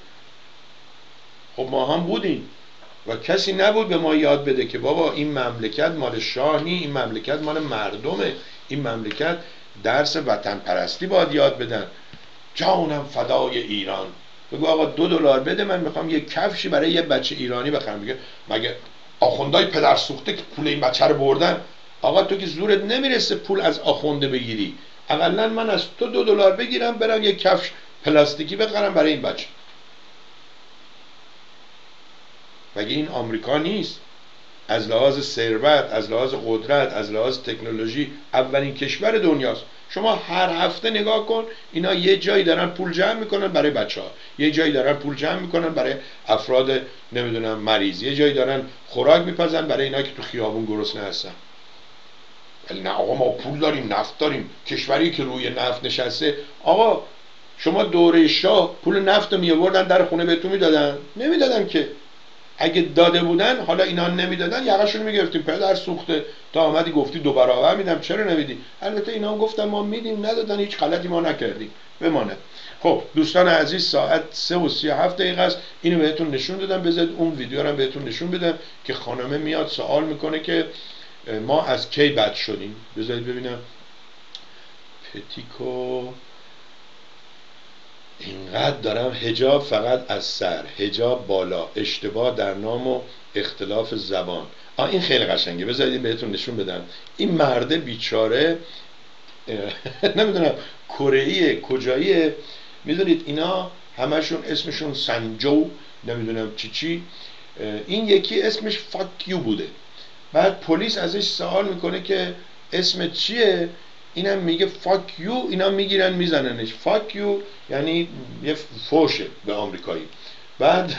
خب ما هم بودیم و کسی نبود به ما یاد بده که بابا این مملکت مال شاه نی، این مملکت مال مردمه، این مملکت درس وطن پرستی باید یاد بدن. جانم فدای ایران. بگو آقا دو دلار بده من میخوام یه کفشی برای یه بچه ایرانی بخرم. میگه مگه آخوندای پدر سوخته که پول این بچه رو بردن؟ آقا تو که زورت نمیرسه پول از آخونده بگیری، اقلا من از تو دو دلار بگیرم برم یه کفش پلاستیکی بخرم برای این بچه. مگه این آمریکا نیست؟ از لحاظ ثروت، از لحاظ قدرت، از لحاظ تکنولوژی اولین کشور دنیاست. شما هر هفته نگاه کن، اینا یه جایی دارن پول جمع میکنن برای بچه ها، یه جایی دارن پول جمع میکنن برای افراد نمیدونم مریض، یه جایی دارن خوراک میپزن برای اینا که تو خیابون گرسنه هستن. ولی نه آقا ما پول داریم، نفت داریم، کشوری که روی نفت نشسته. آقا شما دوره شاه پول نفت رو میآوردن در خونه بهتون میدادن؟ نمیدادن که. اگه داده بودن، حالا اینا نمیدادن، یقه‌شون میگرفتیم، پدر سوخته تا آمدی گفتی دو برابر میدم، چرا نمیدی؟ البته اینا هم گفتن ما میدیم، ندادن، هیچ غلطی ما نکردیم، بمانه. خب دوستان عزیز، ساعت سه و سی و هفت دقیقه است. اینو بهتون نشون دادم. بذارید اون ویدیو رو بهتون نشون بدم که خانمه میاد سوال میکنه که ما از کی بد شدیم. بذارید ببینم. پتیکو اینقدر دارم حجاب فقط از سر، حجاب بالا، اشتباه در نام و اختلاف زبان. آه این خیلی قشنگه، بذارید بهتون نشون بدم. این مرده بیچاره نمیدونم کره‌ای کجاییه، میدونید اینا همشون اسمشون سنجو نمیدونم چی چی. این یکی اسمش فاک یو بوده. بعد پلیس ازش سوال میکنه که اسمت چیه؟ اینم میگه فاک یو. اینا میگیرن میزننش. فاک یو یعنی یه فوشه به آمریکایی. بعد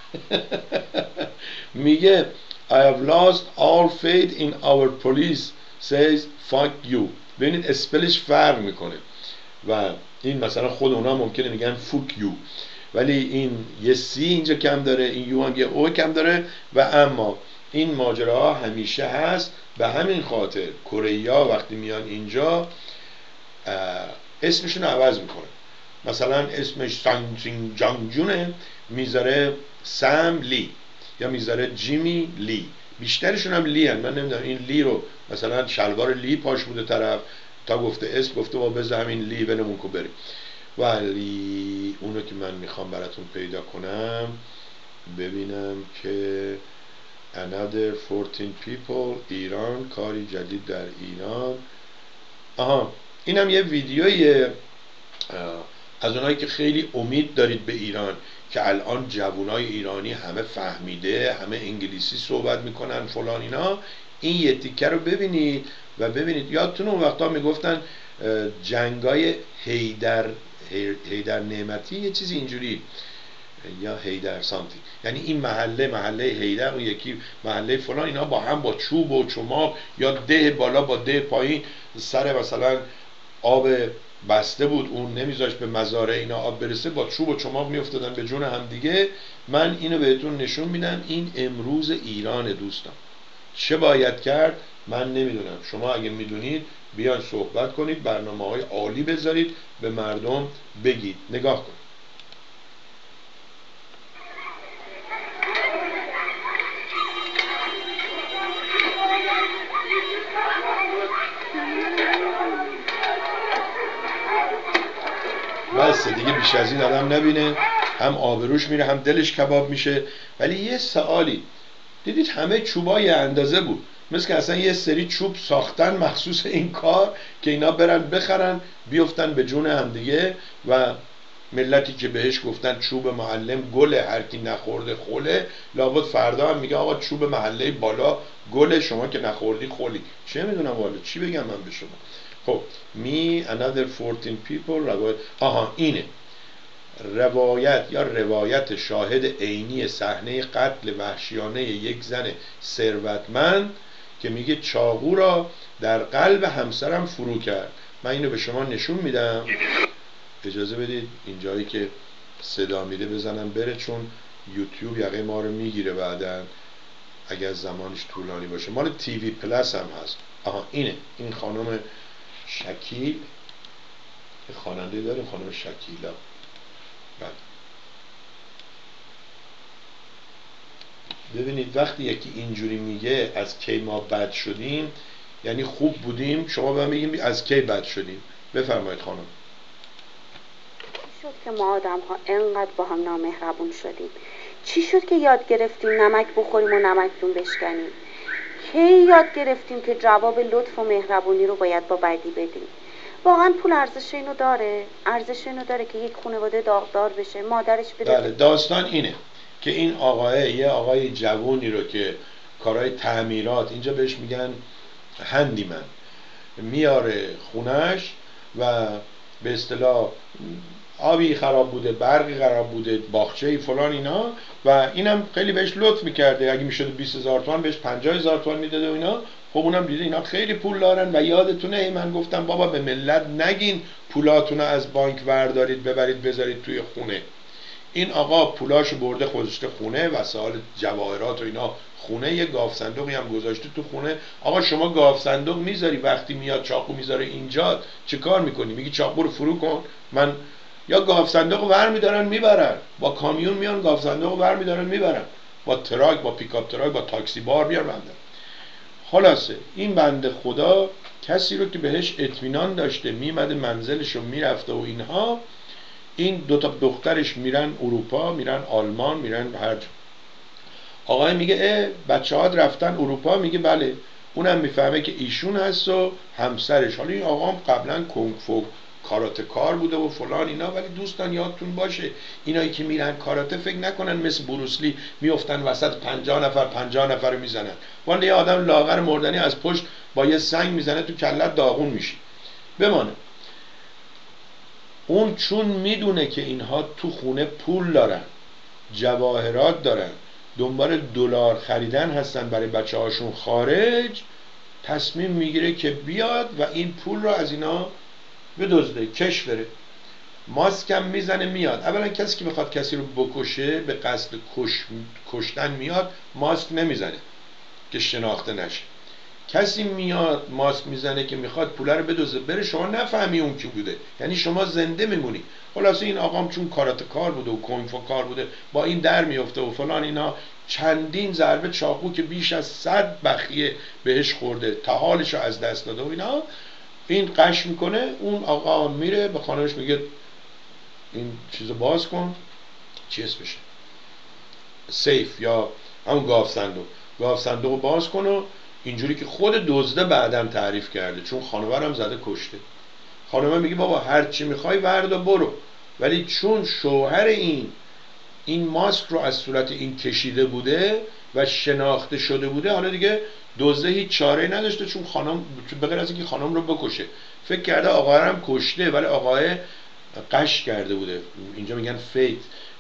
میگه I have lost all faith in our police says fuck you. ببینید اسپلش فرق میکنه و این مثلا خود اونا ممکنه میگن فوک یو، ولی این یه سی اینجا کم داره، این یو هم یه او کم داره. و اما این ماجراها همیشه هست. به همین خاطر کره‌ای‌ها وقتی میان اینجا اسمشون عوض میکنه. مثلا اسمش سانسینگ جانجونه، میذاره سم لی یا میذاره جیمی لی. بیشترشون هم لی هن. من نمیدونم این لی رو مثلا شلوار لی پاش بوده طرف، تا گفته اسم گفته با بذار همین لی ولمون کو بریم. ولی اونو که من میخوام براتون پیدا کنم ببینم که another fourteen people ایران، کاری جدید در ایران. آها اینم یه ویدیوی از اونایی که خیلی امید دارید به ایران که الان جوانای ایرانی همه فهمیده، همه انگلیسی صحبت میکنن فلان اینا. این یه تیکه رو ببینید و ببینید. یادتون اون وقتا میگفتن جنگای هیدر هیدر نعمتی یه چیزی اینجوری یا هیدر سانتی، یعنی این محله محله هیدر و یکی محله فلان، اینا با هم با چوب و چماق یا ده بالا با ده پایین، سر مثلا آب بسته بود اون نمیذاشت به مزارع اینا آب برسه، با چوب و چماق میافتادن به جون هم دیگه. من اینو بهتون نشون میدم. این امروز ایران دوستان. چه باید کرد من نمیدونم. شما اگه میدونید بیان صحبت کنید، برنامه های عالی بذارید، به مردم بگید. نگاه کنید. بس دیگه بیش از این آدم نبینه، هم آبروش میره هم دلش کباب میشه. ولی یه سوالی دیدید همه چوبای اندازه بود، مثل که اصلا یه سری چوب ساختن مخصوص این کار که اینا برن بخرن بیفتن به جون هم دیگه. و ملتی که بهش گفتن چوب معلم گله، هر کی نخورده خوله، لابد فردا هم میگه آقا چوب محله بالا گله، شما که نخوردی خولی. چه میدونم والا چی بگم من به شما. خب می another fourteen people روایت. آها اینه روایت یا روایت شاهد عینی صحنه قتل وحشیانه یک زن ثروتمند که میگه چاقو را در قلب همسرم فرو کرد. من اینو به شما نشون میدم. اجازه بدید اینجایی که صدا میده بزنم بره، چون یوتیوب یقه ما رو میگیره بعدن اگر زمانش طولانی باشه. مال تیوی پلاس هم هست. آها اینه. این خانم شکیل، خواننده داریم خانم شکیلا. بله. ببینید وقتی یکی اینجوری میگه از کی ما بد شدیم یعنی خوب بودیم، شما به من بگیم از کی بد شدیم. بفرمایید خانم. چی شد که ما آدم ها انقدر با هم نامهربون شدیم؟ چی شد که یاد گرفتیم نمک بخوریم و نمکتون بشکنیم؟ کی یاد گرفتیم که جواب لطف و مهربونی رو باید با بدی بدیم؟ واقعا پول ارزش اینو داره؟ ارزش اینو داره که یک خانواده داغدار بشه، مادرش بده؟ بله داستان اینه که این آقای یه آقای جوونی رو که کارهای تعمیرات، اینجا بهش میگن هندیمن، میاره خونش و به اصطلاح آبی خراب بوده، برقی خراب بوده، باغچه‌ای فلان اینا، و اینم خیلی بهش لطف میکرده، اگه میشد بیست هزار تومان بهش پنجاه هزار تومان میداده و اینا. خب اونم دیده اینا خیلی پول دارن و یادتونه من گفتم بابا به ملت نگین پولاتون رو از بانک وردارید ببرید بذارید توی خونه. این آقا پولاشو برده گذاشته خونه، وسایل جواهرات و اینا خونه، یه گاف صندوقی هم گذاشته تو خونه. آقا شما گاف صندوق میذاری، وقتی میاد چاقو میذاره اینجا چه کار میکنی؟ میگی چاقو رو فرو کن؟ من یا گاف صندوق ور میدارن میبرن، با کامیون میان گاف صندوق ور میدارن میبرن، با تراک، با پیکاپ تراک، با تاکسی بار بیار بندن. خلاصه این بنده خدا کسی رو که بهش اطمینان داشته میمده منزلش رو میرفته و اینها، این دوتا دخترش میرن اروپا، میرن آلمان، میرن هر جا. آقای میگه اه بچه ها رفتن اروپا؟ میگه بله. اونم میفهمه که ایشون هست و همسرش. حالا این آقا هم قبلا کنگ فو کاراته کار بوده و فلان اینا، ولی دوستان یادتون باشه اینایی که میرن کاراته فکر نکنن مثل بروسلی میافتن وسط پنجاه نفر پنجاه نفر رو میزنن. ولی یه آدم لاغر مردنی از پشت با یه سنگ میزنه تو کلت داغون میشی. بمانه اون چون میدونه که اینها تو خونه پول دارن، جواهرات دارن، دنبال دلار خریدن هستن برای بچه هاشون خارج، تصمیم میگیره که بیاد و این پول رو از اینا بدزده، کش بره. ماسکم میزنه میاد. اولا کسی که بخواد کسی رو بکشه به قصد کش... کشتن میاد، ماسک نمیزنه که شناخته نشه. کسی میاد ماسک میزنه که میخواد پوله رو بدزده بره، شما نفهمی اون کی بوده، یعنی شما زنده میمونی. خلاصه این آقام چون کاراته کار بوده و کنفو کار بوده با این در میفته و فلان اینا، چندین ضربه چاقو که بیش از صد بخیه بهش خورده، تا حالش رو از دست داده و اینا. این قش میکنه، اون آقا میره به خانمش میگه این چیزو باز کن، چی اسمشه، سیف یا همون گاف صندوق، گاف صندوق باز کن. و اینجوری که خود دزده بعدم تعریف کرده، چون خانوارم زده کشته. خانومه میگه بابا هر چی میخوای وردا برو، ولی چون شوهر این این ماسک رو از صورت این کشیده بوده و شناخته شده بوده، حالا دیگه دزده هیچ چاره نداشته، چون خانم به غیر از اینکه خانم رو بکشه فکر کرده آقا هم کشته، ولی آقای قش کرده بوده. اینجا میگن فیت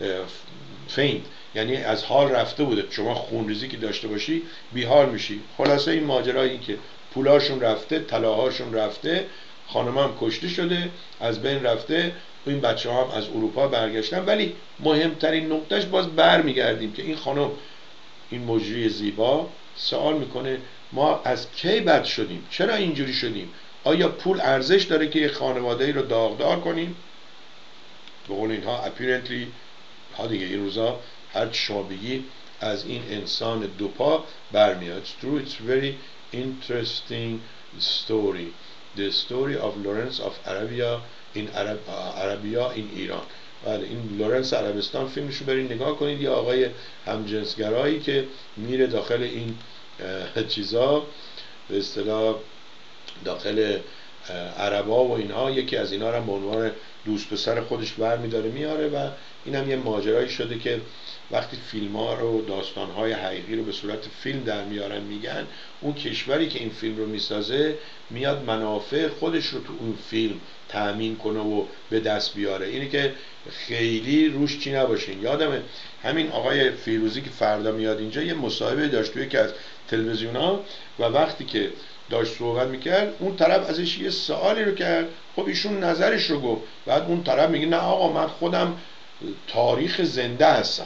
فیند، یعنی از حال رفته بوده. شما خونریزی که داشته باشی بیحال میشی. خلاصه این ماجرا این که پولاشون رفته، طلاهاشون رفته، خانم هم کشته شده، از بین رفته، این بچه ها هم از اروپا برگشتن. ولی مهمترین نقطهش باز بر میگردیم که این خانم، این مجری زیبا سوال میکنه ما از کی بد شدیم؟ چرا اینجوری شدیم؟ آیا پول ارزش داره که یک خانواده رو داغدار کنیم؟ به قول اینها apparently ها دیگه این روزا هر چی شما بگی از این انسان دوپا برمیاد. It's true, it's very interesting story. The story of Lawrence of Arabia in Arab, Arabia in Iran. بله این لورنس عربستان فیلمشو برید نگاه کنید. یه آقای همجنسگرایی که میره داخل این چیزا، به اصطلاح داخل عربا و اینها، یکی از اینا رو به عنوان دوست پسر خودش برمیداره میاره و اینم یه ماجرایی شده که وقتی فیلم ها رو، داستان های حقیقی رو به صورت فیلم در میارن، میگن اون کشوری که این فیلم رو میسازه میاد منافع خودش رو تو اون فیلم تأمین کنه و به دست بیاره. اینی که خیلی روش چی نباشین. یادمه همین آقای فیروزی که فردا میاد اینجا یه مصاحبه داشت توی یکی از تلویزیون ها و وقتی که داشت صحبت میکرد اون طرف ازش یه سوالی رو کرد، خب ایشون نظرش رو گفت، بعد اون طرف میگه نه آقا من خودم تاریخ زنده هستم.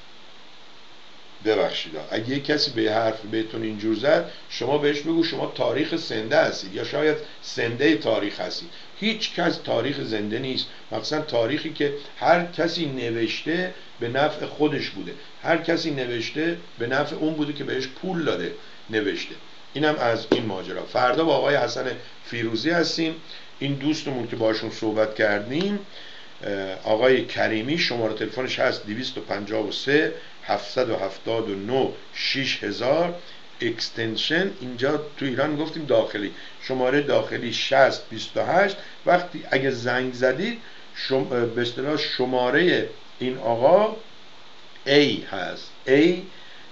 ببخشید اگه یک کسی به حرف بهتون اینجور زد، شما بهش بگو شما تاریخ زنده هستید یا شاید زنده تاریخ هستید. هیچ کس تاریخ زنده نیست، مثلا تاریخی که هر کسی نوشته به نفع خودش بوده، هر کسی نوشته به نفع اون بوده که بهش پول داده نوشته. اینم از این ماجرا. فردا با آقای حسن فیروزی هستیم. این دوستمون که باشون صحبت کردیم آقای کریمی، شماره تلفنش هست دویست و پنجاه و سه هفتصد و هفتاد و نه شش هزار، اکستنشن اینجا تو ایران گفتیم داخلی، شماره داخلی شصت بیست و هشت. وقتی اگه زنگ زدید شم... به اصطلاح شماره این آقا A هست، A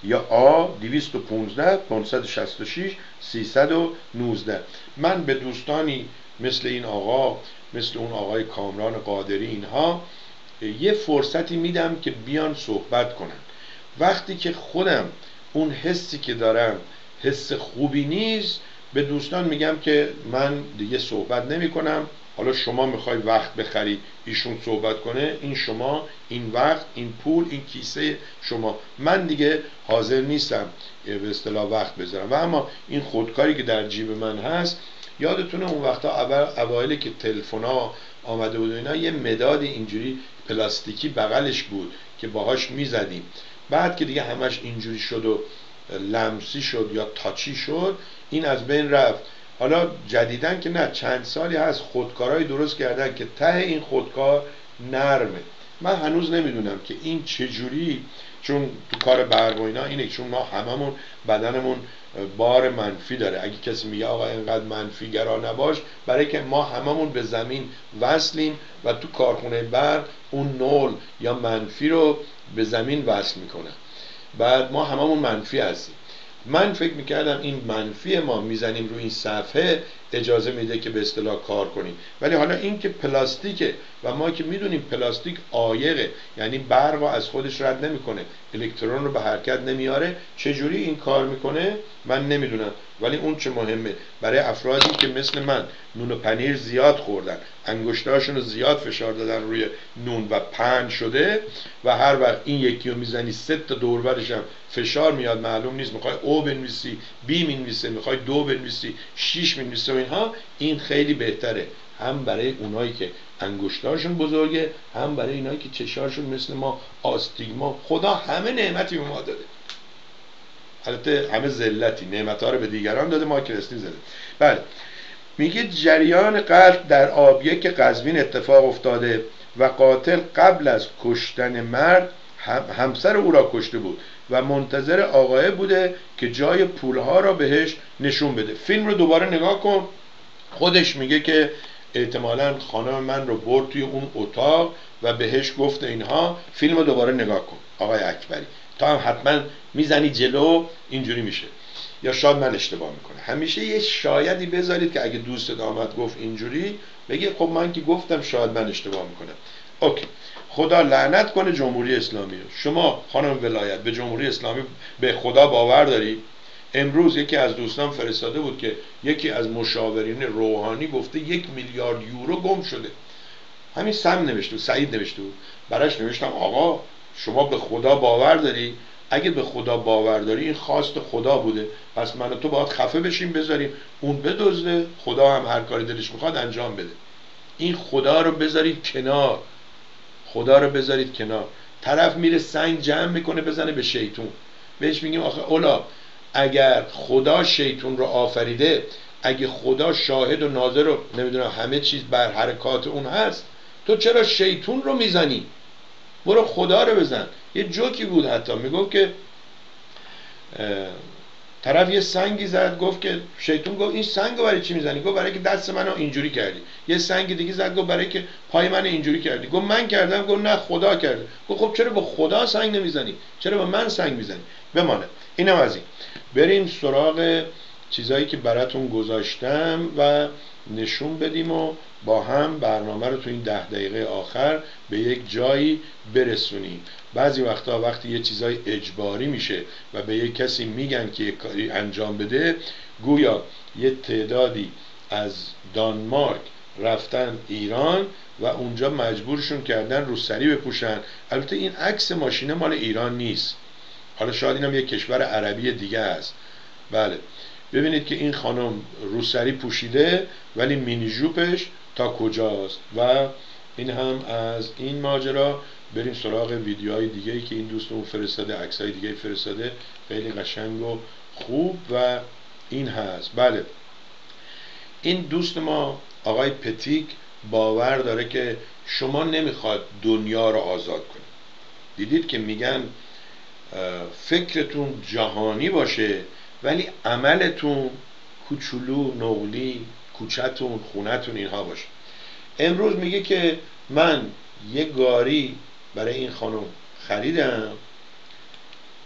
یا آ دویست و پانزده پانصد و شصت و شش سیصد و نوزده. من به دوستانی مثل این آقا، مثل اون آقای کامران قادری، اینها یه فرصتی میدم که بیان صحبت کنن. وقتی که خودم اون حسی که دارم حس خوبی نیست، به دوستان میگم که من دیگه صحبت نمی کنم. حالا شما میخوای وقت بخرید ایشون صحبت کنه، این شما، این وقت، این پول، این کیسه شما، من دیگه حاضر نیستم به اصطلاح وقت بذارم. و اما این خودکاری که در جیب من هست، یادتونه اون وقتا اول اوایلی که تلفن‌ها آمده بود اینا، یه مداد اینجوری پلاستیکی بغلش بود که باهاش میزدیم. بعد که دیگه همش اینجوری شد و لمسی شد یا تاچی شد، این از بین رفت. حالا جدیدن که نه، چند سالی هست خودکارهای درست کردن که ته این خودکار نرمه. من هنوز نمیدونم که این چجوری، چون تو کار برق و اینا اینه، چون ما هممون بدنمون بار منفی داره. اگه کسی میگه آقا اینقدر منفی گرا نباش، برای که ما هممون به زمین وصلیم و تو کارخونه برق اون نول یا منفی رو به زمین وصل میکنه. بعد ما هممون منفی هستیم. من فکر میکردم این منفی ما میزنیم روی این صفحه اجازه میده که به اصطلاح کار کنیم، ولی حالا این که پلاستیکه و ما که میدونیم پلاستیک عایقه، یعنی برق از خودش رد نمیکنه، الکترون رو به حرکت نمیاره، چجوری این کار میکنه من نمیدونم. ولی اون چه مهمه برای افرادی که مثل من نون و پنیر زیاد خوردن، انگشتاشون رو زیاد فشار دادن روی نون و پهن شده و هر وقت این یکی رو میزنی سه تا دور برش هم فشار میاد، معلوم نیست میخوای او بنویسی بی بنویسی، میخوای دو بنویسی شیش بنویسی و اینها، این خیلی بهتره هم برای اونایی که انگشتاشون بزرگه، هم برای اینایی که چشاشون مثل ما آستیگما. خدا همه نعمتی به ما داده، البته همه ذلتی، نعمت‌ها رو به دیگران داده، ما که رسیم زده. بله، میگه جریان قتل در آبیک قزوین اتفاق افتاده و قاتل قبل از کشتن مرد هم همسر او را کشته بود و منتظر آقای بوده که جای پولها را بهش نشون بده. فیلم رو دوباره نگاه کن، خودش میگه که احتمالاً خانم من رو برد توی اون اتاق و بهش گفت اینها. فیلم رو دوباره نگاه کن آقای اکبری، تا هم حتما میزنی جلو اینجوری میشه، یا شاید من اشتباه میکنه. همیشه یه شایدی بذارید که اگه دوستت آمد گفت اینجوری، بگی خب من که گفتم شاید من اشتباه میکنم. اوکی، خدا لعنت کنه جمهوری اسلامی رو. شما خانم ولایت به جمهوری اسلامی به خدا باور داری؟ امروز یکی از دوستان فرستاده بود که یکی از مشاورین روحانی گفته یک میلیارد یورو گم شده. همین سم نوشته بود، سعید نوشته بود، براش نوشتم آقا شما به خدا باور داری؟ اگه به خدا باور داری این خواست خدا بوده، پس من و تو باید خفه بشیم بذاریم اون بدزده، خدا هم هر کاری دلش میخواد انجام بده. این خدا رو بذارید کنار، خدا رو بذارید کنار. طرف میره سنگ جمع میکنه بزنه به شیطون، بهش میگیم آخه اولا اگر خدا شیطون رو آفریده، اگه خدا شاهد و ناظر رو نمیدونم همه چیز بر حرکات اون هست، تو چرا شیطون رو میزنی؟ برو خدا رو بزن. یه جوکی بود حتی میگفت که طرف یه سنگی زد، گفت که شیطون گفت این سنگ رو برای چی میزنی؟ گفت برای که دست منو اینجوری کردی. یه سنگ دیگه زد، گفت برای که پای من اینجوری کردی. گفت من کردم. گفت نه خدا کرده. گفت خب چرا به خدا سنگ نمیزنی؟ چرا به من سنگ میزنی؟ بمانه. اینم از این. بریم سراغ چیزایی که براتون گذاشتم و نشون بدیم و با هم برنامه رو تو این ده دقیقه آخر به یک جایی برسونیم. بعضی وقتا وقتی یه چیزای اجباری میشه و به یک کسی میگن که یک کاری انجام بده، گویا یه تعدادی از دانمارک رفتن ایران و اونجا مجبورشون کردن روسری بپوشن. البته این عکس ماشینه مال ایران نیست، حالا شاید اینم یک کشور عربی دیگه است. بله، ببینید که این خانم روسری پوشیده ولی مینی جوپش تا کجاست. و این هم از این ماجرا. بریم سراغ ویدیوهای دیگه‌ای که این دوستمون فرستاده، عکسای دیگه فرستاده، خیلی قشنگ و خوب. و این هست، بله، این دوست ما آقای پتیک باور داره که شما نمیخواد دنیا رو آزاد کنید. دیدید که میگن فکرتون جهانی باشه ولی عملتون کوچولو، نقلی، کوچتون، خونتون اینها باشه. امروز میگه که من یه گاری برای این خانم خریدم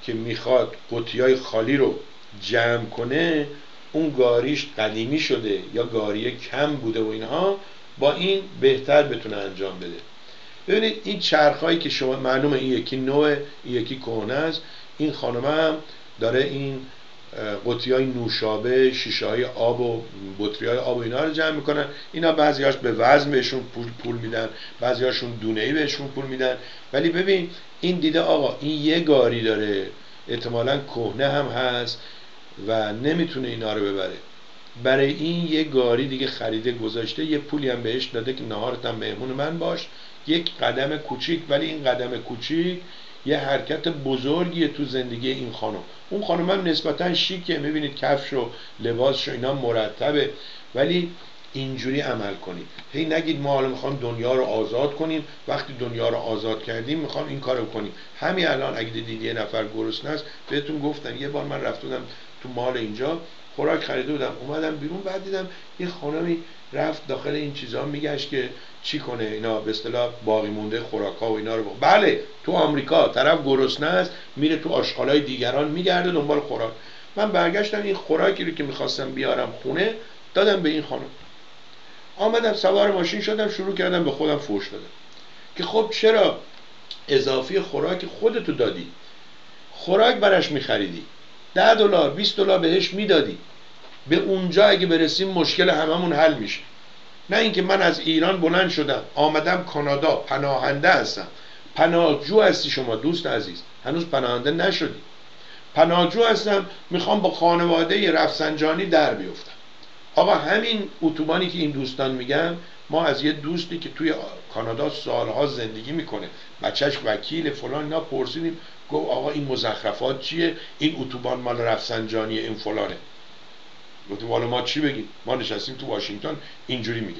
که میخواد قوطیای خالی رو جمع کنه، اون گاریش قدیمی شده یا گاری کم بوده و اینها، با این بهتر بتونه انجام بده. ببینید این چرخایی که شما معلومه این یکی نوع، این یکی کهنه است. این خانم هم داره این قوطی‌های نوشابه، شیشه‌های آب و بطری‌های آب و اینا رو جمع میکنن. اینا بعضی‌هاش به وزن بهشون پول پول میدن، بعضی‌هاشون دونه‌ای بهشون پول میدن. ولی ببین این دیده آقا این یه گاری داره، احتمالاً کهنه هم هست و نمیتونه اینا رو ببره. برای این یه گاری دیگه خریده گذاشته، یه پولی هم بهش داده که نهارت هم مهمون من باش. یک قدم کوچیک، ولی این قدم کوچیک یه حرکت بزرگیه تو زندگی این خانم. اون خانم هم نسبتا شیکه، میبینید کفش و لباسش و اینا مرتبه، ولی اینجوری عمل کنید. هی نگید ما حالا میخوام دنیا رو آزاد کنیم، وقتی دنیا رو آزاد کردیم میخوام این کارو کنیم. همین الان اگه دیدید یه نفر گرسنه است، بهتون گفتم یه بار من رفته بودم تو مال اینجا خوراک خریده بودم، اومدم بیرون، بعد دیدم یه خانمی رفت داخل این چیزا میگشت که چی کنه اینا، به اصطلاح باقی مونده خوراکا و اینا رو بخ... بله تو آمریکا طرف گرسنه است میره تو آشغالای دیگران میگرده دنبال خوراک. من برگشتم این خوراکی رو که میخواستم بیارم خونه دادم به این خانم. آمدم سوار ماشین شدم، شروع کردم به خودم فحش دادم که خب چرا اضافی خوراک خودتو دادی، خوراک براش میخریدی، ده دلار بیست دلار بهش میدادی، به اونجا اگه برسیم مشکل هممون حل میشه. نه اینکه من از ایران بلند شدم آمدم کانادا، پناهنده هستم. پناهجو هستی شما دوست عزیز، هنوز پناهنده نشدی. پناهجو هستم، میخوام با خانواده رفسنجانی در بیفتم. آقا همین اتوبانی که این دوستان میگن، ما از یه دوستی که توی کانادا سالها زندگی میکنه، بچهش وکیل فلان، اینا پرسیدیم، گفت آقا این مزخرفات چیه، این اتوبان مال رفسنجانیه، این فلانه. گفتیم والا ما چی بگیم، ما نشستیم تو واشنگتن اینجوری میگه.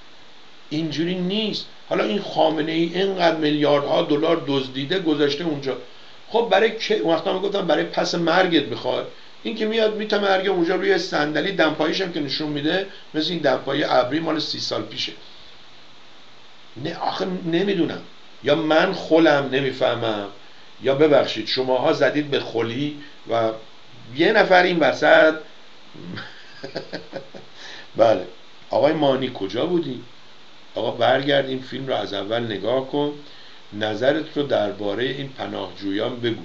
اینجوری نیست. حالا این خامنه ای اینقدر میلیاردها دلار دزدیده گذاشته اونجا، خب برای که وقتا میگفتم برای پس مرگت میخواد. این که میاد میتمرگه اونجا روی صندلی، دمپاییش هم که نشون میده مثل این دمپایی ابری مال سی سال پیشه. نه آخه نمیدونم، یا من خولم نمیفهمم، یا ببخشید شماها زدید به خلی و یه نفر این وسط بله. آقای مانی کجا بودی؟ آقا برگرد این فیلم رو از اول نگاه کن، نظرت رو درباره این پناهجویان بگو.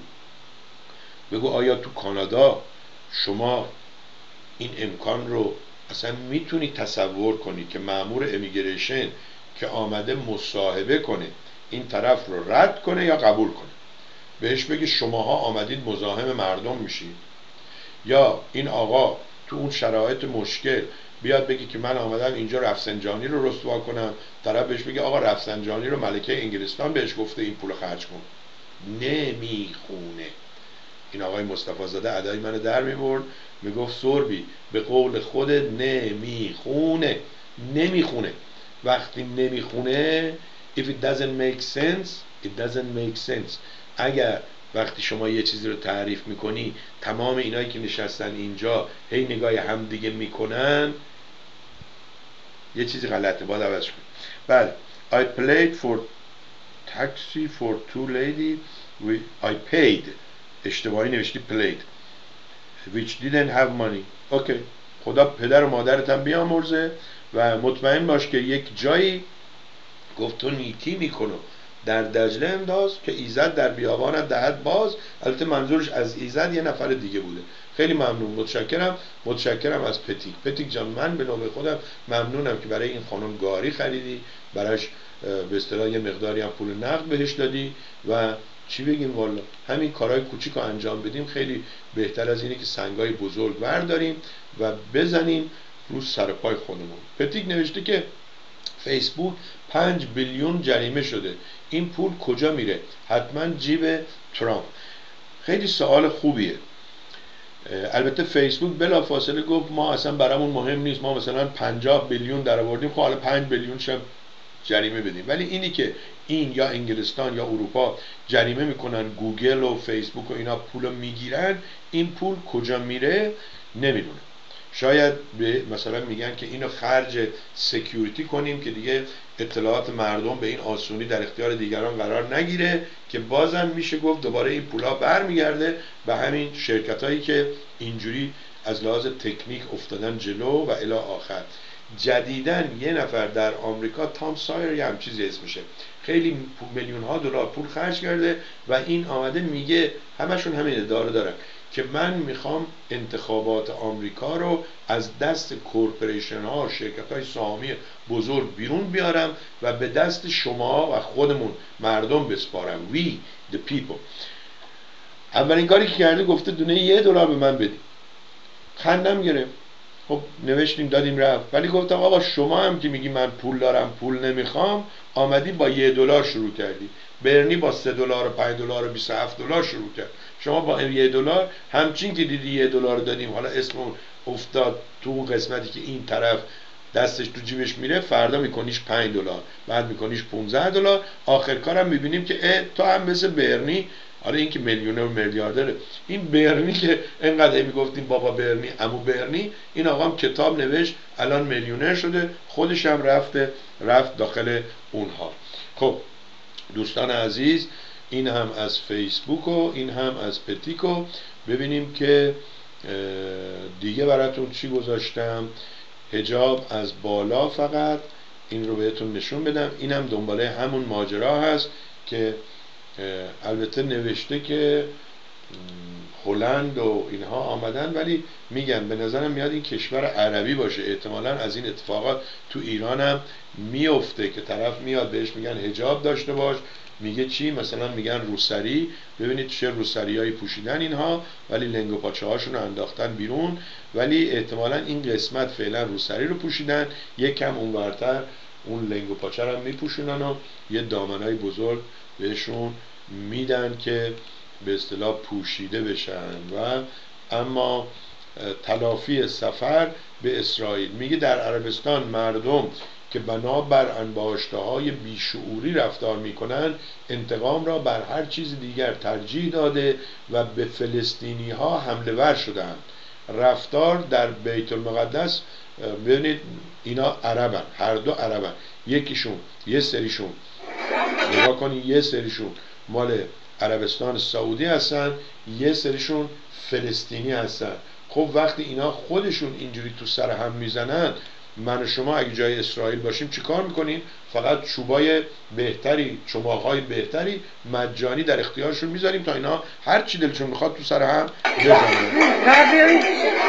بگو آیا تو کانادا شما این امکان رو اصلا میتونی تصور کنی که مأمور امیگریشن که آمده مصاحبه کنه این طرف رو رد کنه یا قبول کنه؟ بهش بگی شماها آمدید مزاحم مردم میشید؟ یا این آقا تو اون شرایط مشکل بیاد بگی که من آمدم اینجا رفسنجانی رو رسوا کنم، طرف بهش بگه آقا رفسنجانی رو ملکه انگلستان بهش گفته این پول خرج کن؟ نمیخونه. این آقای مصطفی زاده ادای منو در میبرد، میگفت سربی به قول خودت نمیخونه. نمیخونه. وقتی نمیخونه if it doesn't make sense it doesn't make sense. اگر وقتی شما یه چیزی رو تعریف میکنی تمام اینایی که نشستن اینجا هی نگاه هم دیگه میکنن، یه چیزی غلطه، باید عوض کنی. بله. I played for taxi for two lady we I paid، اشتباهی نوشتی played which didn't have money. اوکی، خدا پدر و مادرت هم بیامرزه و مطمئن باش که یک جایی گفت تو نیکی میکنو در دجله انداز که ایزد در بیابانت دهد باز. البته منظورش از ایزد یه نفر دیگه بوده. خیلی ممنون، متشکرم. متشکرم از پتیک. پتیک جان من به نوبه خودم ممنونم که برای این خانم گاری خریدی، براش به اصطلاح یه مقداری هم پول نقد بهش دادی و چی بگیم والا همین کارهای کوچیک رو انجام بدیم خیلی بهتر از اینه که سنگای بزرگ برداریم و بزنیم رو سر پای خودمون. پتیک نوشته که فیسبوک پنج بیلیون جریمه شده، این پول کجا میره؟ حتما جیب ترامپ. خیلی سوال خوبیه. البته فیسبوک بلا فاصله گفت ما اصلا برامون مهم نیست، ما مثلا پنجاه بیلیون در آوردیم، خب حالا پنج بیلیون شب جریمه بدیم. ولی اینی که این یا انگلستان یا اروپا جریمه میکنن گوگل و فیسبوک و اینا پول میگیرن، این پول کجا میره نمیدونه. شاید به مثلا میگن که اینو خرج سکیوریتی کنیم که دیگه اطلاعات مردم به این آسونی در اختیار دیگران قرار نگیره، که بازم میشه گفت دوباره این پولا برمیگرده به همین شرکت هایی که اینجوری از لحاظ تکنیک افتادن جلو و الی آخر. جدیدن یه نفر در آمریکا، تام سایر یه هم چیزی اسمشه، خیلی میلیون ها دلار پول خرج کرده و این آمده میگه، همشون همین ادعا دارن که من میخوام انتخابات آمریکا رو از دست کورپوریشن ها، شرکت های سهامی بزرگ بیرون بیارم و به دست شما و خودمون مردم بسپارم. We the people. اولین کاری که کرده گفته دونه یه دلار به من بدید. خندم گرفت. خب نوشتیم دادیم رفت، ولی گفتم آقا شما هم که میگی من پول دارم پول نمیخوام، آمدی با یه دلار شروع کردی، برنی با سه دلار و پنج دلار و بیست و هفت دلار شروع کرد، شما با یه دلار همچین که دیدی یه دلار دادیم، حالا اسمون افتاد تو اون قسمتی که این طرف دستش تو جیبش میره، فردا میکنیش پنج دلار، بعد میکنیش پانزده دلار، آخر کارم میبینیم که تو هم مثل برنی. حالا این که میلیونر و میلیاردره، این برنی که انقدر میگفتیم بابا برنی عمو برنی، این آقا هم کتاب نوشت الان میلیونر شده، خودش هم رفته رفت داخل اونها. خب دوستان عزیز، این هم از فیسبوک و این هم از پتیکو. ببینیم که دیگه براتون چی گذاشتم. حجاب از بالا، فقط این رو بهتون نشون بدم. این هم دنباله همون ماجرا هست که البته نوشته که هلند و اینها آمدن، ولی میگم به نظرم میاد این کشور عربی باشه، احتمالا از این اتفاقات تو ایران هم میفته که طرف میاد بهش میگن حجاب داشته باش، میگه چی؟ مثلا میگن روسری. ببینید چه روسریایی پوشیدن اینها، ولی لنگ و پاچه هاشون رو انداختن بیرون، ولی احتمالا این قسمت فعلا روسری رو پوشیدن، یک کم اونورتر اون لنگ و پاچه رو هم میپوشونن و یه دامنای بزرگ بهشون میدن که به اصطلاح پوشیده بشن. و اما تلافی سفر به اسرائیل، میگه در عربستان مردم که بنابر انباشته های بیشعوری رفتار میکنن، انتقام را بر هر چیز دیگر ترجیح داده و به فلسطینی ها حمله ور شدن. رفتار در بیت المقدس، ببینید اینا عربن، هر دو عربن، یکیشون یه سریشون نگاه کنی یه سریشون مال عربستان سعودی هستن، یه سریشون فلسطینی هستن. خب وقتی اینا خودشون اینجوری تو سر هم میزنن، من و شما اگه جای اسرائیل باشیم چی کار میکنیم؟ فقط چوبای بهتری، چماقهای بهتری مجانی در اختیارشون میذاریم تا اینا هر چی دلشون میخواد تو سر هم بزنن.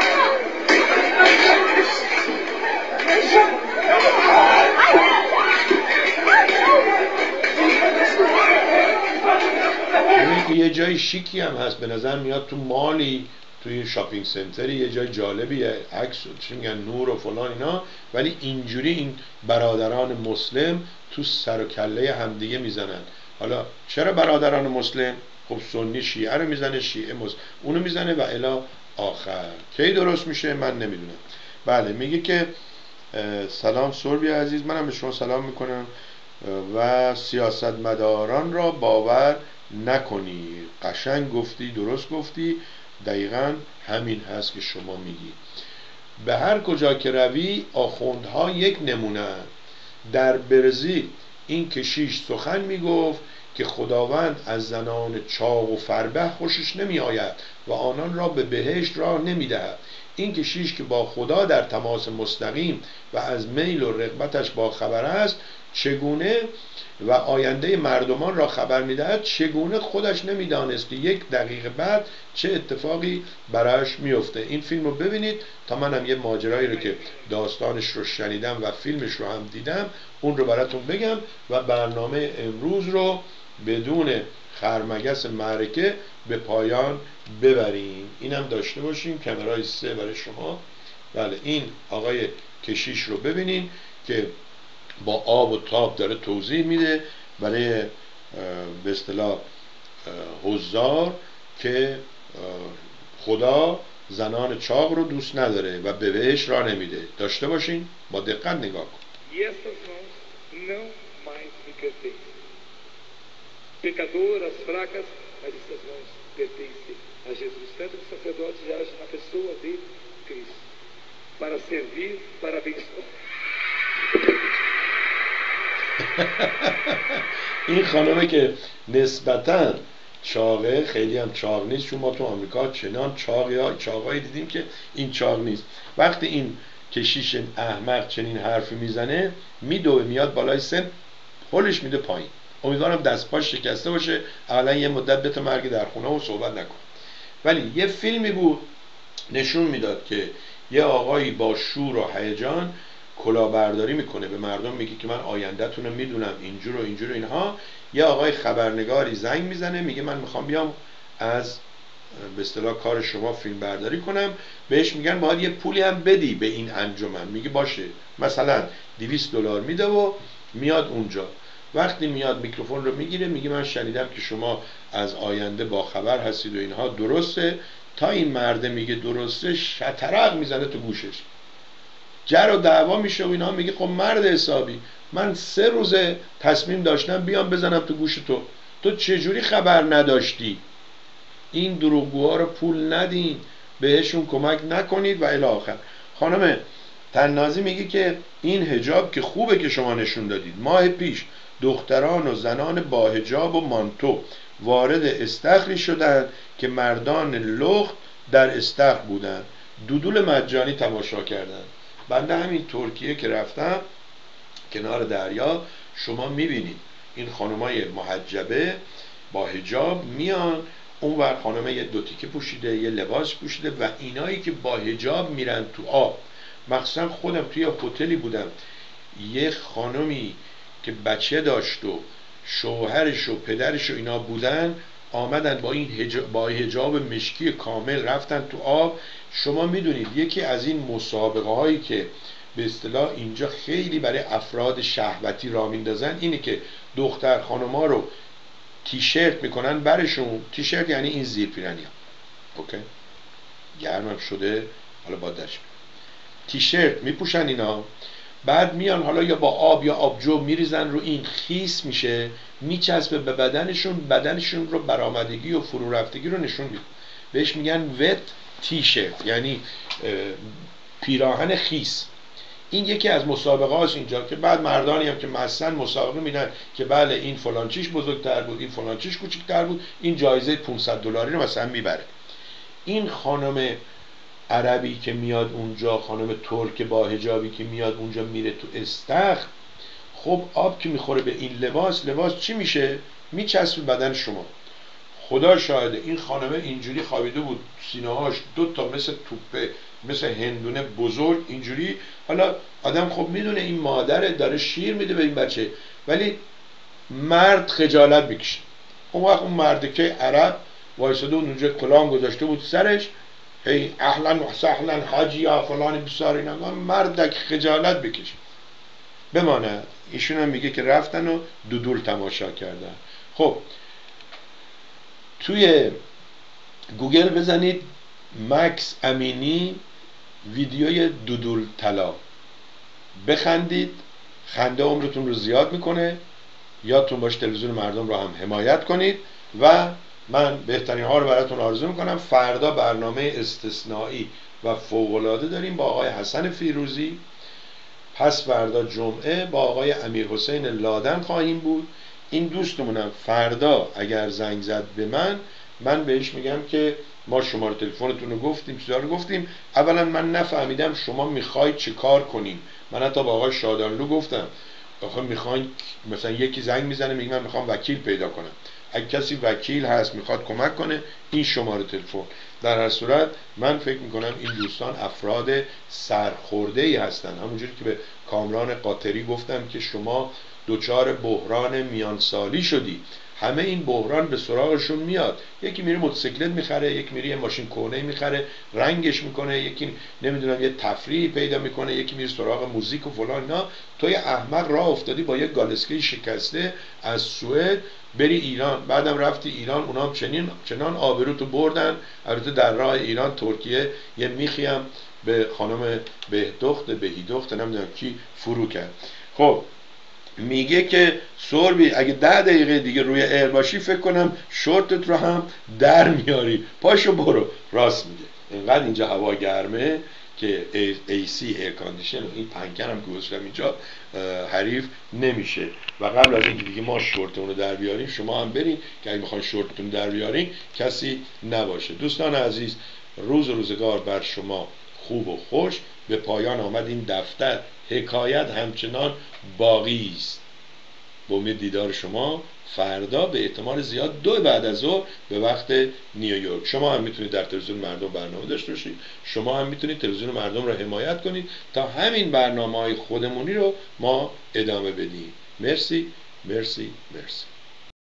یه جای شیکی هم هست، به نظر میاد تو مالی، توی شاپینگ سنتری، یه جای جالبیه، عکس چی میگن نور و فلان اینا، ولی اینجوری این برادران مسلم تو سر و کله همدیگه میزنن. حالا چرا برادران مسلم؟ خب سنی شیعه رو میزنه، شیعه مسلم اونو میزنه و الی آخر. کی درست میشه من نمیدونم. بله میگه که سلام سوربی عزیز، منم به شما سلام میکنم و سیاستمداران را باور نکنی. قشنگ گفتی، درست گفتی، دقیقا همین هست که شما میگی. به هر کجا که روی آخوندها یک نمونه. در برزیل این کشیش سخن میگفت که خداوند از زنان چاق و فربه خوشش نمی آید و آنان را به بهشت راه نمی دهد. این کشیش که با خدا در تماس مستقیم و از میل و رغبتش با خبر است، چگونه و آینده مردمان را خبر میدهد، چگونه خودش نمیدانست که یک دقیقه بعد چه اتفاقی براش میفته. این فیلم رو ببینید تا منم یه ماجرایی رو که داستانش رو شنیدم و فیلمش رو هم دیدم اون رو براتون بگم و برنامه امروز رو بدون خرمگس معرکه به پایان ببریم. اینم داشته باشیم کامرای سه برای شما. بله این آقای کشیش رو ببینین که با آب و تاب داره توضیح میده برای به اصطلاح حضار که خدا زنان چاق رو دوست نداره و به بهش راه نمیده. داشته باشین، با دقت نگاه کن. E estas mãos não mais me pertencem. Pecadoras, fracas, mas estas mãos pertencem a Jesus. Tanto que o sacerdote já age na pessoa de Cristo. para servir, para abençoar. این خانمه که نسبتاً چاقه، خیلی هم چاق نیست، چون ما تو آمریکا چنان چاقی چاقایی دیدیم که این چاق نیست. وقتی این کشیش احمق چنین حرفی میزنه میدوه میاد بالای سن، هلش میده پایین. امیدوارم دست پاش شکسته باشه، اولا یه مدت بته مرگ در خونه و صحبت نکن. ولی یه فیلمی بود نشون میداد که یه آقایی با شور و هیجان کلاهبرداری میکنه، به مردم میگه که من آینده‌تون رو میدونم اینجور و اینجور و اینها. یه آقای خبرنگاری زنگ میزنه میگه من میخوام بیام از به اصطلاح کار شما فیلم برداری کنم. بهش میگن باید یه پولی هم بدی به این انجمن. میگه باشه، مثلا دویست دلار میده و میاد اونجا. وقتی میاد میکروفون رو میگیره میگه من شنیدم که شما از آینده با خبر هستید و اینها، درسته؟ تا این مرده میگه درسته شطرق میزنه تو گوشش، جر و دعوا میشه و اینا. میگه خب مرد حسابی، من سه روزه تصمیم داشتم بیام بزنم تو گوش تو، تو چجوری خبر نداشتی؟ این دروغگوها رو پول ندین، بهشون کمک نکنید و الی آخر. خانم طنازی میگه که این حجاب که خوبه که شما نشون دادید، ماه پیش دختران و زنان با حجاب و مانتو وارد استخری شدند که مردان لخت در استخر بودند، دودول مجانی تماشا کردند. بنده همین ترکیه که رفتم کنار دریا، شما میبینید این خانمای محجبه با حجاب میان اون ور، خانمه یه دوتیکه پوشیده، یه لباس پوشیده و اینایی که با حجاب میرن تو آب. مخصوصا خودم توی هتلی بودم، یه خانمی که بچه داشت و شوهرش و پدرش و اینا بودن، آمدن با این حجاب، با حجاب مشکی کامل رفتن تو آب. شما میدونید یکی از این مسابقه هایی که به اصطلاح اینجا خیلی برای افراد شهوتی را میندازن اینه که دختر خانما رو تیشرت میکنن برشون، تیشرت یعنی این زیر پیرنی ها، اوکی، گرمم شده حالا با درش تیشرت میپوشن اینا، بعد میان حالا یا با آب یا آبجو میریزن رو این، خیس میشه، میچسبه به بدنشون، بدنشون رو برآمدگی و فرو رفتگی رو نشون میده. بهش میگن وت تیشرت، یعنی پیراهن خیس. این یکی از مسابقه هاست اینجا که بعد مردانی هم که مثلا مسابقه میدن که بله این فلان چیش بزرگتر بود، این فلان چیش کوچکتر بود، این جایزه پانصد دلاری رو مثلا میبره. این خانم عربی که میاد اونجا، خانم ترک با حجابی که میاد اونجا میره تو استخر، خب آب که میخوره به این لباس، لباس چی میشه؟ میچسبه بدن شما. خدا شاهده این خانمه اینجوری خوابیده بود، سینه‌هاش دو تا مثل توپه، مثل هندونه بزرگ اینجوری. حالا آدم خب میدونه این مادره داره شیر میده به این بچه، ولی مرد خجالت میکشه. اون وقت اون مرد که عرب وایساده اونجا کلام گذاشته بود سرش، هی اهلا و سهلا حاجی یا فلان بسار اینا، مرد خجالت بکشه. بمانه ایشون هم میگه که رفتن و دودول تماشا کردن. خب توی گوگل بزنید مکس امینی ویدیوی دودول طلا، بخندید، خنده عمرتون رو زیاد میکنه. یادتون باشه تلویزیون مردم رو هم حمایت کنید و من بهترین ها رو براتون آرزو میکنم. فردا برنامه استثنایی و فوق‌العاده داریم با آقای حسن فیروزی، پس فردا جمعه با آقای امیر حسین لادن خواهیم بود. این دوستمونم فردا اگر زنگ زد به من، من بهش میگم که ما شماره تلفنتون رو گفتیم، چیزا رو گفتیم. اولا من نفهمیدم شما میخواید چه کار کنیم. من حتی با آقای شادانلو گفتم آخه میخواین مثلا یکی زنگ میزنه میگه من میخوام وکیل پیدا کنم، اگه کسی وکیل هست میخواد کمک کنه این شماره تلفن. در هر صورت من فکر میکنم این دوستان افراد سرخورده ای هستن. همونجوری که به کامران قاطری گفتم که شما دوچار بحران میانسالی شدی، همه این بحران به سراغشون میاد. یکی میره موتورسیکلت میخره، یکی میره یه ماشین کهنه میخره رنگش میکنه، یکی نمیدونم یه تفریح پیدا میکنه، یکی میره سراغ موزیک و فلان اینا. تو یه احمق راه افتادی با یه گالسکه شکسته از سوئد بری ایران، بعدم رفتی ایران، اونا هم چنین چنان آبروتو بردن. البته در راه ایران ترکیه یه میخی هم به خانم بهدخت بهیدخت نمیدونم کی فرو کرد. خب میگه که سوربی اگه ده دقیقه دیگه روی ایر باشی فکر کنم شورتت رو هم در میاری، پاشو برو. راست میگه، اینقدر اینجا هوا گرمه که ای سی ایر کاندیشن و این پنکر هم که گذاشتم اینجا حریف نمیشه. و قبل از اینکه دیگه ما شورتمون رو در بیاریم شما هم برین که اگه میخواین شورتتون در بیارین کسی نباشه. دوستان عزیز، روز و روزگار بر شما خوب و خوش. به پایان آمد این دفتر. حکایت همچنان باقی است. با امید دیدار شما فردا به احتمال زیاد دو بعد از ظهر به وقت نیویورک. شما هم میتونید در تلویزیون مردم برنامه داشته باشید. شما هم میتونید تلویزیون مردم رو حمایت کنید تا همین برنامه‌های خودمونی رو ما ادامه بدیم. مرسی مرسی مرسی.